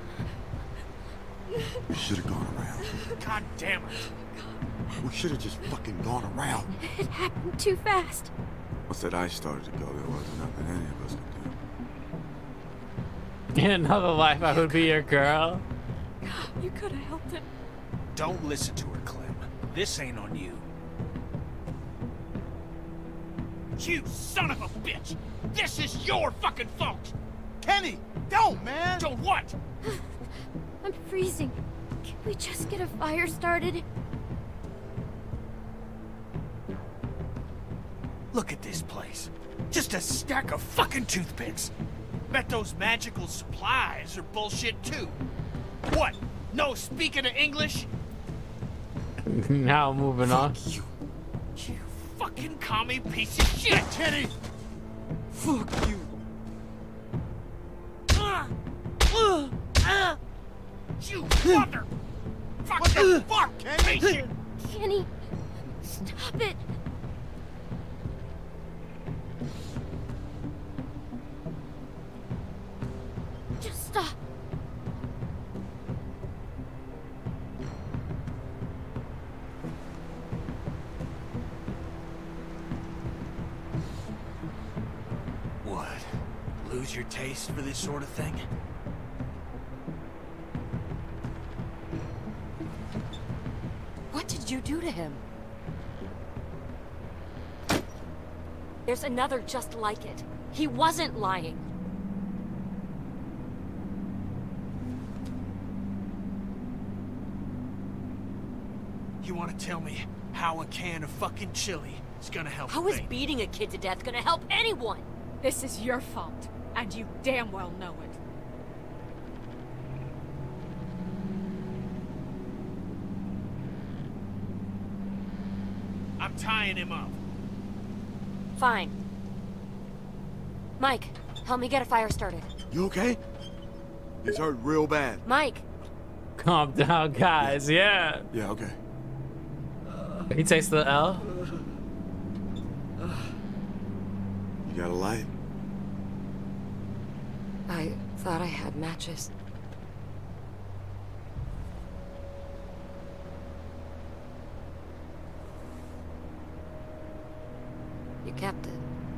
We should have gone around. God damn it. We should have just fucking gone around. It happened too fast. Once that ice started to go, there wasn't nothing any of us could do. In another life, I would be your girl. You could have helped him. Don't listen to her, Clem. This ain't on you. You son of a bitch! This is your fucking fault! Kenny, don't, man! Don't what? I'm freezing. Can we just get a fire started? Look at this place. Just a stack of fucking toothpicks. Bet those magical supplies are bullshit too. What? No speaking of English? Now moving on. You, you fucking commie piece of shit, Kenny! Fuck you. Uh, uh, uh, you mother! Fuck the fuck, Kenny! Kenny, stop it. Just stop. What? Lose your taste for this sort of thing? What did you do to him? There's another just like it. He wasn't lying. You want to tell me how a can of fucking chili is gonna help How a is baby? beating a kid to death gonna help anyone? This is your fault, and you damn well know it. I'm tying him up. Fine. Mike, help me get a fire started. You okay? He's hurt real bad. Mike! Calm down, guys. Yeah. Yeah, okay. He takes the L. You got a light? I thought I had matches. You kept it.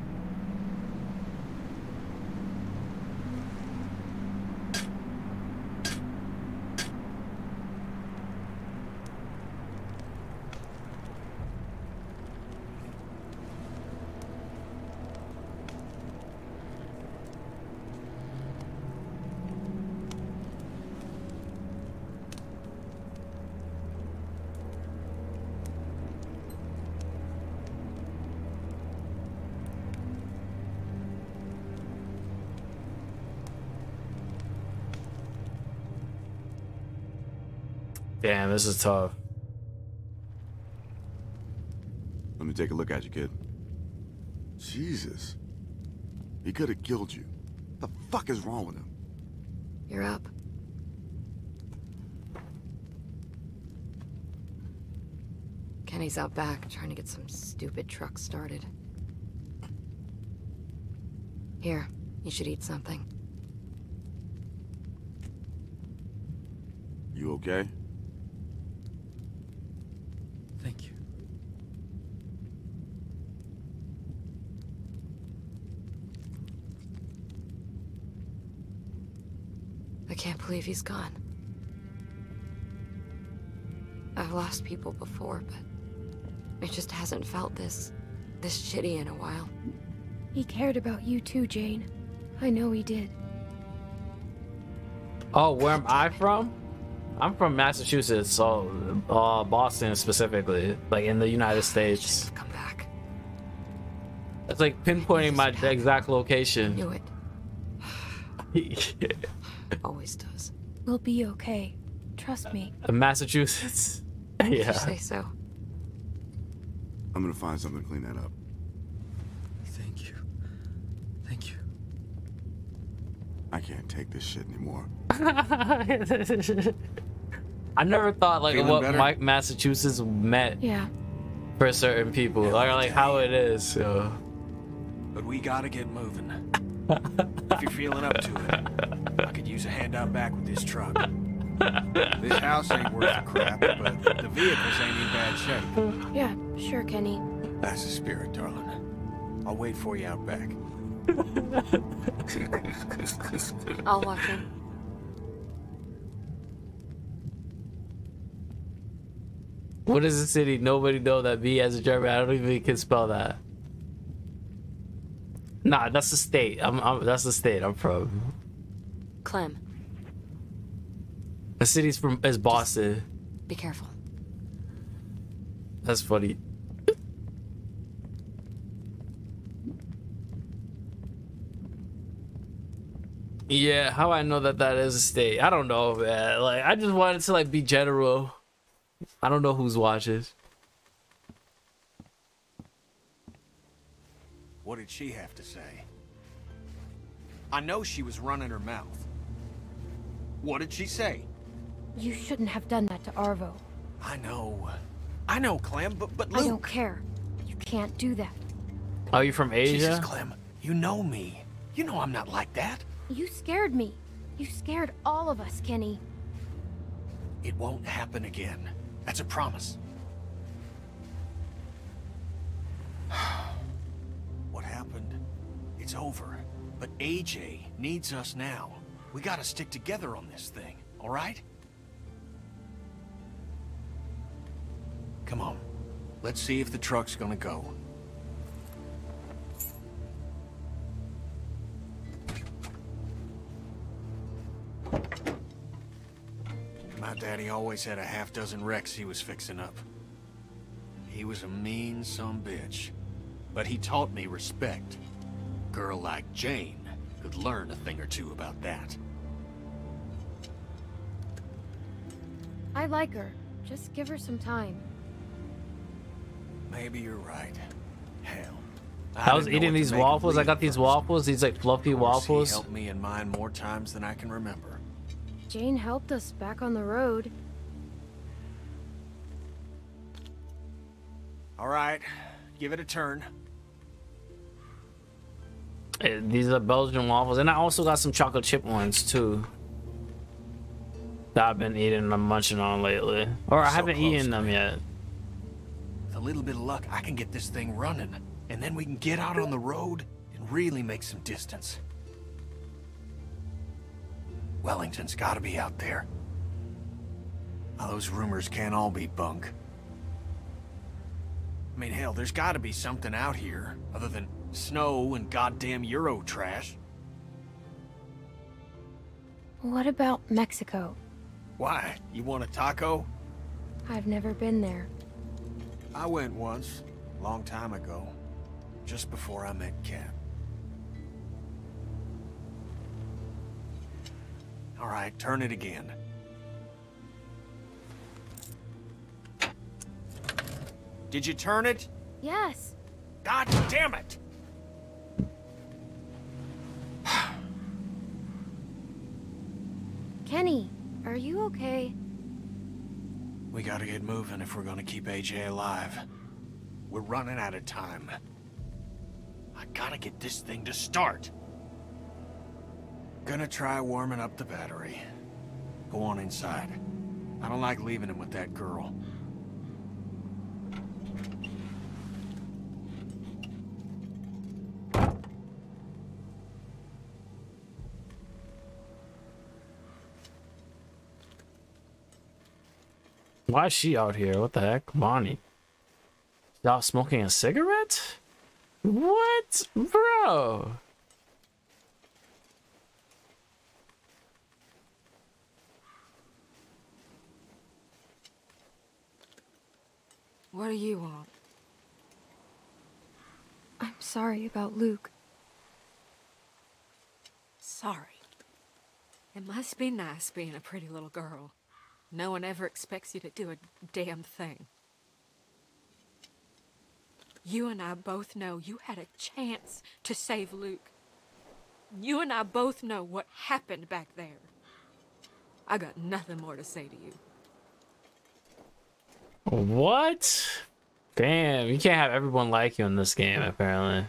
Damn, this is tough. Let me take a look at you, kid. Jesus. He could have killed you. The fuck is wrong with him? You're up. Kenny's out back trying to get some stupid truck started. Here, you should eat something. You okay? Thank you. I can't believe he's gone. I've lost people before, but it just hasn't felt this... this shitty in a while. He cared about you too, Jane. I know he did. Oh, where am I from? I'm from Massachusetts, so uh, Boston specifically, like in the United States. Come back. It's like pinpointing my exact location. Knew it. Yeah. Always does. We'll be okay. Trust me. Massachusetts. If Yeah. you say so. I'm gonna find something to clean that up. Thank you. Thank you. I can't take this shit anymore. I never thought like Feeling what better? Mike Massachusetts meant Yeah. for certain people, Yeah, like I'll like tell how you. it is. So. But we gotta get moving. If you're feeling up to it, I could use a hand out back with this truck. This house ain't worth a crap, but the vehicles ain't in bad shape. Yeah, sure, Kenny. That's the spirit, darling. I'll wait for you out back. I'll watch him. What is the city? Nobody know that B as a German. I don't even can spell that. Nah, that's the state. I'm, I'm that's the state I'm from. Clem, The city's from is Boston. be careful. That's funny. Yeah, how I know that that is a state? I don't know, man. Like, I just wanted to like be general. I don't know who's watching. What did she have to say? I know she was running her mouth. What did she say? You shouldn't have done that to Arvo. I know. I know, Clem, but, but I Luke... don't care. You can't do that. Are you from Asia? Jesus, Clem, you know me. You know I'm not like that. You scared me. You scared all of us, Kenny. It won't happen again. That's a promise. What happened? It's over. But A J needs us now. We gotta stick together on this thing, all right? Come on. Let's see if the truck's gonna go. My daddy always had a half dozen wrecks he was fixing up. He was a mean son bitch, but he taught me respect. Girl like Jane could learn a thing or two about that. I like her. Just give her some time. Maybe you're right. Hell. I was didn't know eating what to these make of waffles. I Lee got these first. waffles, these like fluffy Of course, waffles. He helped me in mine more times than I can remember. Jane helped us back on the road. All right, give it a turn. Eh, These are Belgian waffles, and I also got some chocolate chip ones too. That I've been eating and munching on lately, or I So haven't close, eaten them Clem. yet. With a little bit of luck, I can get this thing running, and then we can get out on the road and really make some distance. Wellington's gotta be out there. Now, those rumors can't all be bunk. I mean, hell, there's gotta be something out here other than snow and goddamn Euro trash. What about Mexico? Why? You want a taco? I've never been there. I went once, a long time ago, just before I met Kat. All right, turn it again. Did you turn it? Yes. God damn it! Kenny, are you okay? We gotta get moving if we're gonna keep A J alive. We're running out of time. I gotta get this thing to start. Gonna try warming up the battery. Go on inside. I don't like leaving him with that girl. Why is she out here? What the heck, Bonnie? Y'all smoking a cigarette? What, bro? What do you want? I'm sorry about Luke. Sorry. It must be nice being a pretty little girl. No one ever expects you to do a damn thing. You and I both know you had a chance to save Luke. You and I both know what happened back there. I got nothing more to say to you. What? Damn, you can't have everyone like you in this game, apparently.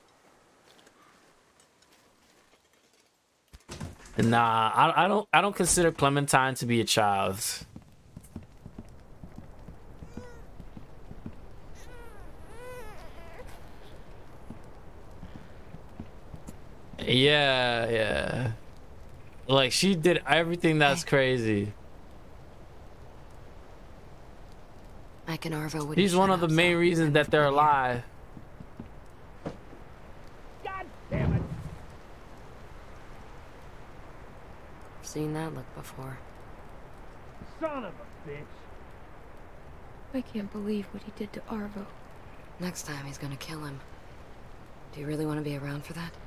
Nah, I, I don't I don't consider Clementine to be a child. Yeah, yeah. Like, she did everything that's crazy. Mike and Arvo would. He's one of the main reasons that they're alive. God damn it! I've seen that look before. Son of a bitch! I can't believe what he did to Arvo. Next time he's gonna kill him. Do you really want to be around for that?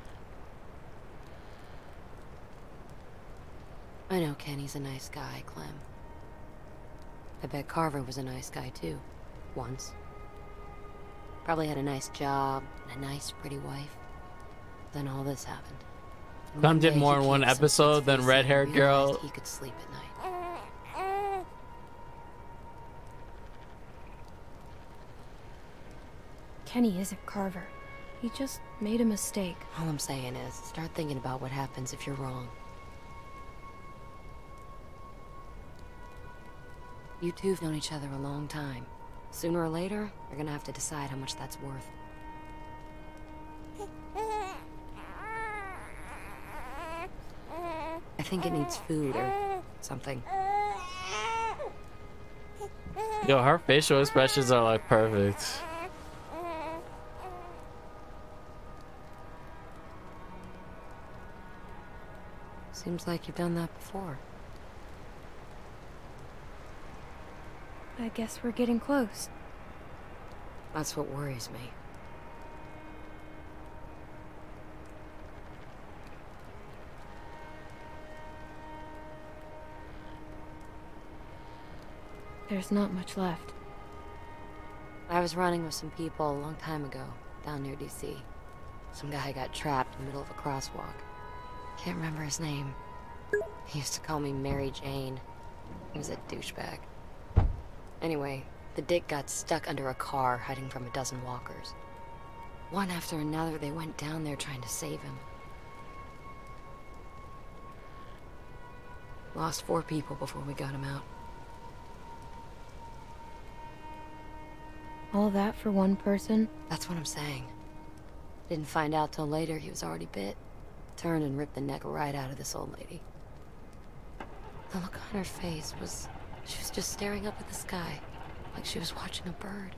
I know Kenny's a nice guy, Clem. I bet Carver was a nice guy too, once. Probably had a nice job and a nice, pretty wife. Then all this happened. And Clem one did day more he in one came to some episode kid's than face Red and Haired realized Girl. He could sleep at night. Kenny isn't Carver. He just made a mistake. All I'm saying is, start thinking about what happens if you're wrong. You two've known each other a long time. Sooner or later, you're gonna have to decide how much that's worth. I think it needs food or something. Yo, her facial expressions are like perfect. Seems like you've done that before. I guess we're getting close. That's what worries me. There's not much left. I was running with some people a long time ago, down near D C. Some guy got trapped in the middle of a crosswalk. Can't remember his name. He used to call me Mary Jane. He was a douchebag. Anyway, the dick got stuck under a car hiding from a dozen walkers. One after another, they went down there trying to save him. Lost four people before we got him out. All that for one person? That's what I'm saying. Didn't find out till later he was already bit. Turned and ripped the neck right out of this old lady. The look on her face was... she was just staring up at the sky, like she was watching a bird.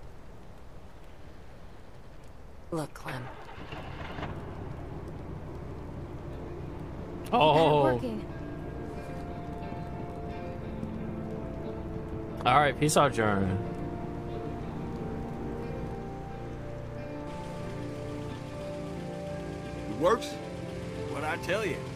Look, Clem. Oh. Working. All right, peace out, Jordan. It works? What'd I tell you?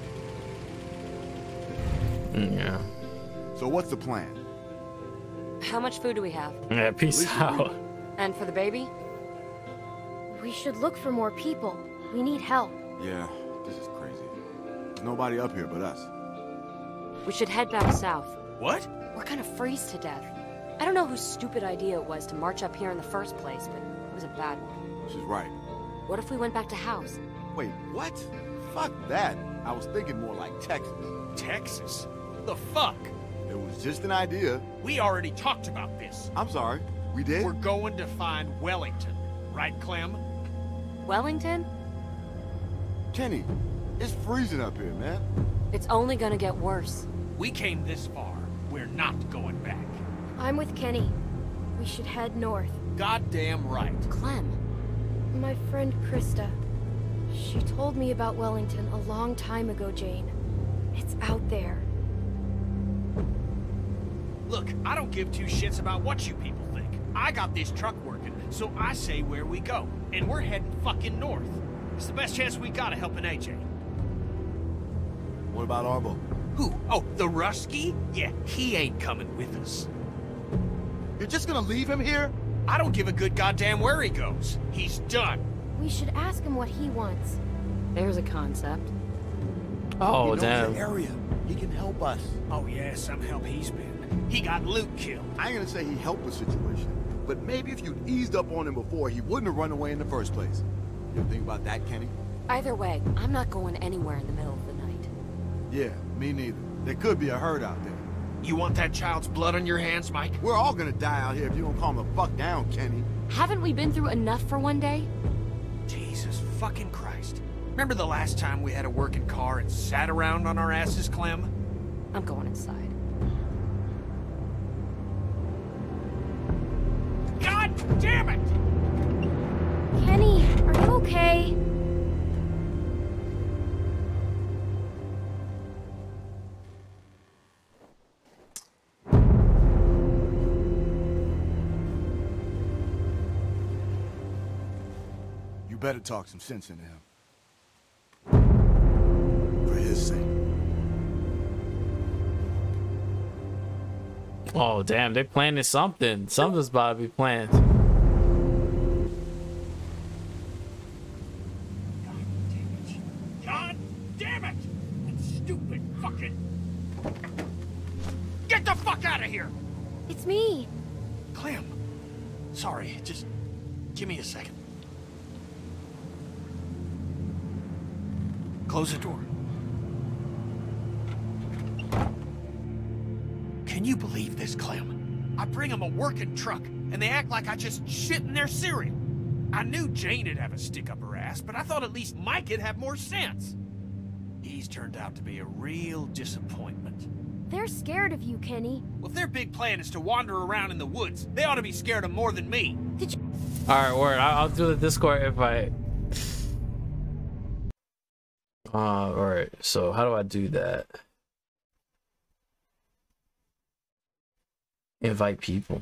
Yeah. So what's the plan? How much food do we have? Yeah, peace out. And for the baby? We should look for more people. We need help. Yeah, this is crazy. There's nobody up here but us. We should head back south. What? We're gonna freeze to death. I don't know whose stupid idea it was to march up here in the first place, but it was a bad one. She's right. What if we went back to house? Wait, what? Fuck that. I was thinking more like Texas. Texas? The fuck? It was just an idea. We already talked about this. I'm sorry. We did? We're going to find Wellington. Right, Clem? Wellington? Kenny, it's freezing up here, man. It's only gonna get worse. We came this far. We're not going back. I'm with Kenny. We should head north. Goddamn right. Clem. My friend Krista. She told me about Wellington a long time ago, Jane. It's out there. Look, I don't give two shits about what you people think. I got this truck working, so I say where we go. And we're heading fucking north. It's the best chance we got of helping A J. What about Arbo? Who? Oh, the Rusky? Yeah, he ain't coming with us. You're just gonna leave him here? I don't give a good goddamn where he goes. He's done. We should ask him what he wants. There's a concept. Oh, he knows damn. the area. He can help us. Oh yeah, some help he's been. He got Luke killed. I ain't gonna say he helped the situation, but maybe if you'd eased up on him before, he wouldn't have run away in the first place. You ever think about that, Kenny? Either way, I'm not going anywhere in the middle of the night. Yeah, me neither. There could be a herd out there. You want that child's blood on your hands, Mike? We're all gonna die out here if you don't calm the fuck down, Kenny. Haven't we been through enough for one day? Jesus fucking Christ. Remember the last time we had a working car and sat around on our asses, Clem? I'm going inside. God damn it! Kenny, are you okay? You better talk some sense into him. For his sake. Oh, damn, they're planning something. Something's about to be planned. God damn it! That stupid fucking... Get the fuck out of here! It's me. Clem. Sorry, just give me a second. Close the door. Can you believe this, Clem? I bring them a working truck, and they act like I just shit in their cereal. I knew Jane'd have a stick up her ass, but I thought at least Mike'd have more sense. He's turned out to be a real disappointment. They're scared of you, Kenny. Well, if their big plan is to wander around in the woods, they ought to be scared of more than me. Did you... Alright, word. I'll, I'll do the Discord invite. Uh, alright. So, how do I do that? Invite people.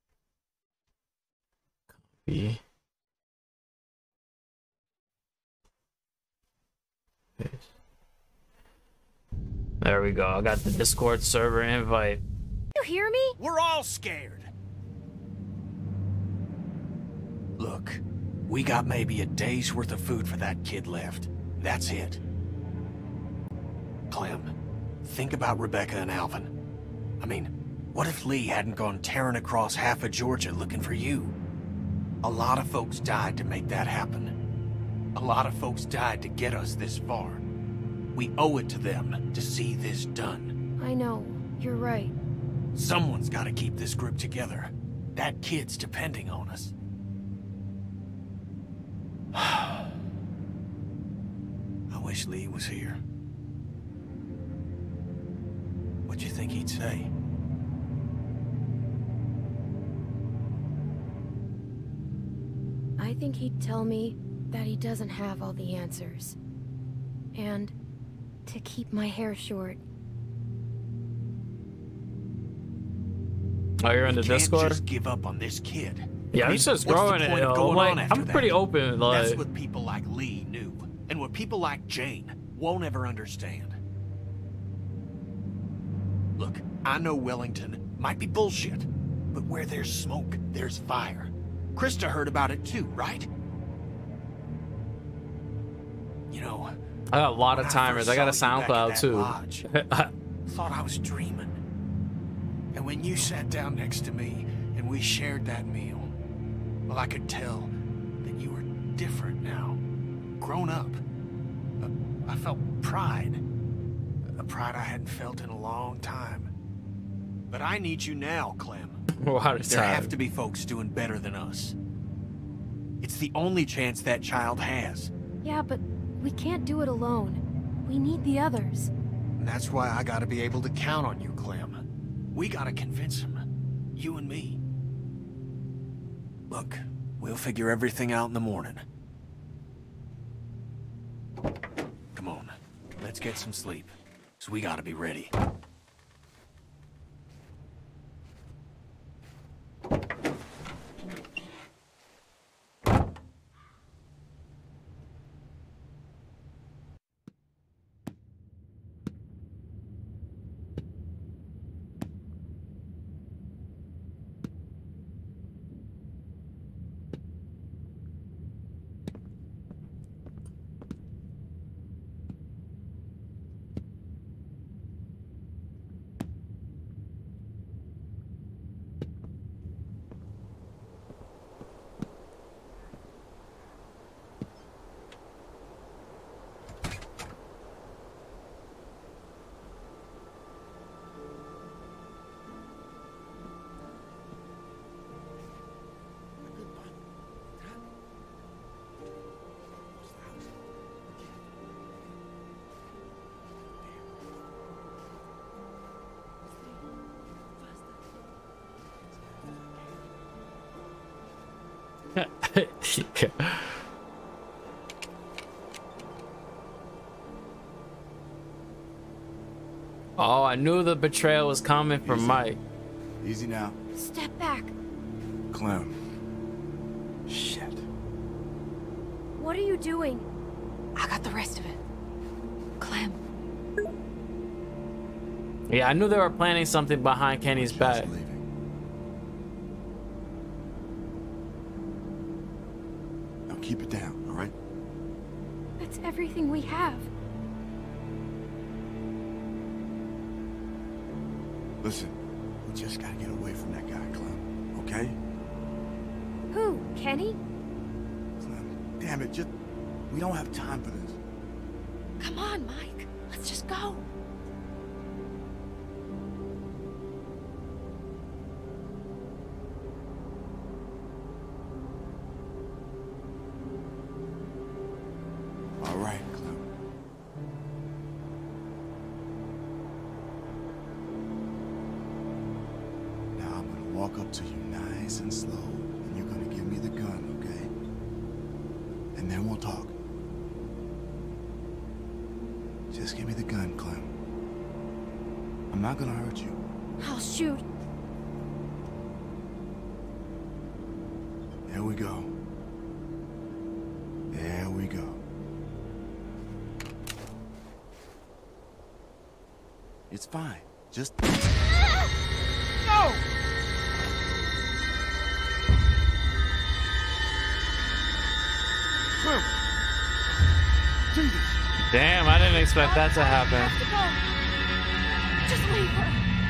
Copy. Paste. There we go. I got the Discord server invite. You hear me? We're all scared. Look, we got maybe a day's worth of food for that kid left. That's it. Clem, think about Rebecca and Alvin. I mean, what if Lee hadn't gone tearing across half of Georgia looking for you? A lot of folks died to make that happen. A lot of folks died to get us this far. We owe it to them to see this done. I know. You're right. Someone's got to keep this group together. That kid's depending on us. I wish Lee was here. What'd you think he'd say? I think he'd tell me that he doesn't have all the answers. And to keep my hair short. Oh, you're in the We can't Discord? just give up on this kid. Yeah, I mean, it's just what's the growing it. point of yo. going Like, on after I'm that? pretty open. Like, That's what people like Lee knew, and what people like Jane won't ever understand. Look, I know Wellington might be bullshit, but where there's smoke, there's fire. Krista heard about it too, right? You know, I got a lot of when I timers. first I got a saw you back at SoundCloud that too. lodge, thought I was dreaming. And when you sat down next to me and we shared that meal, well, I could tell that you were different now, grown up. Uh, I felt pride, a pride I hadn't felt in a long time. But I need you now, Clem. A lot of There have time. to be folks doing better than us. It's the only chance that child has. Yeah, but we can't do it alone. We need the others. And that's why I gotta be able to count on you, Clem. We gotta convince him. You and me. Look, we'll figure everything out in the morning. Come on, let's get some sleep. So we gotta be ready. Yeah. Oh, I knew the betrayal was coming from Easy. Mike. Easy now. Step back. Clem. Shit. What are you doing? I got the rest of it. Clem. Yeah, I knew they were planning something behind Kenny's back. Now keep it down, all right? That's everything we have. Listen, we just gotta get away from that guy, Clem. Okay? Who? Kenny? Clem, damn it, just... We don't have time for this. Come on, Mike. Let's just go. All right, Clem. Now I'm gonna walk up to you nice and slow, and you're gonna give me the gun, okay? And then we'll talk. Just give me the gun, Clem. I'm not gonna hurt you. I'll shoot. There we go. There we go. It's fine. Just... No! Clem! Jesus! Damn, I didn't expect that to happen. Just leave her.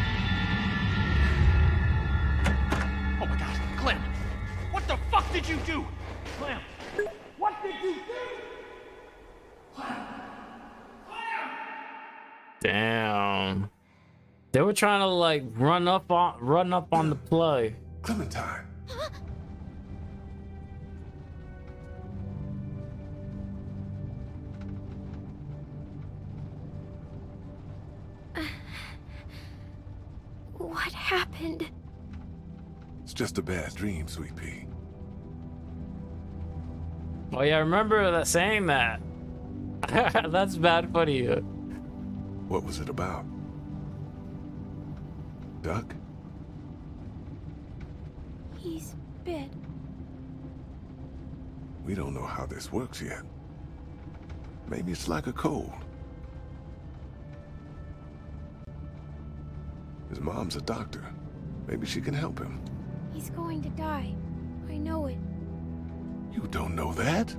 Oh my god, Clem! What the fuck did you do? Clem! What did you do? Clem! Clem! Damn. They were trying to like run up on run up on the play. Clementine. What happened? It's just a bad dream, sweet pea. Oh yeah, I remember that saying that. That's bad funny. What was it about? Duck? He's bit. We don't know how this works yet. Maybe it's like a cold. His mom's a doctor. Maybe she can help him. He's going to die. I know it. You don't know that?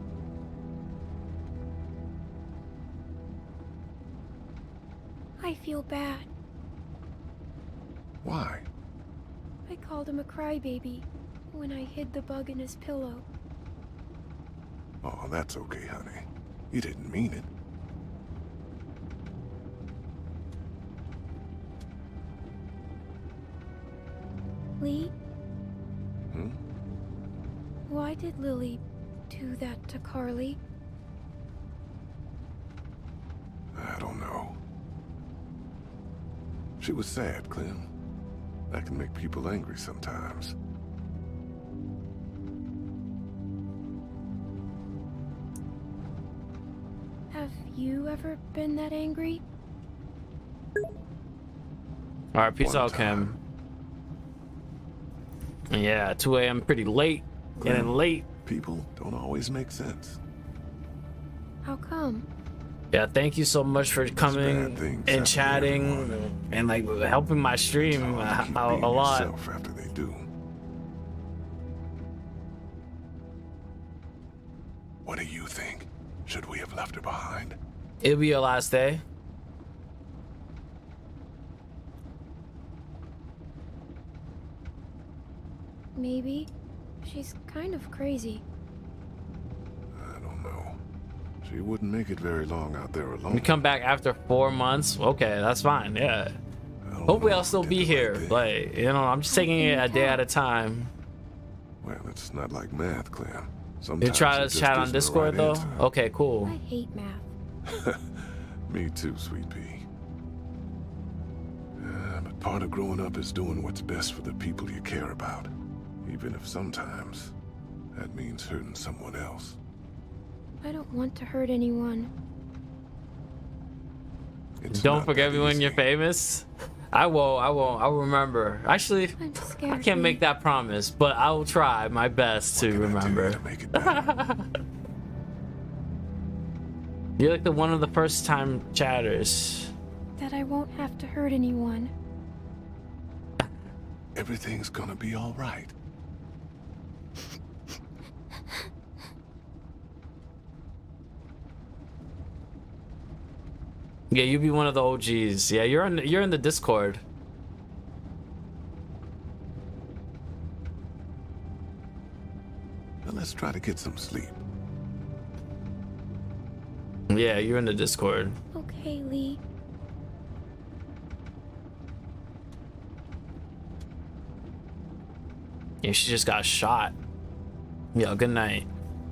I feel bad. Why? I called him a crybaby when I hid the bug in his pillow. Oh, that's okay, honey. You didn't mean it. Lee? Hmm? Why did Lily do that to Carly? I don't know. She was sad, Clem. That can make people angry sometimes. Have you ever been that angry? Alright, peace One out, time. Kim. Yeah, two A M pretty late. Getting Clem, late. People don't always make sense. How come? Yeah, thank you so much for coming things and happen to chatting everyone. and like helping my stream uh, Keep a, being a lot. yourself after they do. What do you think? Should we have left her behind? It'll be your last day. Maybe. She's kind of crazy. I don't know. She wouldn't make it very long out there alone. We come back after four months. Okay, that's fine. Yeah. Hopefully, I'll still be here. Like, you know, I'm just taking it a day at a time. Well, it's not like math, Clem. You Sometimes try it to just chat on isn't the Discord right though? answer. Okay, cool. I hate math. Me too, sweet pea. Uh, but part of growing up is doing what's best for the people you care about, even if sometimes That means hurting someone else. I don't want to hurt anyone. It's Don't not forget that me when easy. you're famous. I won't. I won't. I'll remember. Actually, I'm scared. I can't make that promise, but I will try my best to remember. To make it better? You're like the one of the first time chatters. That I won't have to hurt anyone. Everything's gonna be all right. Yeah, you be one of the O Gs. Yeah, you're in. You're in the Discord. Now let's try to get some sleep. Yeah, you're in the Discord. Okay, Lee. Yeah, she just got shot. Yo, good night.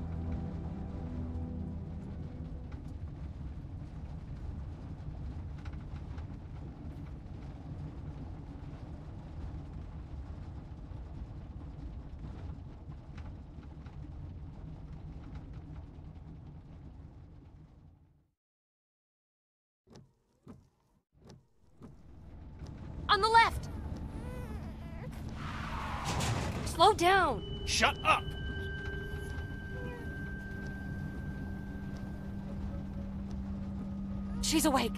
On the left! Slow down! Shut up! She's awake.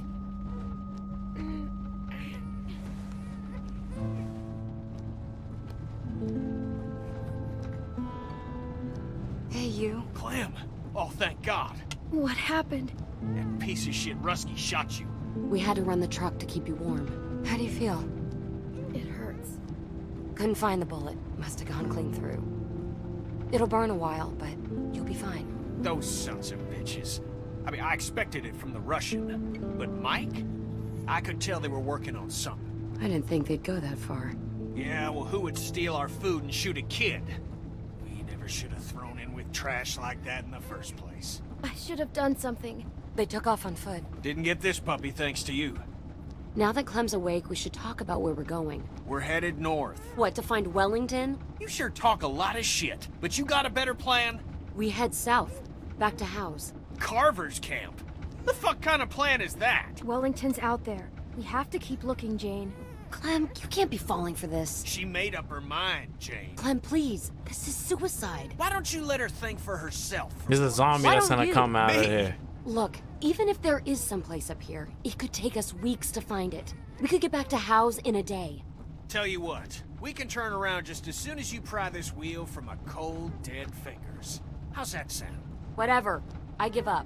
Hey, you. Clem! Oh, thank God. What happened? That piece of shit Rusky shot you. We had to run the truck to keep you warm. How do you feel? It hurts. Couldn't find the bullet. Must have gone clean through. It'll burn a while, but you'll be fine. Those sons of bitches. I mean, I expected it from the Russian. But Mike? I could tell they were working on something. I didn't think they'd go that far. Yeah, well, who would steal our food and shoot a kid? We never should have thrown in with trash like that in the first place. I should have done something. They took off on foot. Didn't get this puppy thanks to you. Now that Clem's awake, we should talk about where we're going. We're headed north. What, to find Wellington? You sure talk a lot of shit, but you got a better plan? We head south, back to House. Carver's camp? The fuck kind of plan is that? Wellington's out there. We have to keep looking, Jane. Clem, you can't be falling for this. She made up her mind, Jane. Clem, please. This is suicide. Why don't you let her think for herself? There's a zombie Why that's don't gonna you? come out of Me? here. Look, even if there is someplace up here, it could take us weeks to find it. We could get back to House in a day. Tell you what, we can turn around just as soon as you pry this wheel from my cold, dead fingers. How's that sound? Whatever. I give up.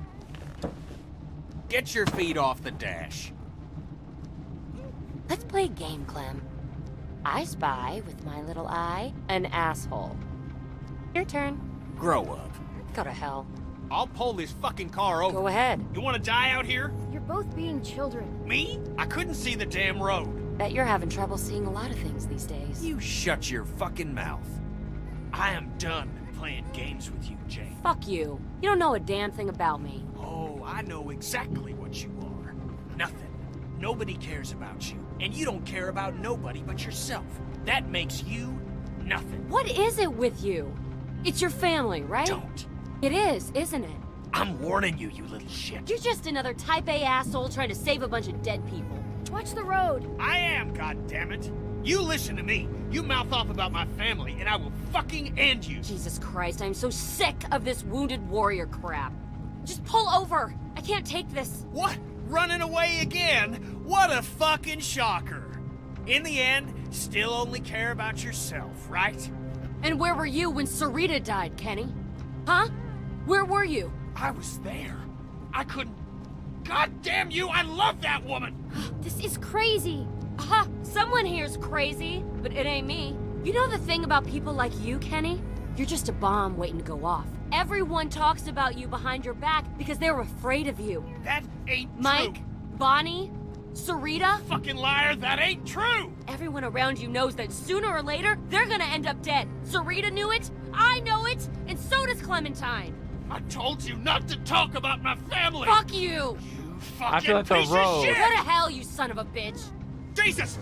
Get your feet off the dash. Let's play a game, Clem. I spy, with my little eye, an asshole. Your turn. Grow up. Go to hell. I'll pull this fucking car over. Go ahead. You want to die out here? You're both being children. Me? I couldn't see the damn road. Bet you're having trouble seeing a lot of things these days. You shut your fucking mouth. I am done playing games with you, Jane. Fuck you. You don't know a damn thing about me. Oh, I know exactly what you are. Nothing. Nobody cares about you. And you don't care about nobody but yourself. That makes you nothing. What is it with you? It's your family, right? Don't. It is, isn't it? I'm warning you, you little shit. You're just another type A asshole trying to save a bunch of dead people. Watch the road. I am, goddammit. You listen to me. You mouth off about my family, and I will fucking end you. Jesus Christ, I'm so sick of this wounded warrior crap. Just pull over. I can't take this. What? Running away again? What a fucking shocker. In the end, still only care about yourself, right? And where were you when Sarita died, Kenny? Huh? Where were you? I was there. I couldn't... God damn you, I love that woman! This is crazy. Ha! Someone here's crazy, but it ain't me. You know the thing about people like you, Kenny? You're just a bomb waiting to go off. Everyone talks about you behind your back because they're afraid of you. That ain't Mike, true. Bonnie, Sarita. Fucking liar, that ain't true! Everyone around you knows that sooner or later, they're gonna end up dead. Sarita knew it, I know it, and so does Clementine. I told you not to talk about my family! Fuck you! You fucking I feel like the piece road. of shit! Go to hell, you son of a bitch! Jesus!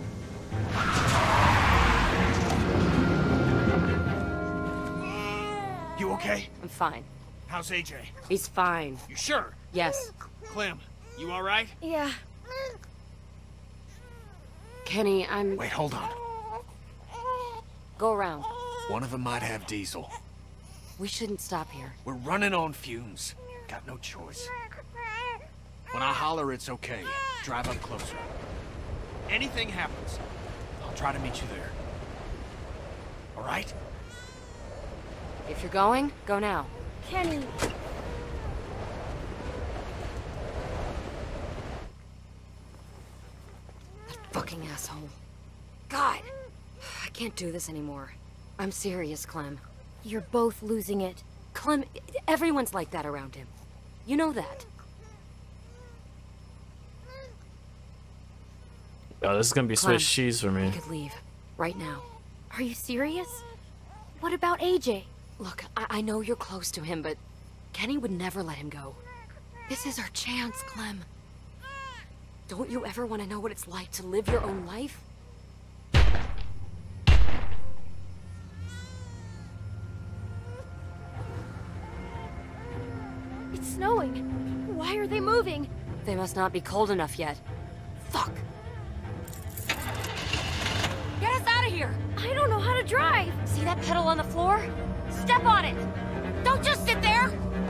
okay? I'm fine. How's A J? He's fine. You sure? Yes. Clem, you all right? Yeah. Kenny, I'm... Wait, hold on. Go around. One of them might have diesel. We shouldn't stop here. We're running on fumes. Got no choice. When I holler, it's okay. Drive up closer. Anything happens, I'll try to meet you there. All right? If you're going, go now. Kenny. That fucking asshole. God! I can't do this anymore. I'm serious, Clem. You're both losing it. Clem, everyone's like that around him. You know that. Oh, this is gonna be Clem, Swiss cheese for me. We could leave. Right now. Are you serious? What about A J? Look, I, I know you're close to him, but Kenny would never let him go. This is our chance, Clem. Don't you ever want to know what it's like to live your own life? It's snowing. Why are they moving? They must not be cold enough yet. Fuck! Get us out of here! I don't know how to drive! See that pedal on the floor? Step on it! Don't just sit there!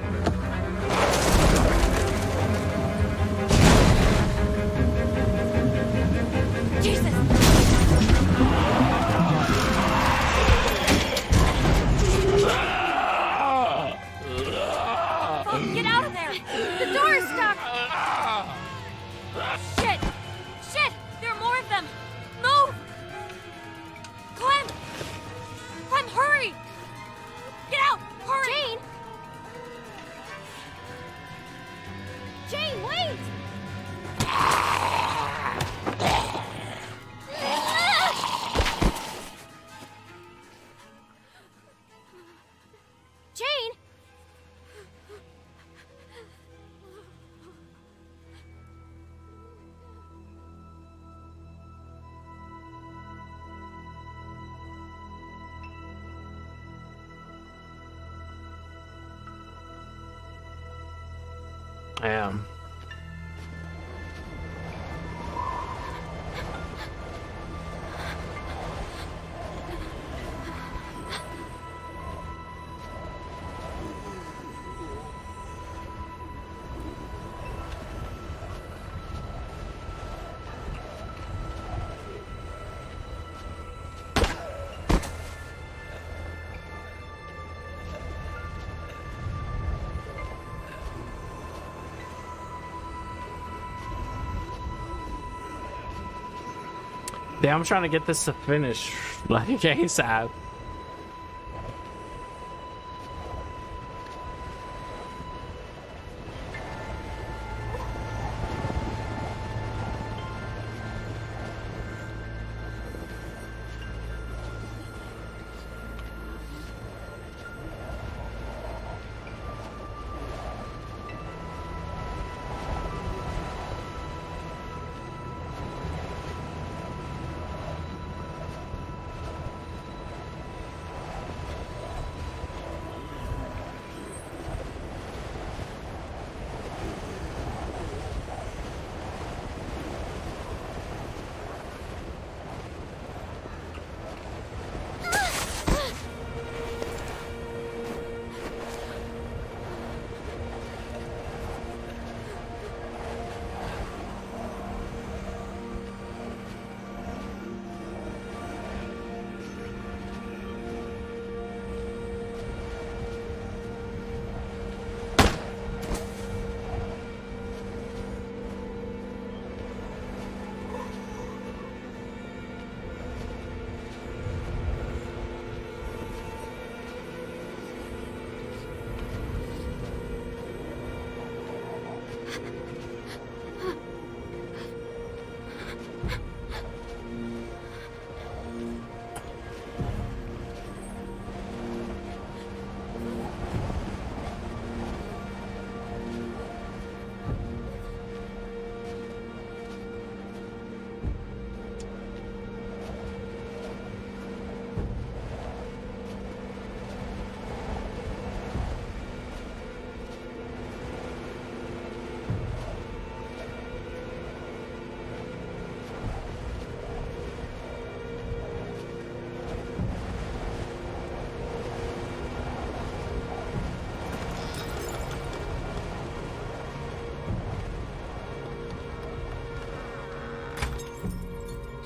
Jesus! Fuck, get out of there! The door is stuck! Shit! Shit! There are more of them! Move! Clem! Clem, hurry! Get out! Hurry! Jane! Jane, wait! Jane! I am. Damn, I'm trying to get this to finish like ASAP.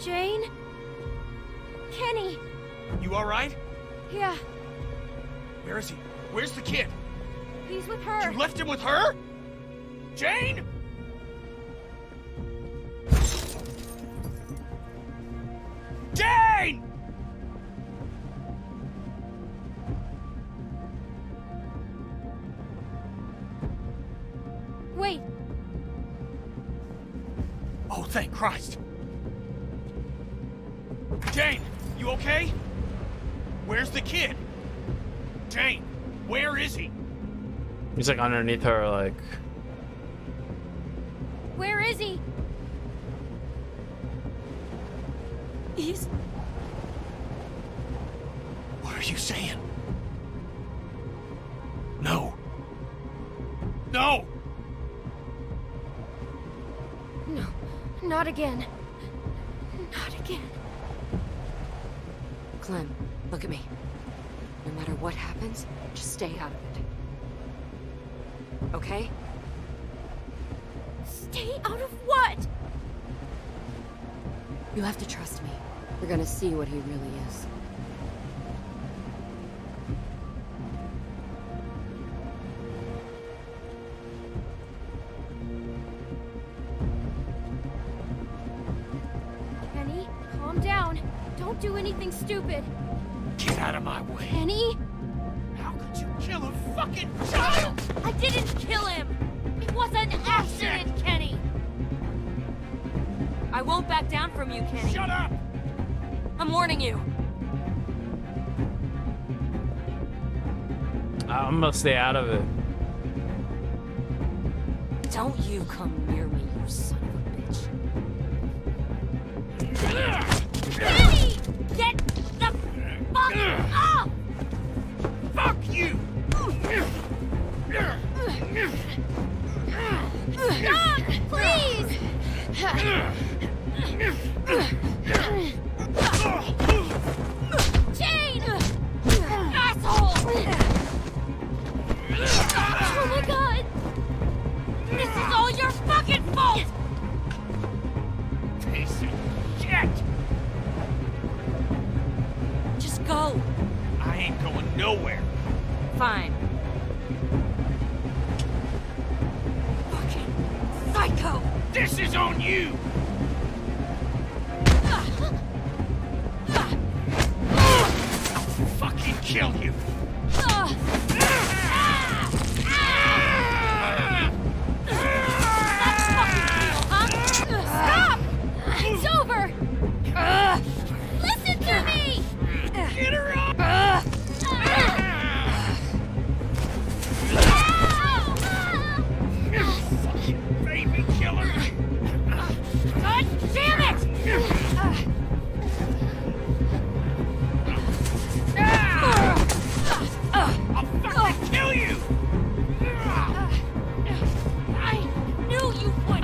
Jane? Kenny! You alright? Yeah, Where is he? Where's the kid? he's with her. You left him with her? Jane? Jane! Wait, Oh, thank Christ. Jane, you okay? Where's the kid? Jane, where is he? He's like underneath her, like. where is he? He's... What are you saying? No. No! No, not again. Not again. Clem, look at me. No matter what happens, just stay out of it. Okay? Stay out of what? You have to trust me. We're gonna see what he really is. Kenny, calm down. Don't do anything stupid. Get out of my way. Kenny? How could you kill a fucking child? I didn't kill him! It was an accident, Kenny! I won't back down from you, Kenny. Shut up! I'm warning you. I'm gonna stay out of it. Don't you come near me, you son of a bitch. Kenny! Get the fuck off! Fuck you! Stop, please! Jane! Asshole! Oh my god! This is all your fucking fault! Piece of shit! Just go. I ain't going nowhere. Fine. Fucking psycho! This is on you! I'll fucking kill you! Stop! It's over! Listen to me! Get her up! Fucking baby killer! God damn it! I'll fucking kill you! I knew you would!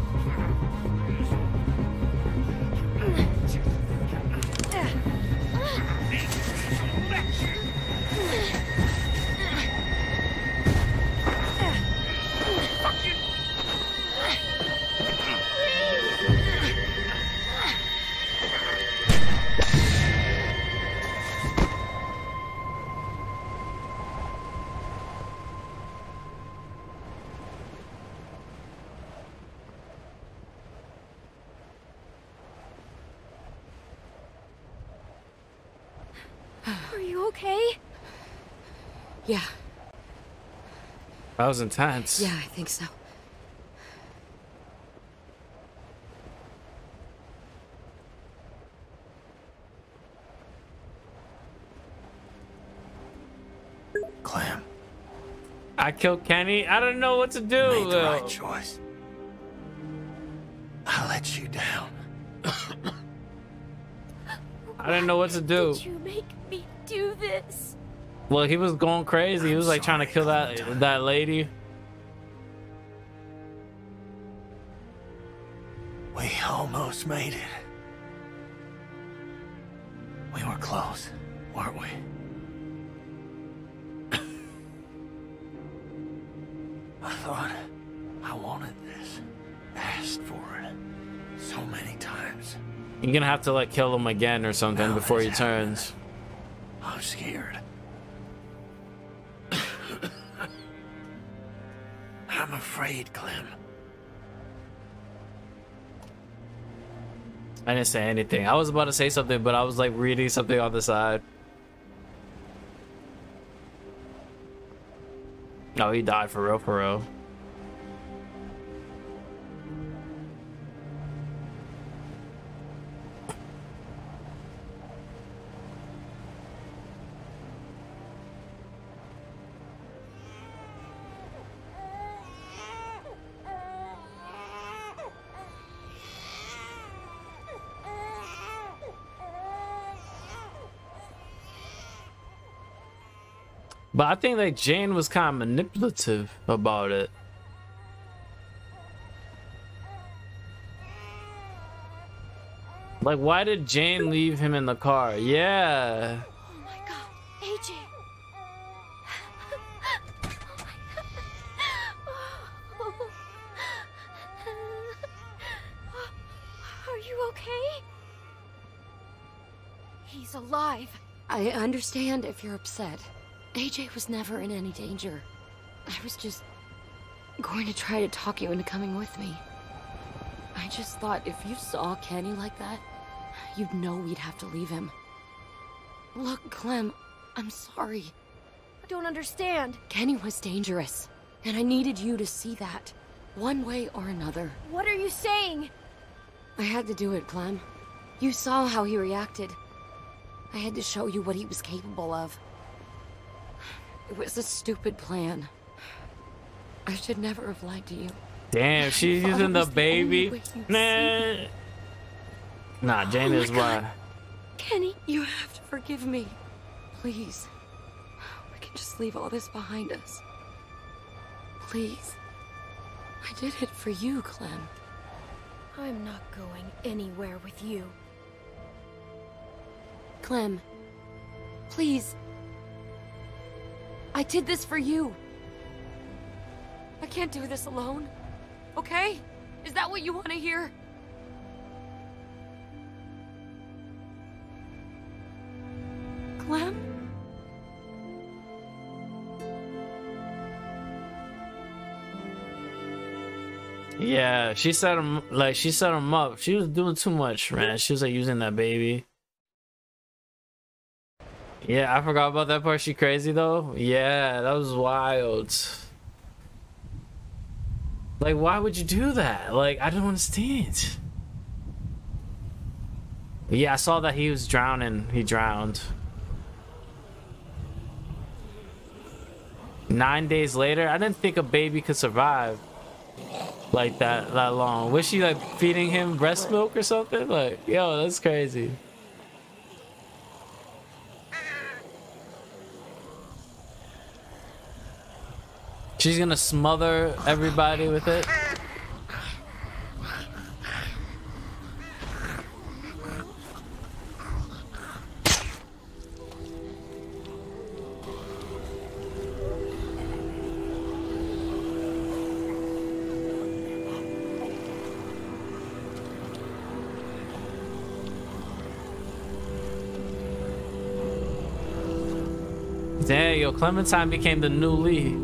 Are you okay? Yeah, That was intense. yeah, I think so. Clem, I killed Kenny. I don't know what to do. you made the though. right choice. I let you down. I didn't know what to do. Did you make me do this? Well, he was going crazy. He was like trying to kill that that lady. We almost made it. We were close, weren't we? I thought I wanted this, asked for it so many times. You're gonna have to like kill him again or something Now before he that's turns. I'm scared. I'm afraid, Clem. I didn't say anything. I was about to say something, but I was like reading something on the side. No, he died for real, for real. But I think like Jane was kind of manipulative about it. Like, why did Jane leave him in the car? Yeah. Oh my god, A J. Are you okay? He's alive. I understand if you're upset. A J was never in any danger. I was just going to try to talk you into coming with me. I just thought if you saw Kenny like that, you'd know we'd have to leave him. Look, Clem, I'm sorry. I don't understand. Kenny was dangerous, and I needed you to see that, one way or another. What are you saying? I had to do it, Clem. You saw how he reacted. I had to show you what he was capable of. It was a stupid plan. I should never have lied to you. Damn, she's using the baby. Nah. Nah, Jane Oh is why. Kenny, you have to forgive me. Please. We can just leave all this behind us. Please. I did it for you, Clem. I'm not going anywhere with you. Clem. Please. I did this for you. I can't do this alone. Okay? Is that what you want to hear? Clem? Yeah, she set him like she set him up. She was doing too much, man. She was like using that baby. Yeah, I forgot about that part. She crazy though. Yeah, that was wild. Like, why would you do that? Like, I don't understand. Yeah, I saw that he was drowning. He drowned. Nine days later, I didn't think a baby could survive like that that long. Was she like feeding him breast milk or something? Like, yo, that's crazy. She's gonna smother everybody with it. Dang, yo, Clementine became the new Lee.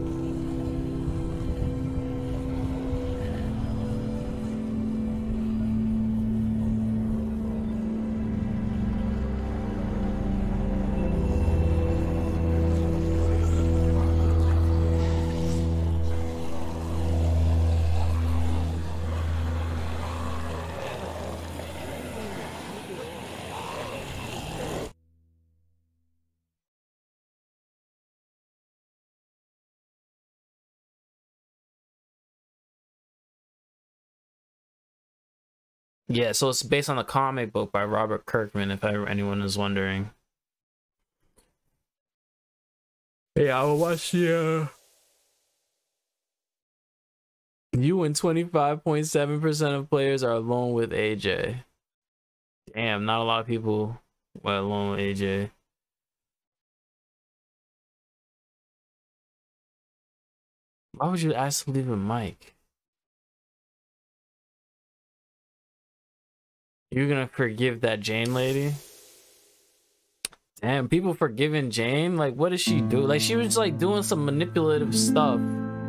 Yeah, so it's based on a comic book by Robert Kirkman, if ever anyone is wondering. Yeah, I will watch the, uh... You and twenty-five point seven percent of players are alone with A J. Damn, not a lot of people were alone with A J. Why would you ask to leave a mic? You're gonna forgive that Jane lady? Damn, people forgiving Jane? Like, what did she do? Like, she was like doing some manipulative stuff.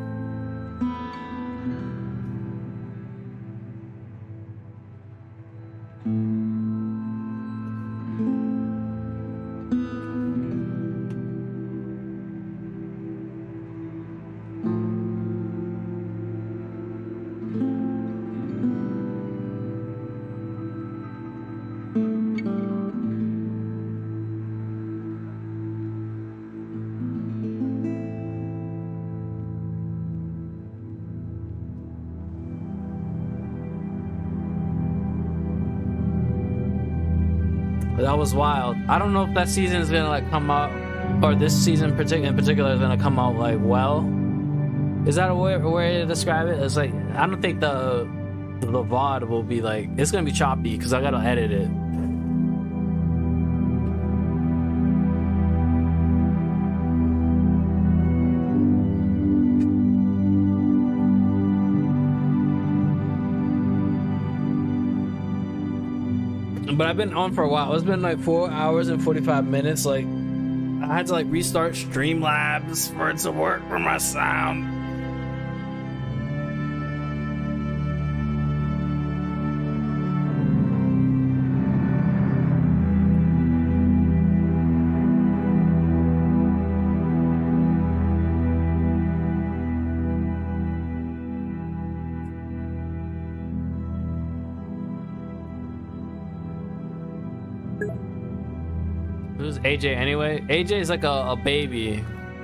That was wild. I don't know if that season is gonna like come out, or this season partic in particular is gonna come out like well. Is that a way, a way to describe it? It's like I don't think the the V O D will be like, it's gonna be choppy because I gotta edit it. But I've been on for a while. It's been like four hours and forty-five minutes. Like, I had to like restart Streamlabs for it to work for my sound. Who's A J anyway? A J is like a, a baby.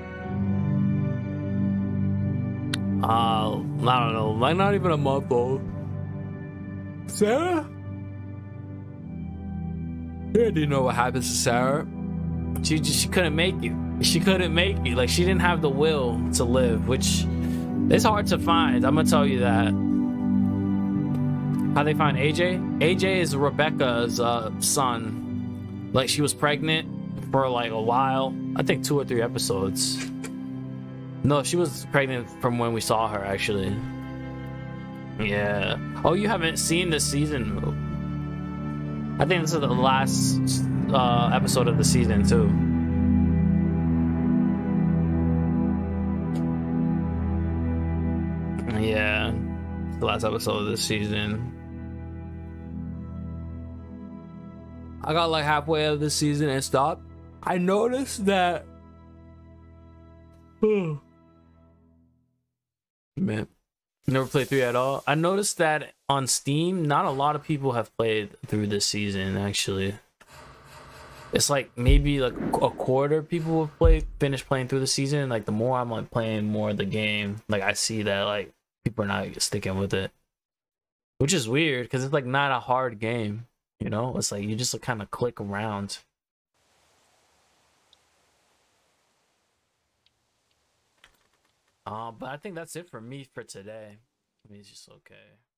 Uh, I don't know, like not even a month old. Sarah? Yeah, do you know what happens to Sarah? She just, she couldn't make it. She couldn't make it. Like, she didn't have the will to live, which is hard to find. I'm gonna tell you that. How they find A J? A J is Rebecca's uh, son. Like, she was pregnant for like a while. I think two or three episodes. No, she was pregnant from when we saw her, actually. Yeah. Oh, you haven't seen this season? I think this is the last uh, episode of the season, too. Yeah. It's the last episode of this season. I got like halfway of the season and stopped. I noticed that. Man, never played three at all. I noticed that on Steam, not a lot of people have played through this season. Actually, it's like maybe like a quarter people have played, finished playing through the season. Like the more I'm like playing more of the game, like I see that like people are not sticking with it, which is weird because it's like not a hard game. You know, it's like you just kind of click around. Uh, but I think that's it for me for today. I mean, it's just okay.